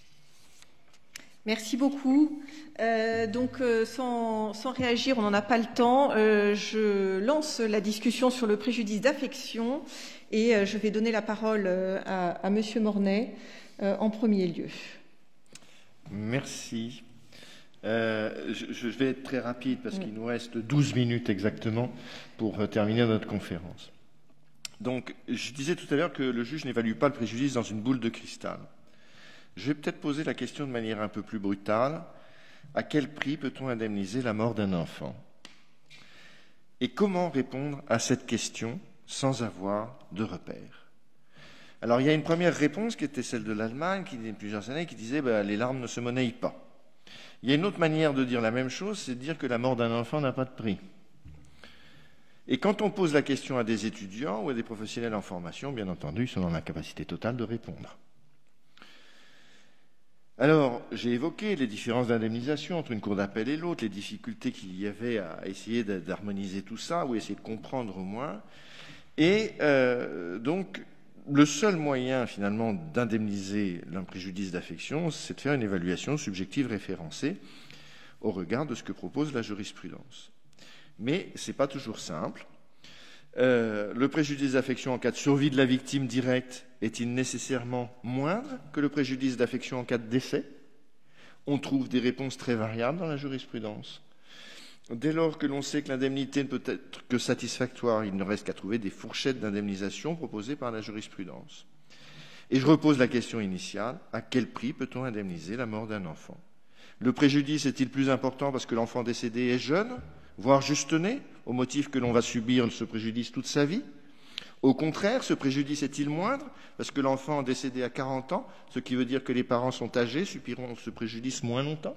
Merci beaucoup. Euh, donc, euh, sans, sans réagir, on n'en a pas le temps. Euh, je lance la discussion sur le préjudice d'affection Et euh, je vais donner la parole euh, à, à Monsieur Mornay euh, en premier lieu. Merci. Euh, je, je vais être très rapide parce oui. qu'il nous reste douze minutes exactement pour euh, terminer notre conférence. Donc, je disais tout à l'heure que le juge n'évalue pas le préjudice dans une boule de cristal. Je vais peut-être poser la question de manière un peu plus brutale. À quel prix peut-on indemniser la mort d'un enfant? Et comment répondre à cette question sans avoir de repères? Alors, il y a une première réponse qui était celle de l'Allemagne, qui, il y a plusieurs années, qui disait ben, « les larmes ne se monnaient pas ». Il y a une autre manière de dire la même chose, c'est de dire que la mort d'un enfant n'a pas de prix. Et quand on pose la question à des étudiants ou à des professionnels en formation, bien entendu, ils sont dans l'incapacité totale de répondre. Alors, j'ai évoqué les différences d'indemnisation entre une cour d'appel et l'autre, les difficultés qu'il y avait à essayer d'harmoniser tout ça, ou essayer de comprendre au moins. Et euh, donc, le seul moyen, finalement, d'indemniser un préjudice d'affection, c'est de faire une évaluation subjective référencée au regard de ce que propose la jurisprudence. Mais ce n'est pas toujours simple. Euh, le préjudice d'affection en cas de survie de la victime directe est-il nécessairement moindre que le préjudice d'affection en cas de décès? On trouve des réponses très variables dans la jurisprudence. Dès lors que l'on sait que l'indemnité ne peut être que satisfactoire, il ne reste qu'à trouver des fourchettes d'indemnisation proposées par la jurisprudence. Et je repose la question initiale, à quel prix peut-on indemniser la mort d'un enfant? Le préjudice est-il plus important parce que l'enfant décédé est jeune, voire juste né, au motif que l'on va subir ce préjudice toute sa vie? Au contraire, ce préjudice est-il moindre parce que l'enfant décédé à quarante ans, ce qui veut dire que les parents sont âgés, subiront ce préjudice moins longtemps?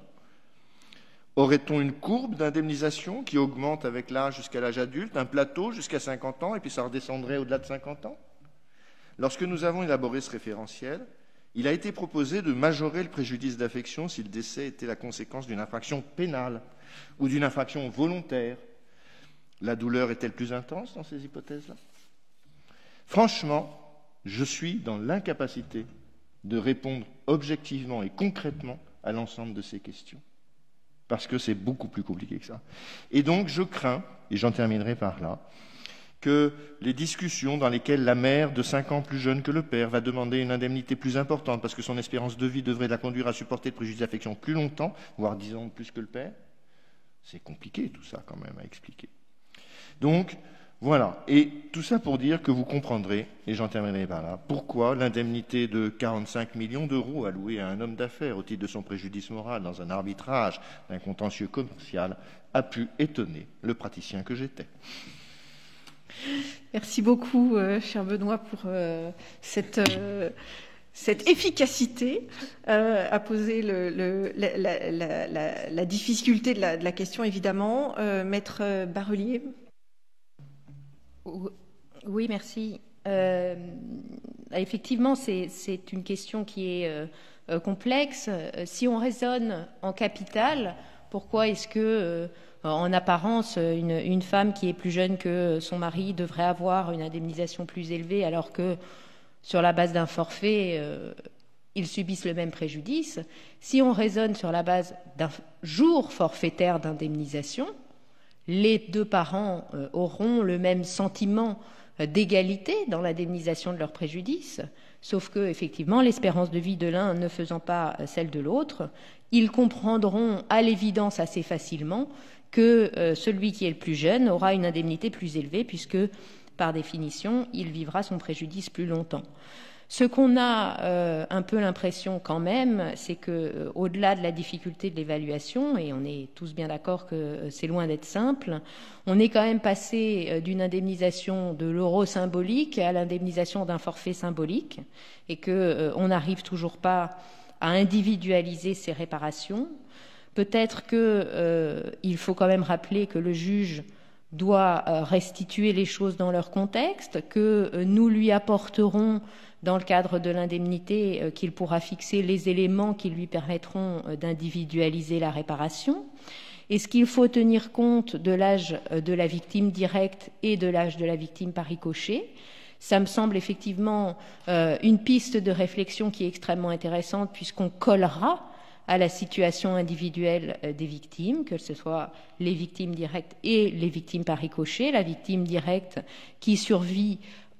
Aurait-on une courbe d'indemnisation qui augmente avec l'âge jusqu'à l'âge adulte, un plateau jusqu'à cinquante ans, et puis ça redescendrait au-delà de cinquante ans? Lorsque nous avons élaboré ce référentiel, il a été proposé de majorer le préjudice d'affection si le décès était la conséquence d'une infraction pénale ou d'une infraction volontaire. La douleur est-elle plus intense dans ces hypothèses-là? Franchement, je suis dans l'incapacité de répondre objectivement et concrètement à l'ensemble de ces questions, parce que c'est beaucoup plus compliqué que ça. Et donc, je crains, et j'en terminerai par là, que les discussions dans lesquelles la mère de cinq ans plus jeune que le père va demander une indemnité plus importante parce que son espérance de vie devrait la conduire à supporter le préjudice d'affection plus longtemps, voire dix ans de plus que le père, c'est compliqué tout ça quand même à expliquer. Donc, voilà. Et tout ça pour dire que vous comprendrez, et j'en terminerai par là, pourquoi l'indemnité de quarante-cinq millions d'euros allouée à un homme d'affaires au titre de son préjudice moral dans un arbitrage d'un contentieux commercial a pu étonner le praticien que j'étais. Merci beaucoup, euh, cher Benoît, pour euh, cette, euh, cette efficacité euh, à poser le, le, la, la, la, la, la difficulté de la, de la question, évidemment. Euh, Maître Barelier. Oui, merci. Euh, effectivement, c'est, c'est une question qui est euh, complexe. Si on raisonne en capital, pourquoi est-ce que, euh, en apparence, une, une femme qui est plus jeune que son mari devrait avoir une indemnisation plus élevée, alors que, sur la base d'un forfait, euh, ils subissent le même préjudice? Si on raisonne sur la base d'un jour forfaitaire d'indemnisation, les deux parents euh, auront le même sentiment euh, d'égalité dans l'indemnisation de leur préjudice, sauf que, effectivement, l'espérance de vie de l'un ne faisant pas euh, celle de l'autre, ils comprendront à l'évidence assez facilement que euh, celui qui est le plus jeune aura une indemnité plus élevée, puisque, par définition, il vivra son préjudice plus longtemps. Ce qu'on a euh, un peu l'impression quand même, c'est que euh, au-delà de la difficulté de l'évaluation, et on est tous bien d'accord que euh, c'est loin d'être simple, on est quand même passé euh, d'une indemnisation de l'euro symbolique à l'indemnisation d'un forfait symbolique, et que euh, on n'arrive toujours pas à individualiser ces réparations. Peut-être que euh, il faut quand même rappeler que le juge doit euh, restituer les choses dans leur contexte, que euh, nous lui apporterons dans le cadre de l'indemnité, euh, qu'il pourra fixer les éléments qui lui permettront euh, d'individualiser la réparation. Est-ce qu'il faut tenir compte de l'âge euh, de la victime directe et de l'âge de la victime par ricochet? Ça me semble effectivement euh, une piste de réflexion qui est extrêmement intéressante, puisqu'on collera à la situation individuelle euh, des victimes, que ce soit les victimes directes et les victimes par ricochet. La victime directe qui survit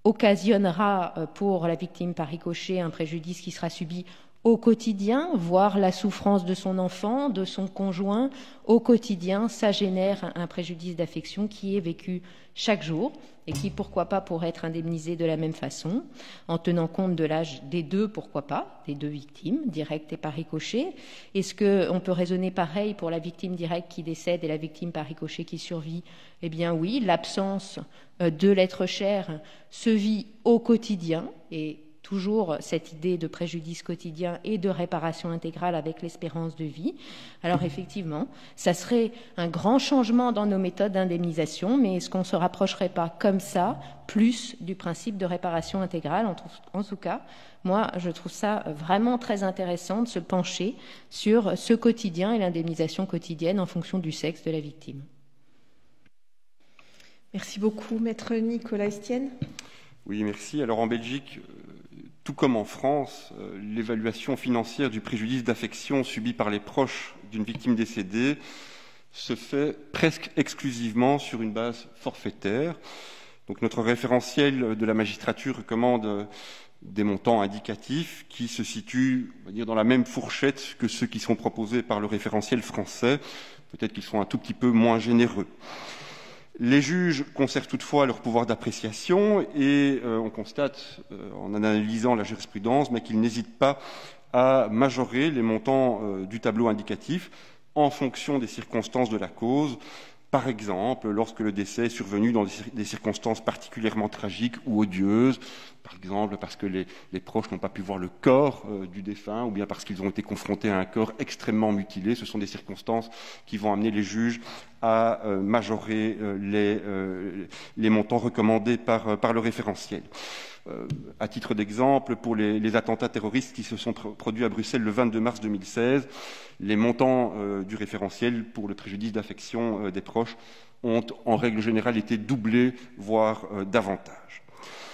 occasionnera pour la victime par ricochet un préjudice qui sera subi au quotidien, voire la souffrance de son enfant, de son conjoint, au quotidien, ça génère un préjudice d'affection qui est vécu chaque jour et qui, pourquoi pas, pourrait être indemnisé de la même façon, en tenant compte de l'âge des deux, pourquoi pas, des deux victimes, directes et par ricochet. Est-ce qu'on peut raisonner pareil pour la victime directe qui décède et la victime par ricochet qui survit? Eh bien oui, l'absence de l'être cher se vit au quotidien et toujours cette idée de préjudice quotidien et de réparation intégrale avec l'espérance de vie. Alors effectivement, ça serait un grand changement dans nos méthodes d'indemnisation, mais est-ce qu'on ne se rapprocherait pas comme ça plus du principe de réparation intégrale? En tout, en tout cas, moi, je trouve ça vraiment très intéressant de se pencher sur ce quotidien et l'indemnisation quotidienne en fonction du sexe de la victime. Merci beaucoup. Maître Nicolas Estienne. Oui, merci. Alors en Belgique, tout comme en France, l'évaluation financière du préjudice d'affection subi par les proches d'une victime décédée se fait presque exclusivement sur une base forfaitaire. Donc notre référentiel de la magistrature recommande des montants indicatifs qui se situent, on va dire, dans la même fourchette que ceux qui sont proposés par le référentiel français. Peut-être qu'ils sont un tout petit peu moins généreux. Les juges conservent toutefois leur pouvoir d'appréciation et euh, on constate, euh, en analysant la jurisprudence, mais qu'ils n'hésitent pas à majorer les montants euh, du tableau indicatif en fonction des circonstances de la cause. Par exemple, lorsque le décès est survenu dans des circonstances particulièrement tragiques ou odieuses, par exemple parce que les, les proches n'ont pas pu voir le corps euh, du défunt ou bien parce qu'ils ont été confrontés à un corps extrêmement mutilé, ce sont des circonstances qui vont amener les juges à euh, majorer euh, les, euh, les montants recommandés par, euh, par le référentiel. Euh, à titre d'exemple, pour les, les attentats terroristes qui se sont pr- produits à Bruxelles le vingt-deux mars deux mille seize, les montants euh, du référentiel pour le préjudice d'affection euh, des proches ont en règle générale été doublés, voire euh, davantage.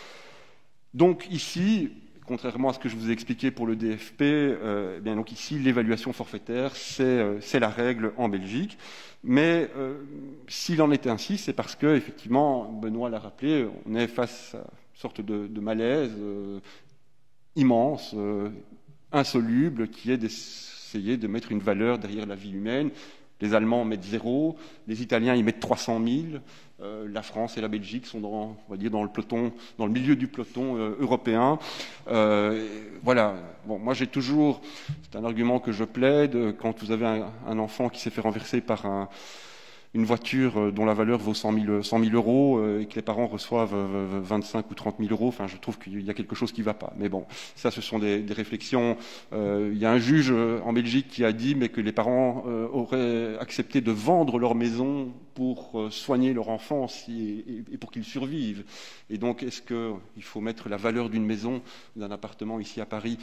Donc ici, contrairement à ce que je vous ai expliqué pour le D F P, euh, eh bien donc ici l'évaluation forfaitaire c'est, euh, c'est la règle en Belgique. Mais euh, s'il en était ainsi, c'est parce que effectivement, Benoît l'a rappelé, on est face à sorte de, de malaise euh, immense, euh, insoluble, qui est d'essayer de mettre une valeur derrière la vie humaine. Les Allemands mettent zéro, les Italiens y mettent trois cent mille, euh, la France et la Belgique sont dans, on va dire, dans le peloton, dans le milieu du peloton euh, européen. Euh, voilà. Bon, moi j'ai toujours, c'est un argument que je plaide, quand vous avez un, un enfant qui s'est fait renverser par un une voiture dont la valeur vaut cent mille euros et que les parents reçoivent vingt-cinq ou trente mille euros, enfin, je trouve qu'il y a quelque chose qui ne va pas. Mais bon, ça, ce sont des, des réflexions. Euh, il y a un juge en Belgique qui a dit mais que les parents euh, auraient accepté de vendre leur maison pour euh, soigner leur enfant si, et, et pour qu'ils survivent. Et donc, est-ce qu'il faut mettre la valeur d'une maison, d'un appartement ici à Paris,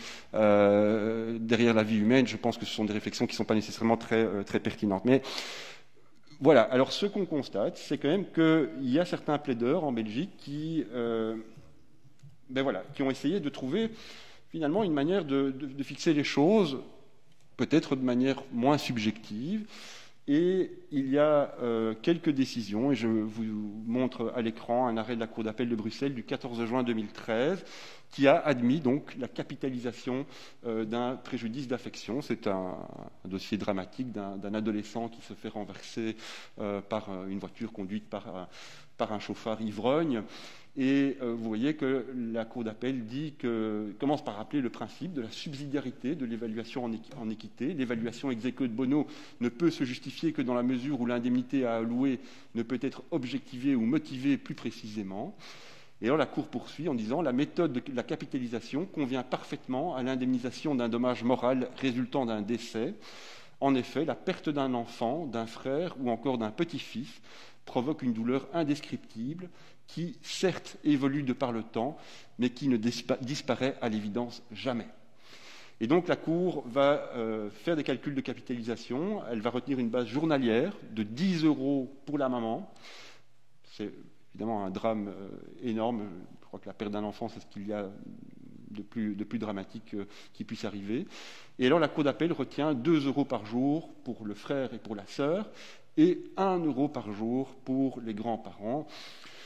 euh, derrière la vie humaine? Je pense que ce sont des réflexions qui ne sont pas nécessairement très, euh, très pertinentes. Mais voilà, alors ce qu'on constate, c'est quand même qu'il y a certains plaideurs en Belgique qui, euh, ben voilà, qui ont essayé de trouver finalement une manière de, de, de fixer les choses, peut-être de manière moins subjective. Et il y a euh, quelques décisions, et je vous montre à l'écran un arrêt de la Cour d'appel de Bruxelles du quatorze juin deux mille treize, qui a admis donc la capitalisation euh, d'un préjudice d'affection. C'est un, un dossier dramatique d'un, d'un adolescent qui se fait renverser euh, par une voiture conduite par un, par un chauffard ivrogne. Et euh, vous voyez que la Cour d'appel dit que, commence par rappeler le principe de la subsidiarité de l'évaluation en, équ- en équité. L'évaluation ex aequo de bono ne peut se justifier que dans la mesure où l'indemnité à allouer ne peut être objectivée ou motivée plus précisément. Et alors la Cour poursuit en disant la méthode de la capitalisation convient parfaitement à l'indemnisation d'un dommage moral résultant d'un décès. En effet, la perte d'un enfant, d'un frère ou encore d'un petit-fils provoque une douleur indescriptible qui, certes, évolue de par le temps, mais qui ne dispa- disparaît à l'évidence jamais. Et donc la Cour va euh, faire des calculs de capitalisation, elle va retenir une base journalière de dix euros pour la maman. C'est évidemment un drame euh, énorme, je crois que la perte d'un enfant, c'est ce qu'il y a de plus, de plus dramatique euh, qui puisse arriver. Et alors la Cour d'appel retient deux euros par jour pour le frère et pour la sœur, et un euro par jour pour les grands-parents.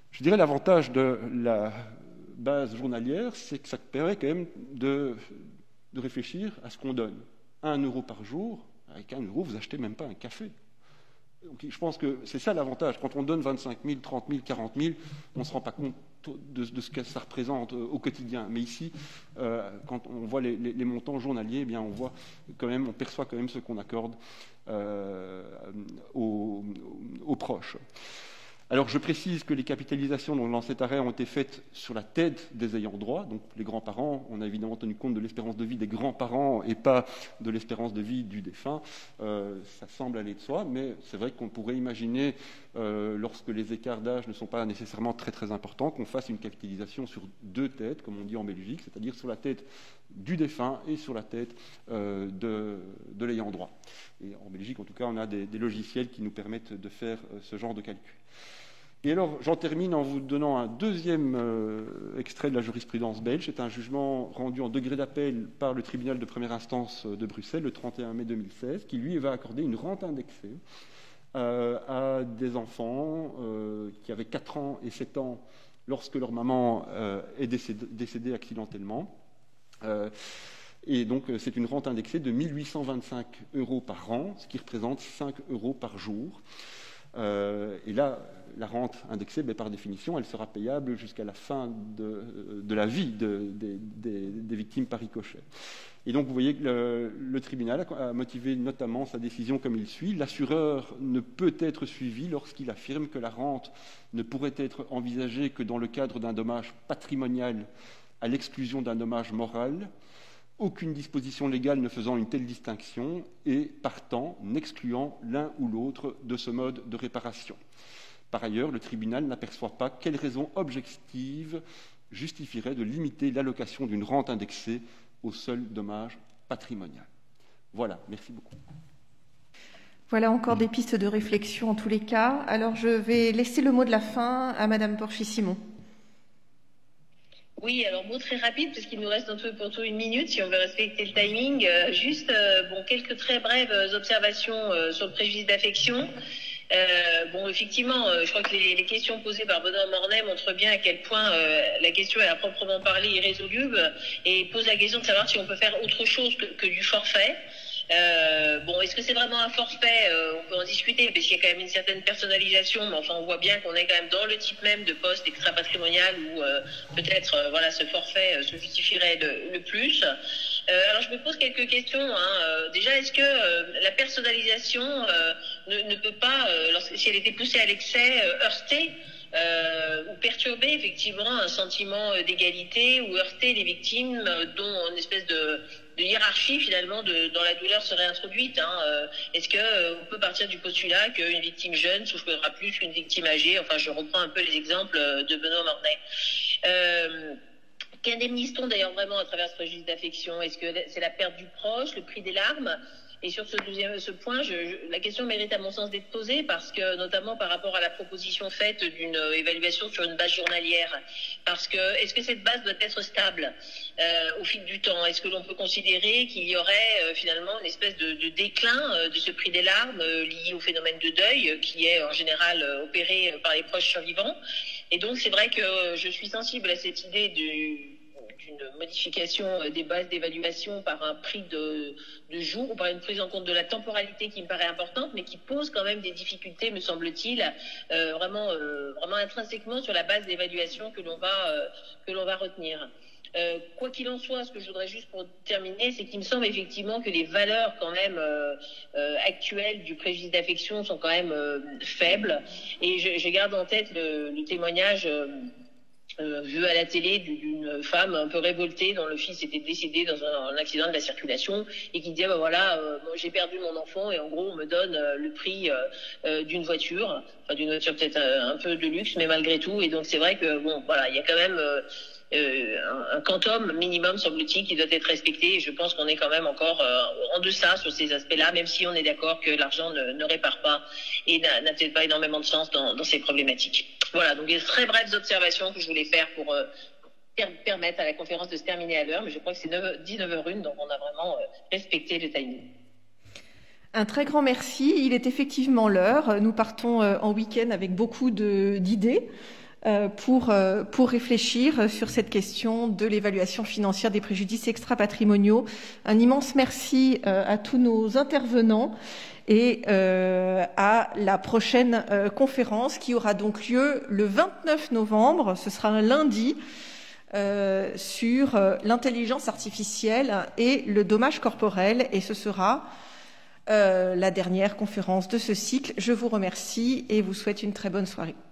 Je dirais l'avantage de la base journalière, c'est que ça permet quand même de, de réfléchir à ce qu'on donne. Un euro par jour, avec un euro, vous achetez même pas un café. Donc, je pense que c'est ça l'avantage. Quand on donne vingt-cinq mille, trente mille, quarante mille, on ne se rend pas compte de, de ce que ça représente au quotidien. Mais ici, euh, quand on voit les, les, les montants journaliers, eh bien, on voit quand même, on perçoit quand même ce qu'on accorde euh, aux, aux proches. Alors, je précise que les capitalisations donc, dans cet arrêt ont été faites sur la tête des ayants droit. Donc, les grands-parents, on a évidemment tenu compte de l'espérance de vie des grands-parents et pas de l'espérance de vie du défunt. Euh, ça semble aller de soi, mais c'est vrai qu'on pourrait imaginer, euh, lorsque les écarts d'âge ne sont pas nécessairement très très importants, qu'on fasse une capitalisation sur deux têtes, comme on dit en Belgique, c'est-à-dire sur la tête du défunt et sur la tête euh, de, de l'ayant droit. Et en Belgique, en tout cas, on a des, des logiciels qui nous permettent de faire euh, ce genre de calcul. Et alors, j'en termine en vous donnant un deuxième euh, extrait de la jurisprudence belge. C'est un jugement rendu en degré d'appel par le tribunal de première instance de Bruxelles le trente et un mai deux mille seize, qui lui va accorder une rente indexée euh, à des enfants euh, qui avaient quatre ans et sept ans lorsque leur maman euh, est décédée, décédée accidentellement. Euh, et donc, c'est une rente indexée de mille huit cent vingt-cinq euros par an, ce qui représente cinq euros par jour. Euh, et là, la rente indexée, ben, par définition, elle sera payable jusqu'à la fin de, de la vie de, de, de, des victimes par ricochet. Et donc, vous voyez que le, le tribunal a motivé notamment sa décision comme il suit. L'assureur ne peut être suivi lorsqu'il affirme que la rente ne pourrait être envisagée que dans le cadre d'un dommage patrimonial à l'exclusion d'un dommage moral, aucune disposition légale ne faisant une telle distinction et, partant, n'excluant l'un ou l'autre de ce mode de réparation. Par ailleurs, le tribunal n'aperçoit pas quelle raison objective justifierait de limiter l'allocation d'une rente indexée au seul dommage patrimonial. Voilà, merci beaucoup. Voilà encore des pistes de réflexion en tous les cas. Alors, je vais laisser le mot de la fin à Madame Porchy-Simon. Oui, alors mot très rapide, parce qu'il nous reste un peu pour tout une minute, si on veut respecter le timing. Euh, juste, euh, bon, quelques très brèves observations euh, sur le préjudice d'affection. Euh, bon, effectivement, euh, je crois que les, les questions posées par Benoît Mornay montrent bien à quel point euh, la question est à proprement parler irrésoluble et pose la question de savoir si on peut faire autre chose que, que du forfait. Euh, bon, est-ce que c'est vraiment un forfait? euh, On peut en discuter, parce qu'il y a quand même une certaine personnalisation, mais enfin, on voit bien qu'on est quand même dans le type même de poste extra-patrimonial où euh, peut-être, euh, voilà, ce forfait euh, se justifierait le, le plus. Euh, alors, je me pose quelques questions. Hein. Euh, déjà, est-ce que euh, la personnalisation euh, ne, ne peut pas, euh, lorsque, si elle était poussée à l'excès, euh, heurter Euh, ou perturber effectivement un sentiment d'égalité ou heurter les victimes euh, dont une espèce de, de hiérarchie finalement de, dans la douleur serait introduite. Hein. Euh, est-ce que euh, on peut partir du postulat qu'une victime jeune souffrira plus qu'une victime âgée? Enfin, je reprends un peu les exemples de Benoît Mornay. Euh, Qu'indemnise-t-on d'ailleurs vraiment à travers ce préjudice d'affection? Est-ce que c'est la perte du proche, le prix des larmes? Et sur ce deuxième, ce point, je, je, la question mérite à mon sens d'être posée parce que, notamment par rapport à la proposition faite d'une évaluation sur une base journalière. Parce que, est-ce que cette base doit être stable euh, au fil du temps? Est-ce que l'on peut considérer qu'il y aurait euh, finalement une espèce de, de déclin euh, de ce prix des larmes euh, lié au phénomène de deuil euh, qui est en général euh, opéré par les proches survivants? Et donc, c'est vrai que euh, je suis sensible à cette idée du d'une modification des bases d'évaluation par un prix de, de jour ou par une prise en compte de la temporalité qui me paraît importante, mais qui pose quand même des difficultés, me semble-t-il, euh, vraiment, euh, vraiment intrinsèquement sur la base d'évaluation que l'on va, euh, que l'on va retenir. Euh, quoi qu'il en soit, ce que je voudrais juste pour terminer, c'est qu'il me semble effectivement que les valeurs quand même euh, euh, actuelles du préjudice d'affection sont quand même euh, faibles. Et je, je garde en tête le, le témoignage euh, Euh, vu à la télé d'une femme un peu révoltée dont le fils était décédé dans un, un accident de la circulation et qui disait bah voilà euh, bon, j'ai perdu mon enfant et en gros on me donne euh, le prix euh, euh, d'une voiture, enfin d'une voiture peut-être un, un peu de luxe mais malgré tout. Et donc c'est vrai que bon voilà il y a quand même euh, euh, un, un quantum minimum semble-t-il qui doit être respecté et je pense qu'on est quand même encore euh, en deçà sur ces aspects-là, même si on est d'accord que l'argent ne, ne répare pas et n'a, n'a peut-être pas énormément de sens dans, dans ces problématiques. Voilà, donc des très brèves observations que je voulais faire pour euh, per- permettre à la conférence de se terminer à l'heure, mais je crois que c'est dix-neuf heures une, donc on a vraiment euh, respecté le timing. Un très grand merci. Il est effectivement l'heure. Nous partons euh, en week-end avec beaucoup de, d'idées. euh, pour, euh, pour réfléchir sur cette question de l'évaluation financière des préjudices extra-patrimoniaux. Un immense merci euh, à tous nos intervenants et euh, à la prochaine euh, conférence qui aura donc lieu le vingt-neuf novembre, ce sera un lundi, euh, sur euh, l'intelligence artificielle et le dommage corporel, et ce sera euh, la dernière conférence de ce cycle. Je vous remercie et vous souhaite une très bonne soirée.